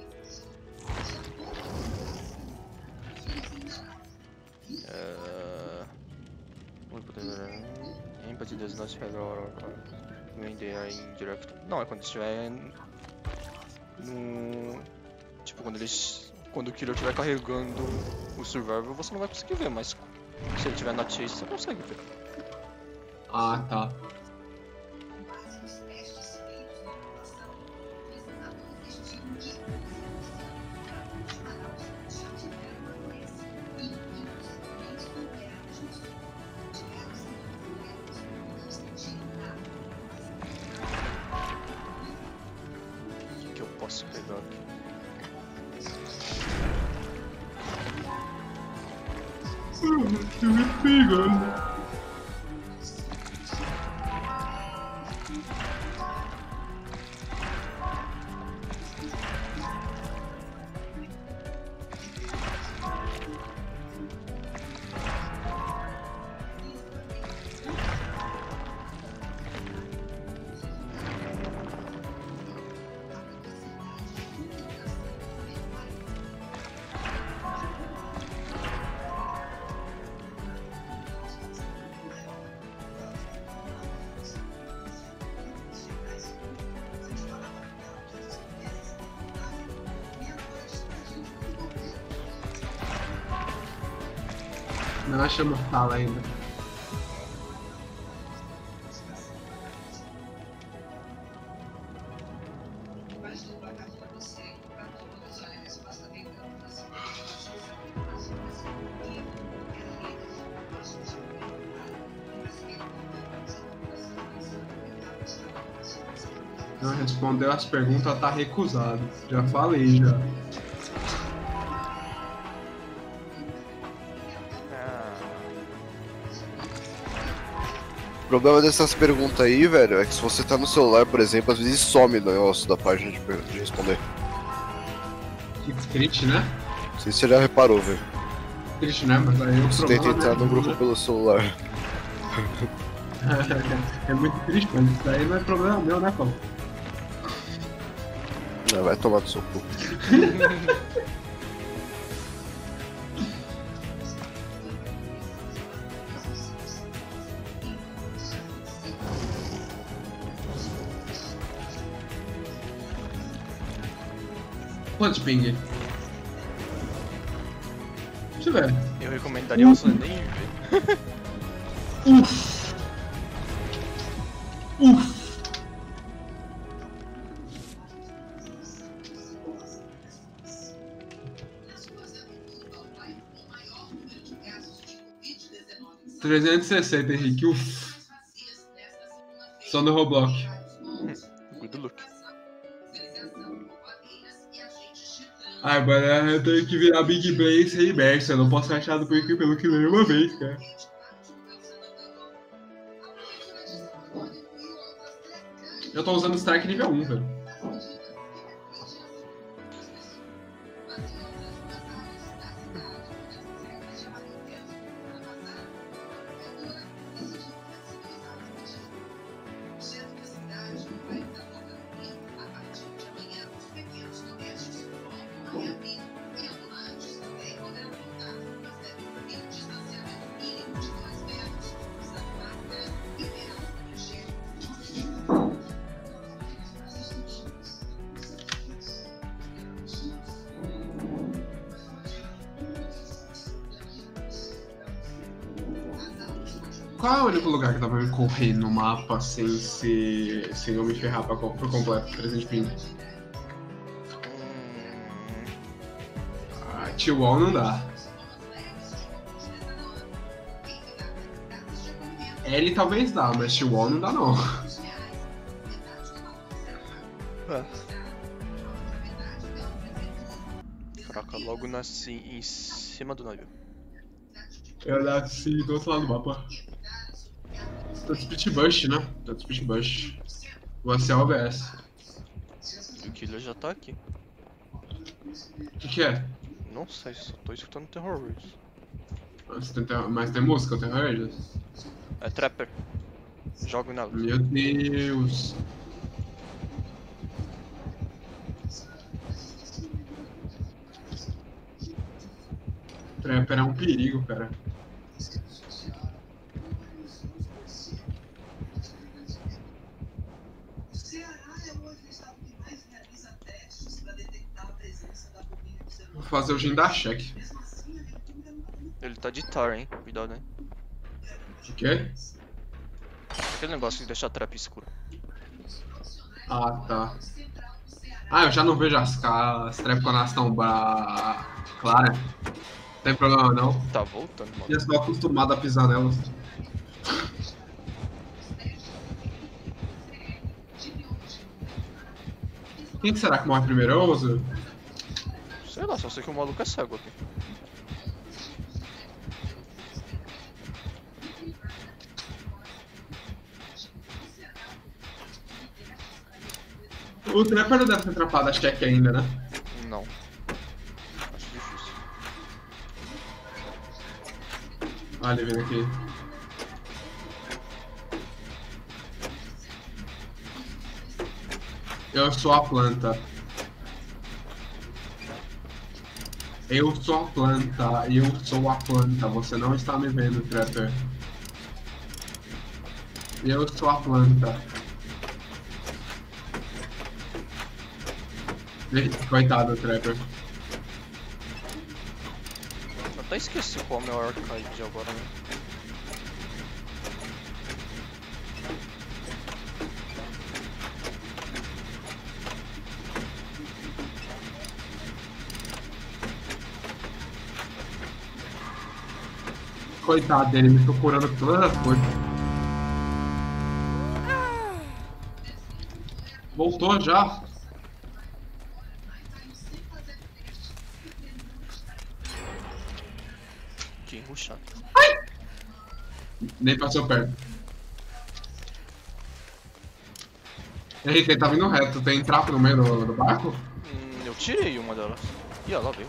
Uh, empathy does not have or when they are in direct. Não, é quando estiver no. Tipo, quando eles. Quando o killer estiver carregando o survivor, você não vai conseguir ver, mas se ele estiver na chase, você consegue ver. Ah, tá. O que eu posso pegar aqui? Que muito perigoso. Não achei mortal ainda. Não respondeu as perguntas, tá recusado. Já falei já. O problema dessas perguntas aí, velho, é que se você tá no celular, por exemplo, às vezes some o negócio da página de, per- de responder. Que triste, né? Não sei se você já reparou, velho. Triste, né? Mas aí o Você problema tenta entrar né? no grupo pelo celular. É muito triste, mas isso daí não é problema meu, né, Paulo? Não, vai tomar do seu cu. Quantos ping? Deixa eu ver. Eu recomendaria você nem ver. Uff. Uff. trezentos e sessenta, Henrique. Uff. Só no Roblox. Good look. Ai, mano, eu tenho que virar Big Brain sem imerso. Eu não posso ser achado por aqui pelo que nenhuma vez, cara. Eu tô usando Strike nível um, velho. Qual é o único lugar que dá pra me correr no mapa sem ser. sem eu me ferrar pra, por completo, trezentos ping? Ah, T-Wall não dá. L talvez dá, mas T-Wall não dá não. É. Caraca, logo nasci em cima do navio. Eu nasci do outro lado do mapa. Tô de split bush, né? Tô de split bush. Vou ser O B S. E o killer já tá aqui. O que que é? Não sei, só tô escutando Terror Raiders. Mas tem, ter- mas tem música, tem Raiders? É Trapper. Jogo nela. Meu Deus. Trapper é um perigo, cara. Vou fazer o gin da check. Ele tá de tar, hein? Cuidado, hein? O quê? Aquele negócio de deixar a trap escura. Ah, tá. Ah, eu já não vejo as, as trap quando elas estão ba... claras. Não tem problema não. Tá voltando, mano. E eu estou acostumado a pisar nelas. Quem que será que morre primeiro? Eu ou você? Sei lá, só sei que o maluco é cego aqui. O Trapper não deve ter atrapado a check ainda, né? Não. Acho difícil. Olha ele vindo aqui. Eu sou a planta. Eu sou a planta. Eu sou a planta. Você não está me vendo, Trapper. Eu sou a planta. Coitado, Trapper. Eu até esqueci qual é o meu archive de agora, né? Coitado dele, me procurando por todas as coisas. Voltou já? Que ruxado. Nem passou perto. Henrique, ele tá vindo reto. Tem trapo no meio do, do barco? Hum, eu tirei uma delas. Ih, olha lá, veio.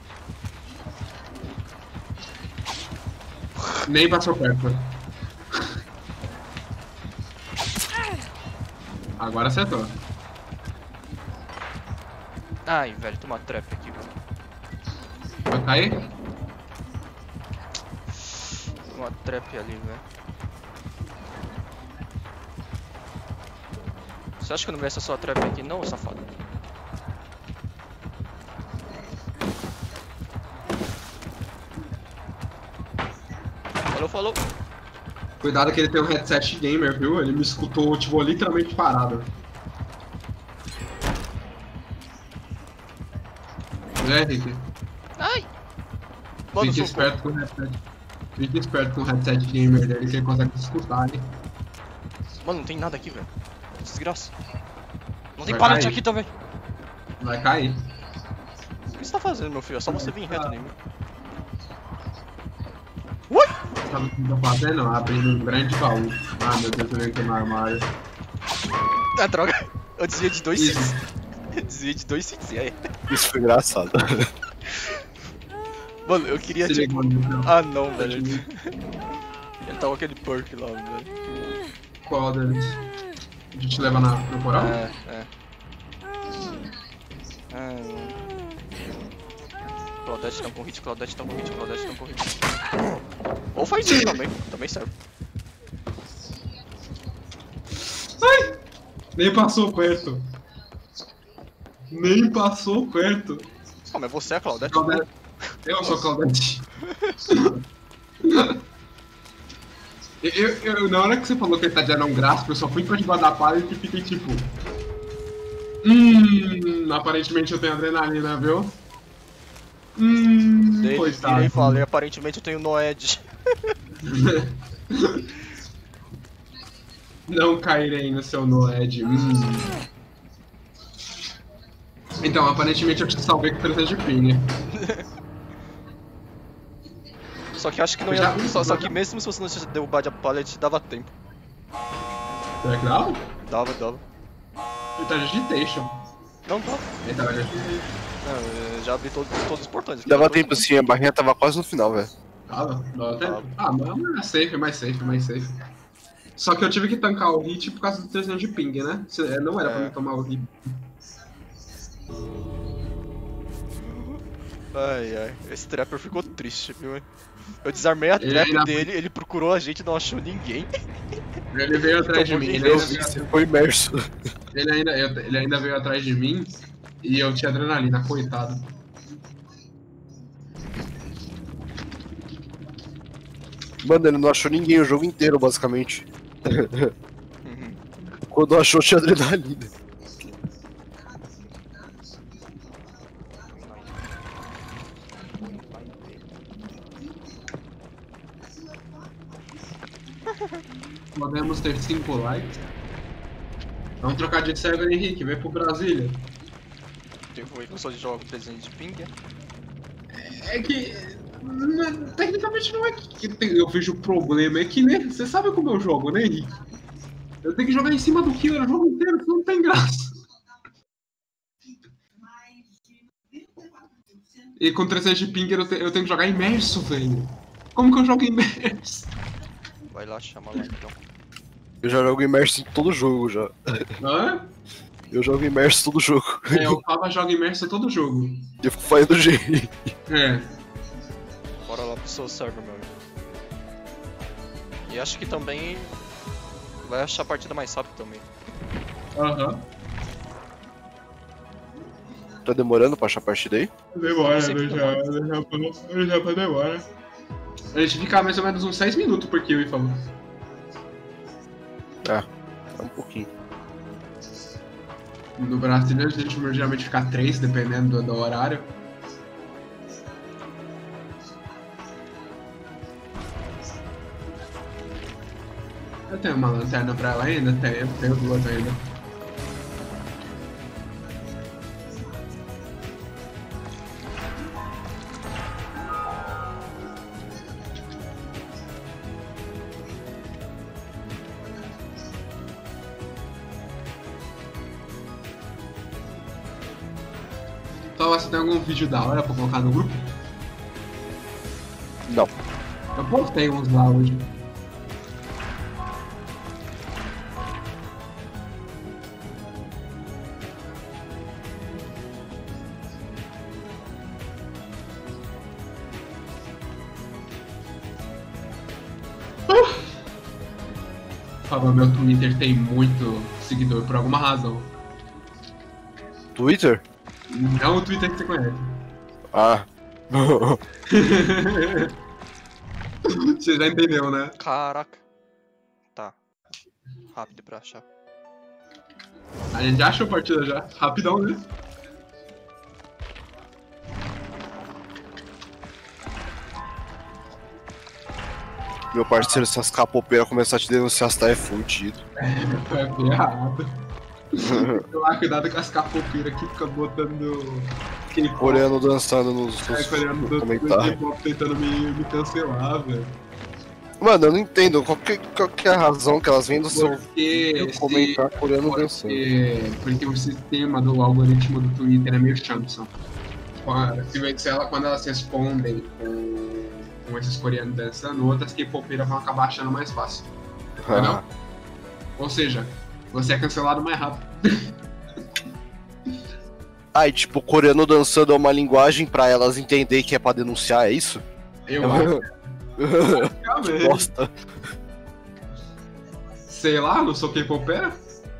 Nem passou perto. Agora acertou. Ai, velho, tem uma trap aqui, velho. Vai cair? Tem uma trap ali, velho. Você acha que eu não vi essa sua trap aqui não, safado? Falou, falou. Cuidado que ele tem um headset gamer, viu? Ele me escutou, tipo, literalmente parado. É, Henrique? Ai! Mano, Fique socorro. esperto com o headset. Fique esperto com o headset gamer dele que ele consegue escutar, hein? Mano, não tem nada aqui, velho. Desgraça. Não tem Vai pallet cair. aqui também. Vai cair. O que você tá fazendo, meu filho? É só você vir reto em mim. Ui! Sabe o que eu tô fazendo? Abrindo um grande baú. Ah, meu Deus, eu entro no armário. Ah, droga. Eu desviei de dois Isso. hits. Eu desviei de dois hits, e aí? Isso foi engraçado. Mano, eu queria Se tipo... liga, mano. Ah, não, velho. Ele tá com aquele perk lá, velho. Qual deles? A gente leva na, no coral? É, é. Ah, não. Claudette tá com hit, Claudette tá com hit, Claudette tá com hit. Ou faz isso também, também serve. Ai! Nem passou perto. Nem passou perto. Pô, mas você é a Claudette? Claudete. Eu sou Claudete. eu, eu, na hora que você falou que ele tá de anão grasp, eu só fui pra debaixo da palha e fiquei tipo... Hum, aparentemente eu tenho adrenalina, viu? Hum, Daí ele coitado. vira e fala, e aparentemente eu tenho Noed. Não cairei no seu Noed. Hum. Então, aparentemente eu te salvei com trezentos de ping. Só que acho que não ia. Já- Só, só que mesmo se você não tivesse derrubado a pallet, dava tempo. Será que dá? Dava, dava. Ele tá de agitation. Não, dava. Ele tá de Não, eu já abri todos, todos os portões. aqui. Dava Todos- tempo sim, a barrinha tava quase no final, velho. Dava? Dava até? Dava. Ah, mas é safe, mais safe, mais safe. Só que eu tive que tancar o hit por causa do trezentos de ping, né? Se- Não era pra É. mim tomar o hit. Ai, ai. Esse trapper ficou triste, viu? hein? Eu desarmei a Ele trap ainda- dele, ele procurou a gente, não achou ninguém. Ele veio atrás de Tomou mim. de Ele Eu ainda, vi, você foi imerso. ele, ainda, eu- ele ainda veio atrás de mim e eu tinha adrenalina, coitado. Mano, ele não achou ninguém o jogo inteiro, basicamente. Uhum. Quando achou, tinha adrenalina. Podemos ter cinco likes. Vamos trocar de server, Henrique. Vem pro Brasília. Eu vou eu só jogo trezentos de ping. É que. não- Tecnicamente não é que tem- eu vejo problema, é que, né? Você sabe como eu jogo, né, Henrique? Eu tenho que jogar em cima do killer o jogo inteiro, senão não tem graça. E com trezentos de pinger eu, te- eu tenho que jogar imerso, velho. Como que eu jogo imerso? Vai lá, chama lá então. Eu já jogo imerso em todo jogo, já. Hã? Eu jogo imerso em todo jogo. É, o Fava joga imerso todo jogo. Eu fico fazendo jeito. É. Bora lá pro seu server, meu amigo. E acho que também vai achar a partida mais rápido também. Aham. Tá demorando pra achar a partida aí? Demora, Sempre deixa, deixa, deixa pra demora. A gente fica mais ou menos uns seis minutos por kill, falou. É, é um pouquinho. No Brasil a gente geralmente fica três, dependendo do, do horário. Eu tenho uma lanterna pra ela ainda? Tenho, tenho duas ainda. Então, você tem algum vídeo da hora pra colocar no grupo? Não. Eu postei uns lá hoje. Fala, meu Twitter tem muito seguidor por alguma razão. Twitter? Não o Twitter que você conhece. Ah. Você já entendeu, né? Caraca. Tá. Rápido pra achar. A gente já achou a partida já. Rapidão, né? Meu parceiro, se as capopeiras começar a te denunciar, você tá é fudido. É ferrado. Lá, cuidado com as capopeiras que ficam botando. Coreano dançando nos, nos, É, coreano nos dançando comentários. tentando me, me cancelar, velho. Mano, eu não entendo qual que, qual que é a razão que elas vêm do seu Porque vídeo comentar coreano dançando. Porque, porque o sistema do algoritmo do Twitter é meio chato. Se vê se ela, quando elas respondem com, com esses coreanos dançando, outras K-popeiras vão acabar achando mais fácil. Entendeu? Ah, Ou seja, você é cancelado mais rápido. ah, e tipo, coreano dançando é uma linguagem pra elas entenderem que é pra denunciar, é isso? Eu acho. Que bosta. Sei lá, não sou K-popera?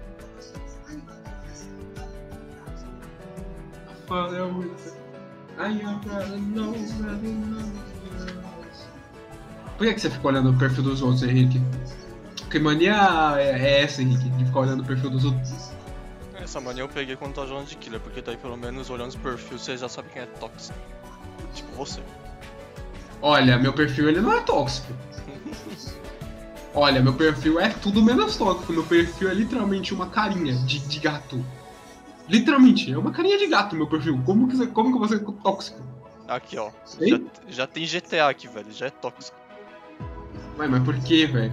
Por que, que você fica olhando o perfil dos outros, Henrique? Que mania é essa, Henrique, de ficar olhando o perfil dos outros? Essa mania eu peguei quando tava jogando de killer, porque daí pelo menos olhando os perfis você já sabe quem é tóxico. Tipo você. Olha, meu perfil ele não é tóxico. Olha, meu perfil é tudo menos tóxico. Meu perfil é literalmente uma carinha de, de gato. Literalmente, é uma carinha de gato meu perfil. Como que você, como que você é tóxico? Aqui ó, Ei? já, já tem G T A aqui, velho, já é tóxico. Ué, mas por que, velho?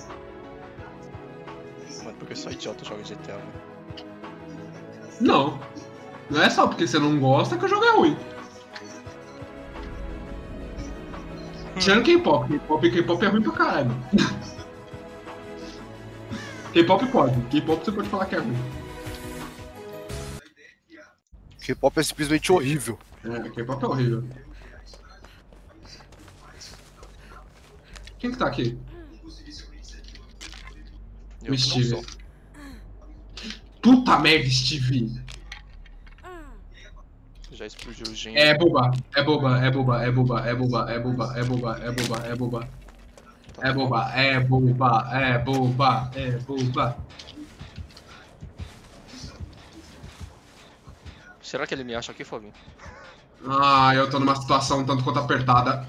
Mano, porque só idiota joga G T A, velho. Não. Não é só porque você não gosta que o jogo é ruim. Tirando K-pop, K-pop, K-pop é ruim pra caralho. K-pop pode, K-pop você pode falar que é ruim. K-pop é simplesmente horrível. É, K-pop é horrível. Quem que tá aqui? Eu O que não Steve. sou. Puta merda, Steve. Já explodiu o gen. É boba, é boba, é boba, é boba, é boba, é boba, é boba, é boba, é boba. É boba, é boba, é boba, é boba. Será que ele me acha aqui, Fabinho? Ah, eu tô numa situação tanto quanto apertada.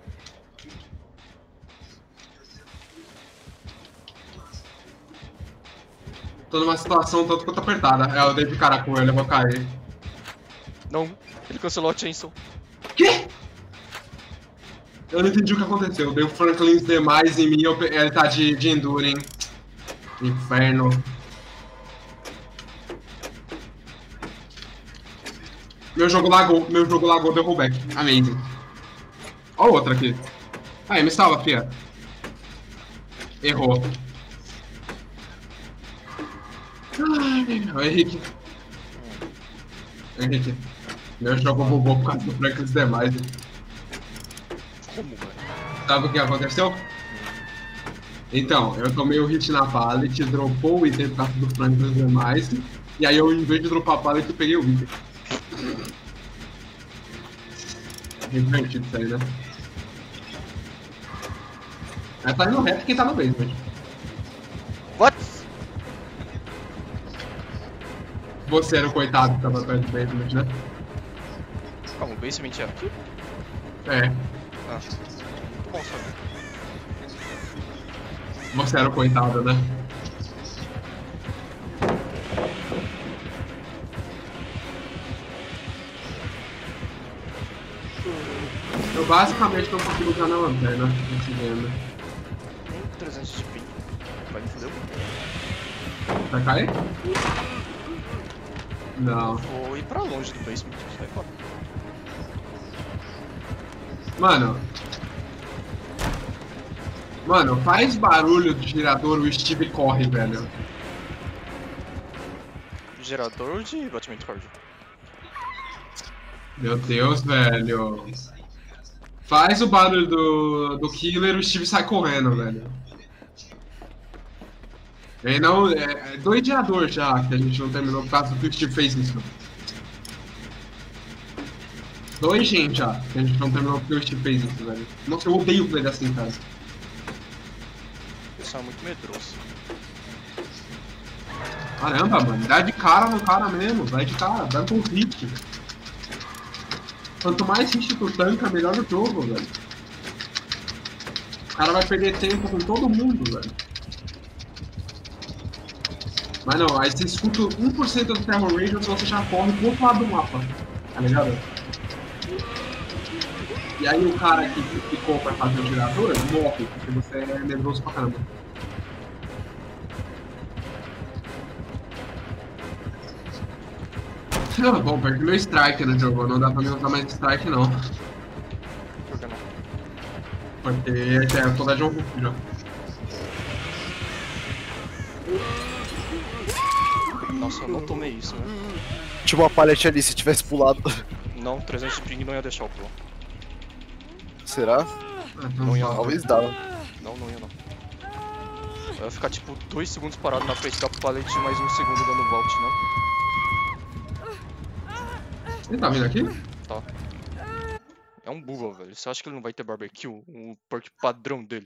Tô numa situação tanto quanto apertada. É, eu dei de cara com ele, eu vou cair. Não, ele cancelou a Chainsaw. Quê? Eu não entendi o que aconteceu. Eu dei o Franklin demais em mim, eu pe- ele tá de, de Enduring. Inferno. Meu jogo lagou, meu jogo lagou, deu rollback. Amazing. Ó outra aqui. Aí, me salva, fia. Errou. Ai, ô, Henrique. Henrique. Meu jogo bugou por causa do Franklin demais. Como, velho? Sabe o que aconteceu? Então, eu tomei o hit na pallet, dropou o item por causa do Franklin demais. E aí eu, em vez de dropar a pallet, eu peguei o item. Divertido isso aí, né? Aí tá indo reto quem tá no basement. What? Você era o coitado que tava perto do basement, né? Calma, o basement é aqui? É, Ah, muito bom saber. você era o coitado, né? Eu basicamente não consigo usar na lanterna nesse game. Nem trezentos de ping. Vai me foder. Vai cair? Não. Vou ir pra longe do basement, sai fora. Mano. Mano, faz barulho de girador, o Steve corre, velho. Gerador de batimento cardíaco. Meu Deus, velho. Faz o barulho do, do killer, o Steve sai correndo, velho. E não, é, é dois geradores já que a gente não terminou por causa do que o Steve fez isso. Dois gente já que a gente não terminou porque o Steve fez isso, velho. Nossa, eu odeio o play assim, cara. O pessoal é muito medroso. Caramba, mano, dá de cara no cara mesmo, vai de cara, dá com hit. Quanto mais hit tu tanca, melhor o jogo, velho. cara vai perder tempo com todo mundo, velho. Mas não, aí você escuta um por cento do Terror Rangers, você já corre pro outro lado do mapa. Tá ligado? E aí o cara que ficou pra fazer o gerador morre, porque você é nervoso pra caramba. Não, bom, perdi meu strike no jogo, não dá pra me usar mais strike não. Por que não? Porque é toda de um ruff já. Nossa, eu não tomei isso, né? Tinha uma palete ali, se tivesse pulado. Não, trezentos de ping não ia deixar o pulo. Será? Ah, Não ia, Talvez dava. Não, não ia não. Eu ia ficar tipo dois segundos parado na frente da palete e mais um segundo dando volt, não? Ele tá vindo aqui? Tá. É um buggle, velho. Você acha que ele não vai ter barbecue? O perk padrão dele.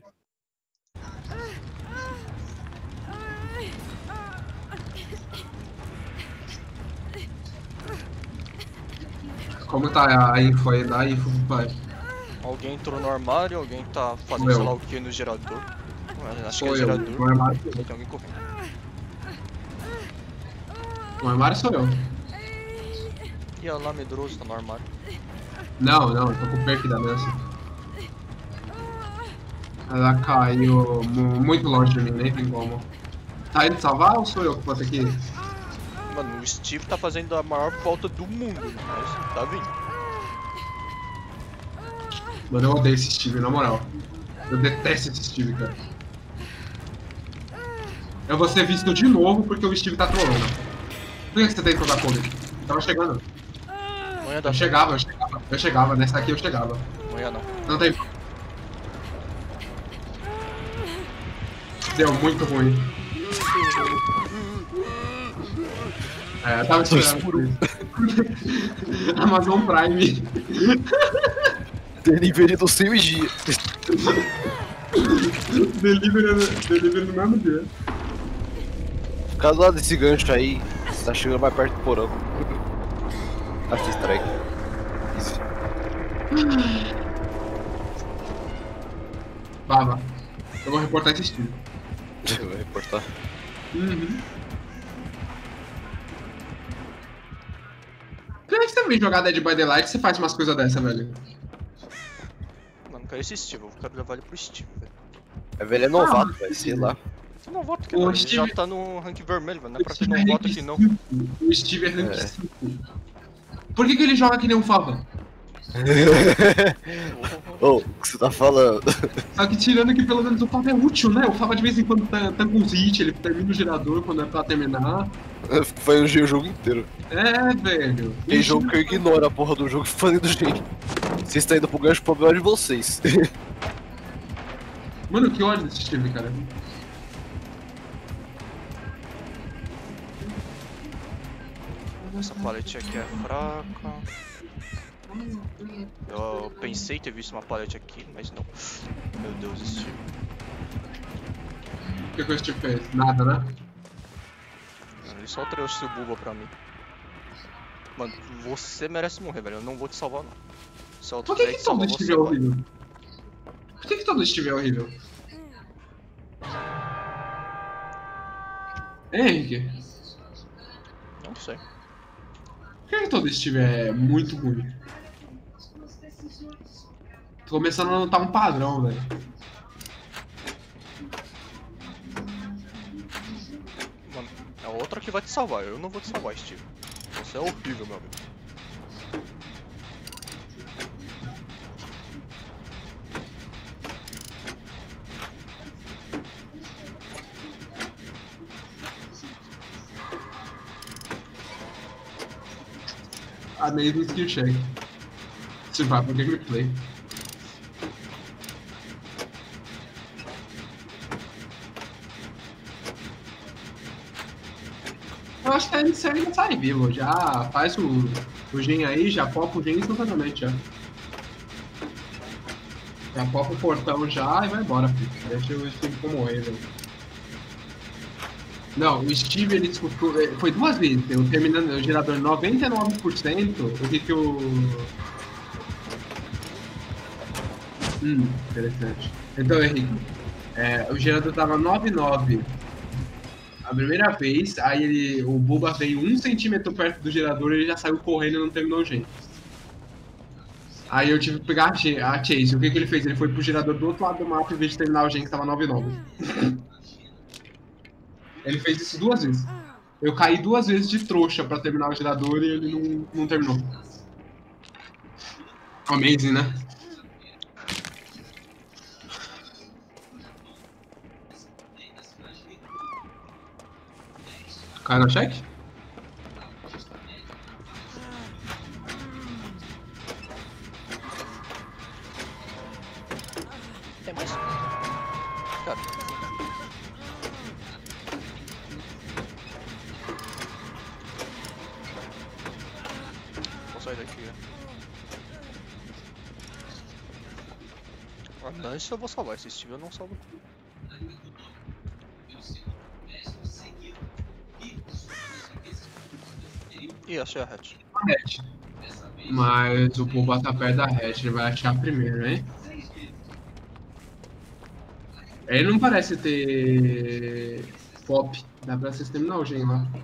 Como tá a info aí? Dá a info pro pai. Alguém entrou no armário, alguém tá fazendo Meu. sei lá o que no gerador. Acho Sou que é eu. gerador. No armário sou eu. Tem alguém correndo. No armário sou eu. E a lá medroso tá no armário. Não, não, eu tô com o perk da Nancy. Ela caiu mu- muito longe de mim, nem tem como. Tá indo salvar ou sou eu que vou ter que ir? Mano, o Steve tá fazendo a maior volta do mundo, mas tá vindo. Mano, eu odeio esse Steve, na moral. Eu detesto esse Steve, cara. Eu vou ser visto de novo porque o Steve tá trollando. Por que que você tem que trocar cover? Tava chegando. Amanhã dá Eu chegava, eu chegava, eu chegava, nessa aqui eu chegava. Amanhã não. Não tem. Deu muito ruim. É, eu tava esperando por isso. Amazon Prime. Delivery do seu dia. Delivery, delivery no mesmo dia. Por causa lá desse gancho aí, você tá chegando mais perto do porão. Aqui, strike. Isso. Baba. Eu vou reportar esse estilo. Eu vou reportar. Uhum. Por que você também jogar Dead by Daylight você faz umas coisas dessa, velho? Mano, não quero esse Steve, eu quero levar ele pro Steve, velho. É velho, é novato, Ah, velho, sei lá. Você não vota aqui, O não, ele Steve- já tá no rank vermelho, velho. Não é O pra ter Steve não é vota rank aqui não. cinco. O Steve é rank É. cinco. Por que, que ele joga que nem um Fava? Ô, o que você tá falando? Só que tirando que pelo menos o Fava é útil, né? O Fava de vez em quando tá, tá com uns hits, ele termina o gerador quando é pra terminar. Foi o jogo inteiro. É, velho. Tem O jogo que eu Steve- ignoro a porra do jogo fazendo jeito. Vocês estão indo pro gancho, o problema é de vocês. Mano, que ódio desse Steve, cara. Essa palete aqui é fraca. Eu pensei ter visto uma palete aqui, mas não. Meu Deus, Steve. O que, que o Steve fez? Nada, né? Ele só trouxe o Bulba pra mim. Mano, você merece morrer, velho. Eu não vou te salvar, não. Se eu Por que, tiver que te todo salvar, Steve você é vai. horrível? Por que, que todo Steve é horrível? Hein, Henrique? Não sei. Por que, que todo Steve é muito ruim? Tô começando a notar um padrão, velho. Mano, é outra que vai te salvar. Eu não vou te salvar, Steve. Você é horrível, meu amigo. Amazing skill check. Survival gameplay. Eu acho que você ainda sai vivo. Já faz o, o gen aí, já popa o gen instantaneamente já. Já popa o portão já e vai embora, filho. Deixa o Steve como morrer, velho. Não, o Steve ele disputou. Foi duas vezes. Eu terminando o gerador noventa e nove por cento. O que que o. Hum, interessante. Então, Henrique, é, o gerador tava nove nove a primeira vez, aí ele, o Bulba veio um centímetro perto do gerador e ele já saiu correndo e não terminou o gen. Aí eu tive que pegar a, Ge- a Chase. O que, que ele fez? Ele foi pro gerador do outro lado do mapa em vez de terminar o gen que tava nove nove. Ele fez isso duas vezes. Eu caí duas vezes de trouxa pra terminar o gerador e ele não, não terminou. Amazing, né? Cai no cheque? Tem mais? Cara. Vou sair daqui, né? Ah, não, isso eu vou salvar. Se Steve eu não salvo. Ih, achei a hatch. Hatch. Mas o Bulba tá perto da hatch, ele vai achar primeiro, hein? Ele não parece ter pop. Dá pra vocês terminar o gen lá.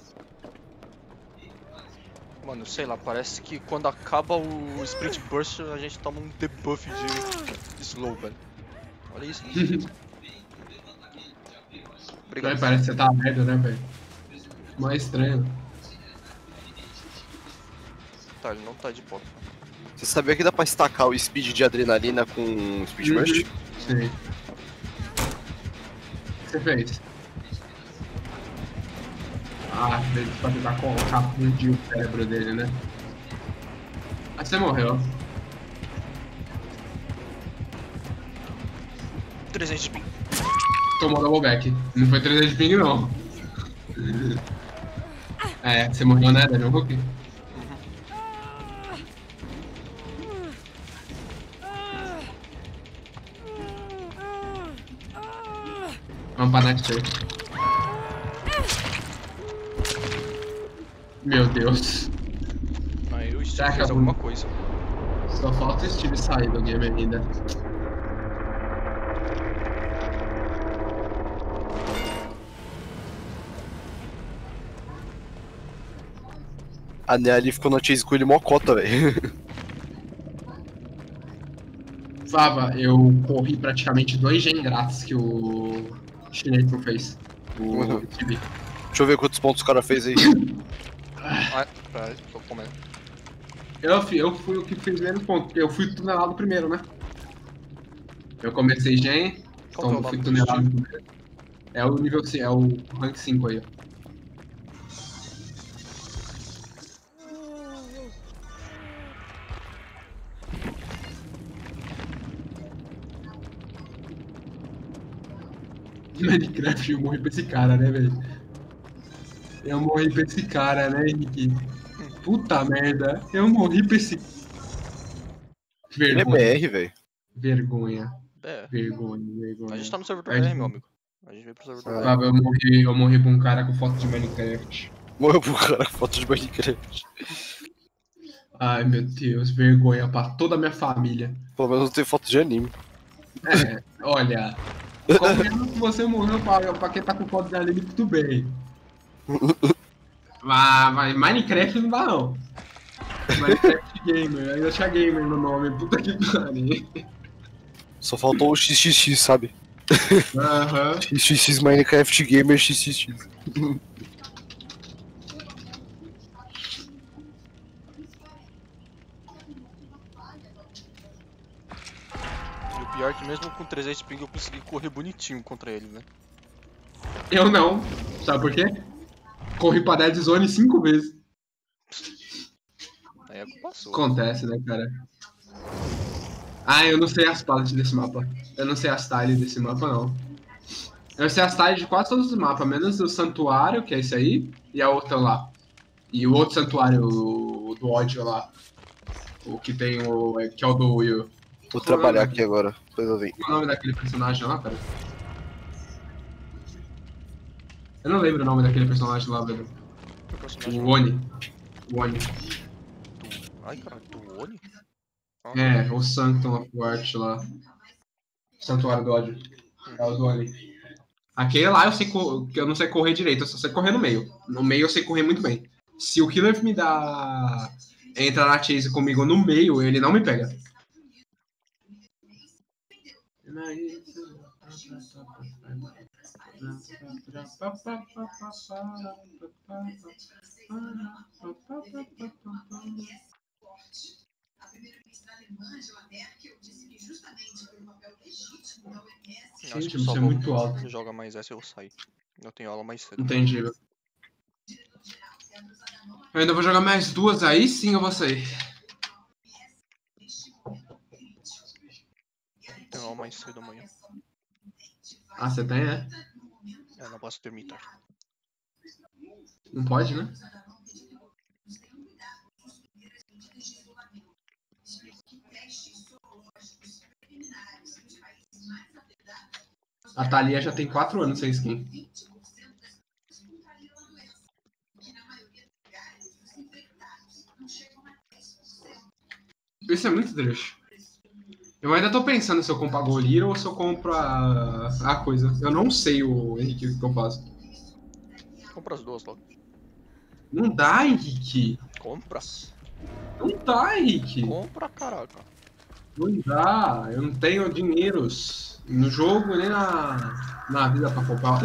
Mano, sei lá, parece que quando acaba o Sprint Burst a gente toma um debuff de slow, velho. Olha isso. Obrigado. Aí parece que você tá merda, né, velho? Mais estranho. Tá, ele não tá de pop. Você sabia que dá pra estacar o speed de adrenalina com speed burst? Sim. O que você fez? Ah, fez pra tentar colocar fundir o cérebro dele, né? Aí você morreu. trezentos de ping. Tomou double back. Não foi trezentos de ping, não. É, você morreu, né, Daniel Hook? Vamos pra next turn. Meu Deus. Aí o Steve Será que fez é alguma bom? coisa. Só falta o Steve sair do game ainda. A Nelly ficou no chase com ele mocota, velho. Fava, eu corri praticamente dois gen grátis que o chinês não fez. O Uhum. Steve. Deixa eu ver quantos pontos o cara fez aí. Ah, peraí, tô comendo. Eu, fui- eu fui o que fiz menos pontos, porque eu fui tunelado primeiro, né? Eu comecei gen, Qual que é o então fui nome do tunelado Steve? primeiro. É o nível cinco, é o rank cinco aí, ó. Minecraft, eu morri pra esse cara, né, velho? Eu morri pra esse cara, né, Henrique? Puta merda, eu morri pra esse. Ele é Vergonha. B R, velho. Vergonha. É, Vergonha, vergonha. a gente tá no servidor É, B R, meu amigo. A gente veio pro servidor B R. Fábio, eu morri, eu morri pra um cara com foto de Minecraft. Morreu pro cara com foto de Minecraft. Ai, meu Deus, vergonha pra toda a minha família. Pelo menos não tem foto de anime. É, olha, convenhamos que você morreu pra, pra quem tá com foto de anime, tudo bem. Mas, mas Minecraft não dá, não. Minecraft Gamer, ainda tinha Gamer no nome, puta que pariu. Só faltou o X X X, sabe? Aham. X X X Minecraft Gamer X X X. E o pior é que mesmo com trezentos de ping eu consegui correr bonitinho contra ele, né? Eu não. Sabe por quê? Corri pra Dead Zone cinco vezes. Aí é culpa sua. Acontece, né, cara? Ah, eu não sei as palettes desse mapa. Eu não sei as tiles desse mapa, não. Eu sei as tiles de quase todos os mapas, menos o Santuário, que é esse aí, e a outra lá. E o outro Santuário, o do ódio lá. O que tem o... que é o do Will. Vou trabalhar aqui agora, depois eu venho. Qual é o nome daquele personagem lá, cara? Eu não lembro o nome daquele personagem lá, velho. Meu personagem O Oni. O Oni. do... Ai, caralho, do Oni? Ah, É, o Sanctum of Wart lá. Santuário do ódio. É o do ali. Aquele lá eu sei co- que eu não sei correr direito, eu só sei correr no meio. No meio eu sei correr muito bem. Se o killer me dá. Entra na chase comigo no meio, ele não me pega. Acho Gente, que você só é vou muito alto. jogar mais essa e eu saio. Eu tenho aula mais cedo. Entendi. Eu ainda vou jogar mais duas, aí sim eu vou sair. Eu tenho aula mais cedo amanhã. Ah, você tem, né? Eu não posso dormir tarde. Não pode, né? A Thalia já tem quatro anos sem skin. Isso é muito triste. Eu ainda tô pensando se eu compro a Golira ou se eu compro a, a coisa. Eu não sei, o Henrique, o que eu faço. Compra as duas logo. Não dá, Henrique. Compra. Não dá, Henrique. Compra, caraca. Não dá. Eu não tenho dinheiros no jogo nem na, na vida pra comprar.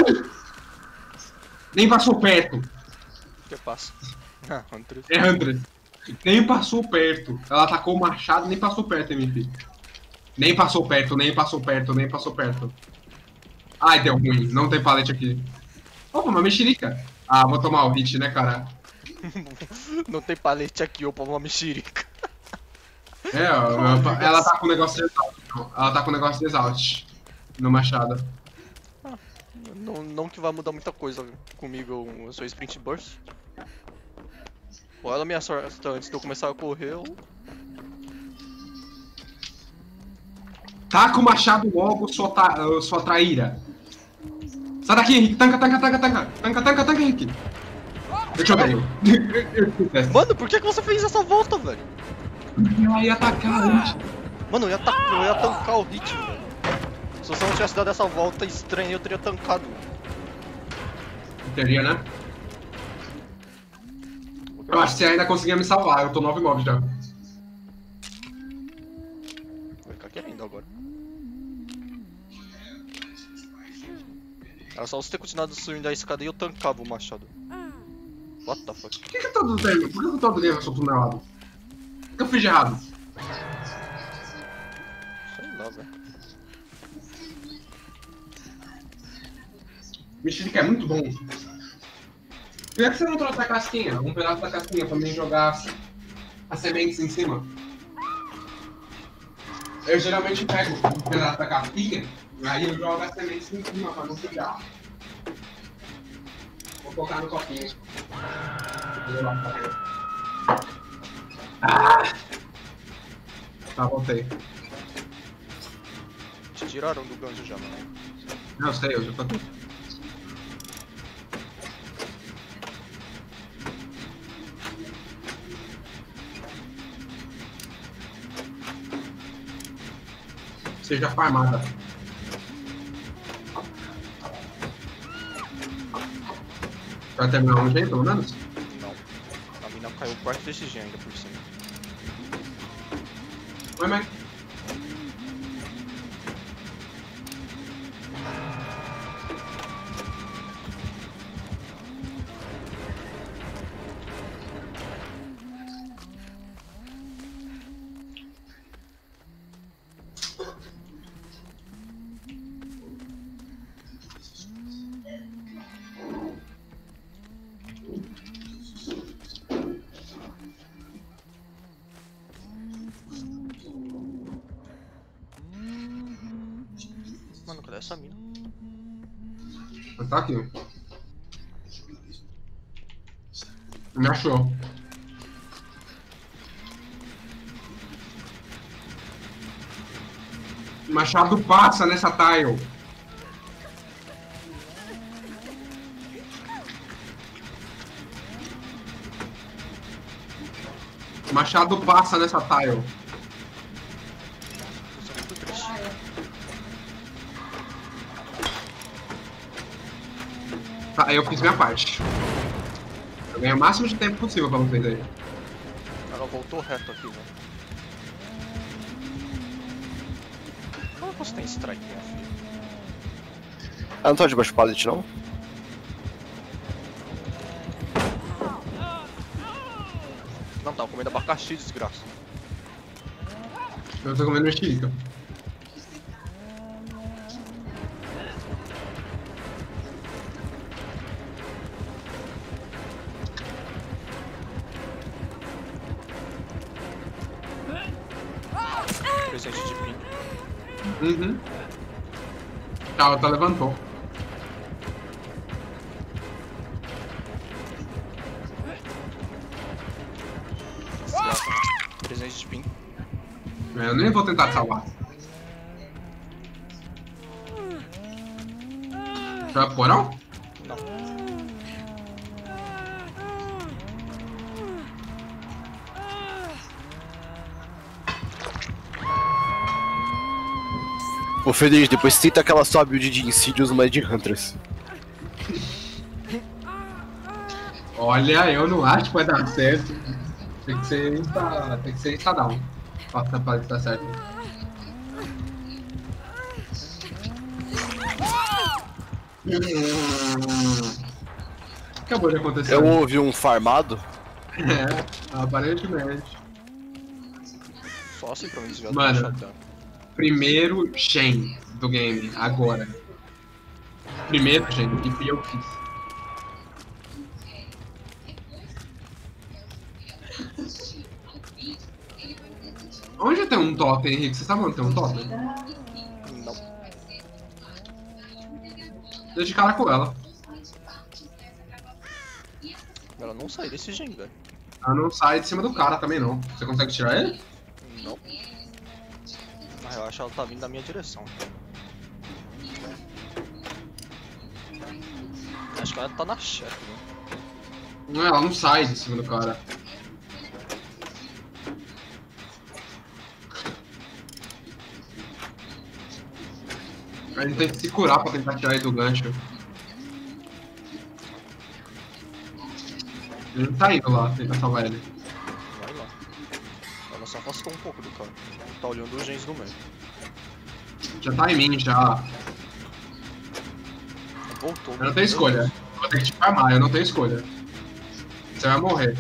Nem passou perto. O que passa? Ah, Hunter. É, André. Nem passou perto. Ela atacou o machado, nem passou perto, M P. Nem passou perto, nem passou perto, nem passou perto. Ai, deu ruim. Não tem palete aqui. Opa, uma mexerica. Ah, vou tomar o hit, né, cara? Não tem palete aqui, opa, uma mexerica. É, ó, ela tá com o negócio de exalt. Ela tá com o negócio de exalt. No machado. Não, não que vai mudar muita coisa comigo, eu sou sprint burst. Ou ela me acerta antes de eu começar a correr, ou... Taca o machado logo, sua, ta... sua traíra. Sai daqui, Henrique. Tanca, tanca, tanca, tanca. Tanca, tanca, tanca, Henrique. Eu te odeio. Mano, por que, que você fez essa volta, velho? Ela ia atacar antes. Mano, eu ia, ta... eu ia tancar o hit, velho. Se você não tivesse dado essa volta estranha, eu teria tancado. Teria, né? Eu acho que você ainda conseguia me salvar. Eu tô nove mobs já. Vai ficar querendo agora. Era só você ter continuado subindo a escada e eu tancava o machado. What the fuck? Por que, que todo tempo? Por que eu todo tempo eu sou tunelado? O que eu fiz de errado? Sei lá, velho. Mexerica é muito bom. Por que você não trouxe a casquinha? Um pedaço da casquinha pra mim jogar as sementes em cima? Eu geralmente pego um pedaço da casquinha, aí eu jogo as sementes em cima pra não sujar. Vou colocar no copinho. Ah! Tá, voltei. Te tiraram do gancho já, mano. Não, eu sei, eu já tô aqui. Seja farmada. Vai terminar um jeito, pelo menos? Não. A mina caiu perto desse G ainda por cima. Oi, mãe. Mano, cadê essa mina? Tá aqui. Me achou. Machado passa nessa tile. Machado passa nessa tile. Isso é muito triste. Aí eu fiz minha parte. Eu ganhei o máximo de tempo possível pra vocês aí. Ela voltou reto aqui, velho. Como você tem strike, minha filha? Ah, não tá de baixo pallet, não? Não, tava comendo abacaxi, desgraça. Eu tô comendo mexerica. Presente de pin. Uhum. Tá, ela tá levantou. Desgraça. Presente de pin. Eu nem vou tentar te salvar. Vai pro porão? Não. Ô Federico, depois tenta aquela sua build de Insidious no Mad Hunters. Olha, eu não acho que vai dar certo. Tem que ser insta... tem que ser insta-down. Pra pra dar certo. Acabou de acontecer. Eu ouvi um farmado. É, aparentemente. Só assim pra mim desviar Mano. do shotgun. Primeiro Shen do game, agora. Primeiro Shen, e fui eu que fiz. Onde tem um totem, Henrique? Você sabe onde tem um totem? Não. Deixa de cara com ela. Ela não sai desse gen, velho. Ela não sai de cima do cara também não. Você consegue tirar ele? Não. Mas eu acho que ela tá vindo da minha direção. Acho que ela tá na chefe, né? Não, ela não sai de cima do cara. A gente tem que se curar pra tentar tirar ele do gancho. Ele não tá indo lá tentar salvar ele. Vai lá. Ela só afastou um pouco do cara. Tá olhando os gens do meio. Já tá em mim, já. Voltou. Eu não tenho escolha. Eu vou ter que te farmar, eu não tenho escolha. Você vai morrer.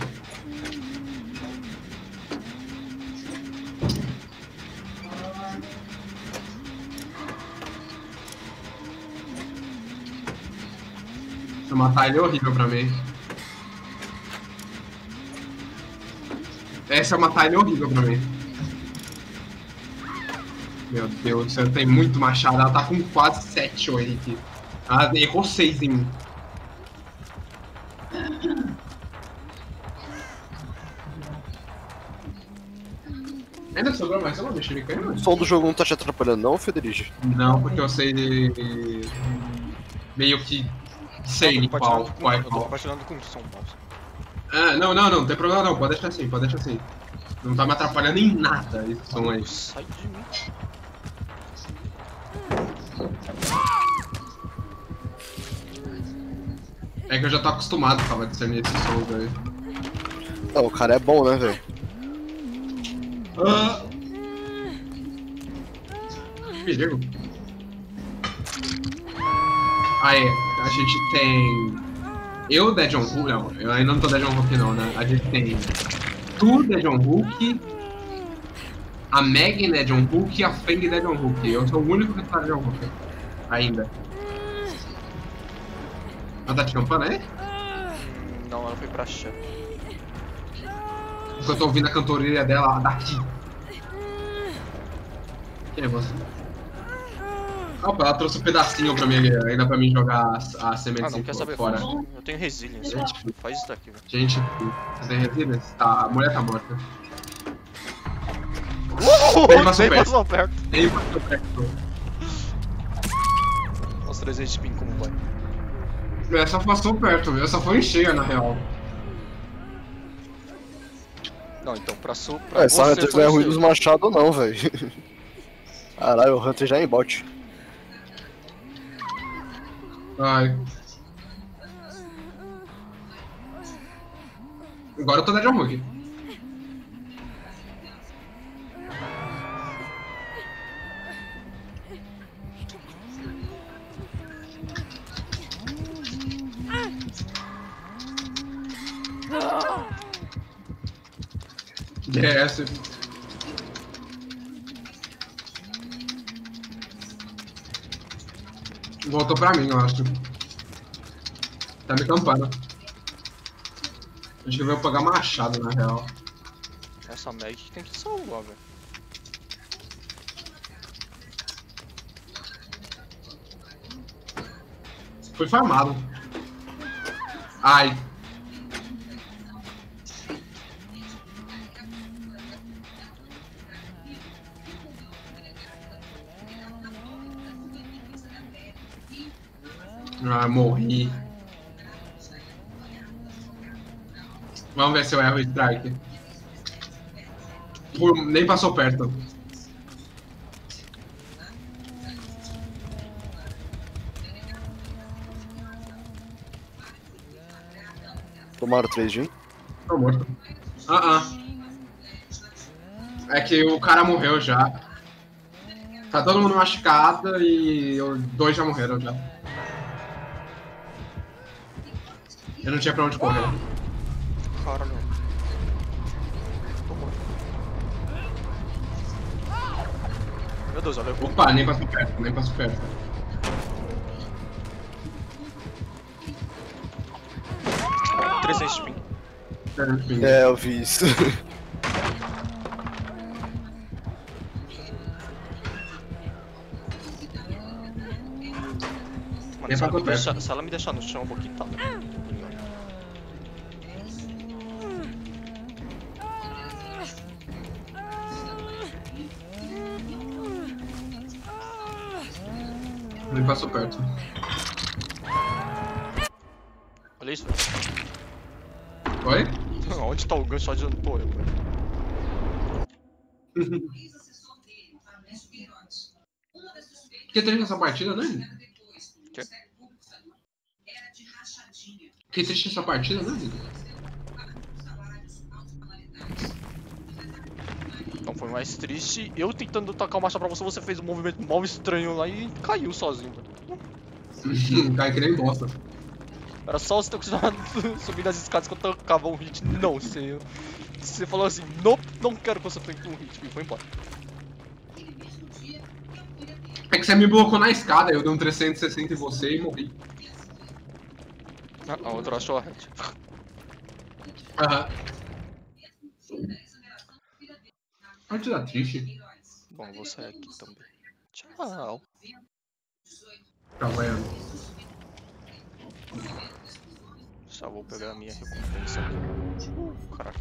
Se eu matar ele é horrível pra mim. É, se eu matar ele é horrível pra mim. Meu Deus, você tem muito machado. Ela tá com quase sete, ô Henrique. Ela errou seis em mim. Ainda sobrou mais uma mexerica aí, O mano? som do jogo não tá te atrapalhando não, Federico? Não, porque eu sei de... meio que sei Eu tô qual, compartilhando com- qual é Eu tô qual. compartilhando com o som, mouse. Ah, não, não, não, não tem problema não, pode deixar assim, pode deixar assim. Não tá me atrapalhando em nada esse som aí. Sai de mim. É que eu já tô acostumado, tava discernindo esses sons aí. Não, o cara é bom, né, velho? Ah. Perigo. Aí, a gente tem... Eu, Dead on Hook, não, eu ainda não tô Dead on Hook não, né? A gente tem tu, Dead on Hook, a Meg, Dead on Hook e a Feng, Dead on Hook. Eu sou o único que tá Dead on Hook. Ainda. Ela tá te campando aí? Hum, Não, ela foi pra chefe. Porque eu tô ouvindo a cantoria dela daqui. Quem é você? Opa, ela trouxe um pedacinho pra mim, ainda pra mim jogar a, a semente Ah, não, quer saber? fora. Eu tenho resilience. Gente. Faz isso daqui, velho. Gente, você tem resiliência? Tá, a mulher tá morta. Nem passou perto. passou perto. Nem passou perto. Os trezentos de ping como vai. Essa passou perto, essa foi em cheia na real. Não, então, pra, su pra É, essa você Hunter foi não é isso ruim aí. dos machados não, velho. Caralho, o Hunter já é em bot. Ai. Agora eu tô na John Hook. Yes. Voltou pra mim, eu acho. Tá me campando. Acho que eu vou pegar machado, na real. Essa Meg que tem que salvar, velho. Fui farmado. Ai. Ah, morri. Vamos ver se eu erro o strike. Por- nem passou perto. Tomaram três de um. Tô morto. Ah, ah. É que o cara morreu já. Tá todo mundo machucado e eu- dois já morreram já. Eu não tinha pra onde correr. Caralho. Tô morto. Meu Deus, olha. Opa, nem passou perto, nem passou perto. trezentos de ping. Enfim. É, eu vi isso. Mano, Nem se ela, passou me perto. deixar, se ela me deixar no chão um pouquinho, tá. Nem passou perto. Olha isso, Oi? velho. Onde tá o gancho? Só adiantou eu, velho. Que triste essa partida, né? Quê? Que triste essa partida, né? Então foi mais triste. Eu tentando tacar o machado pra você, você fez um movimento mal estranho lá e caiu sozinho, velho. Cai que nem bosta. Era só você ter continuado subindo as escadas que eu tocava um hit. Não, você, você falou assim, não, não quero que você tente um hit. E foi embora. É que você me blocou na escada, eu dei um trezentos e sessenta em você e morri. Ah, a outra achou a head. Aham. Partida triste. Bom, eu vou sair aqui também. Tchau. Tá vendo? Só vou pegar a minha recompensa aqui. Uh, caraca.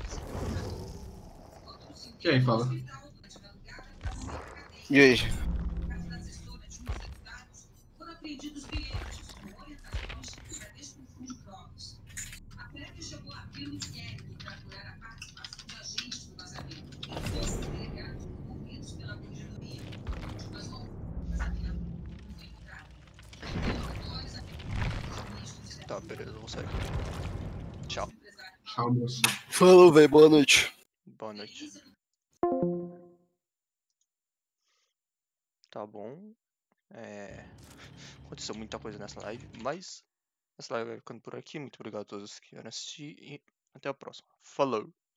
E aí, fala? E aí? Tá, beleza, eu vou sair aqui. Tchau. Tchau, moço. Falou, velho. Boa noite. Boa noite. Tá bom. É... Aconteceu muita coisa nessa live, mas essa live vai ficando por aqui. Muito obrigado a todos que vieram assistir e até a próxima. Falou!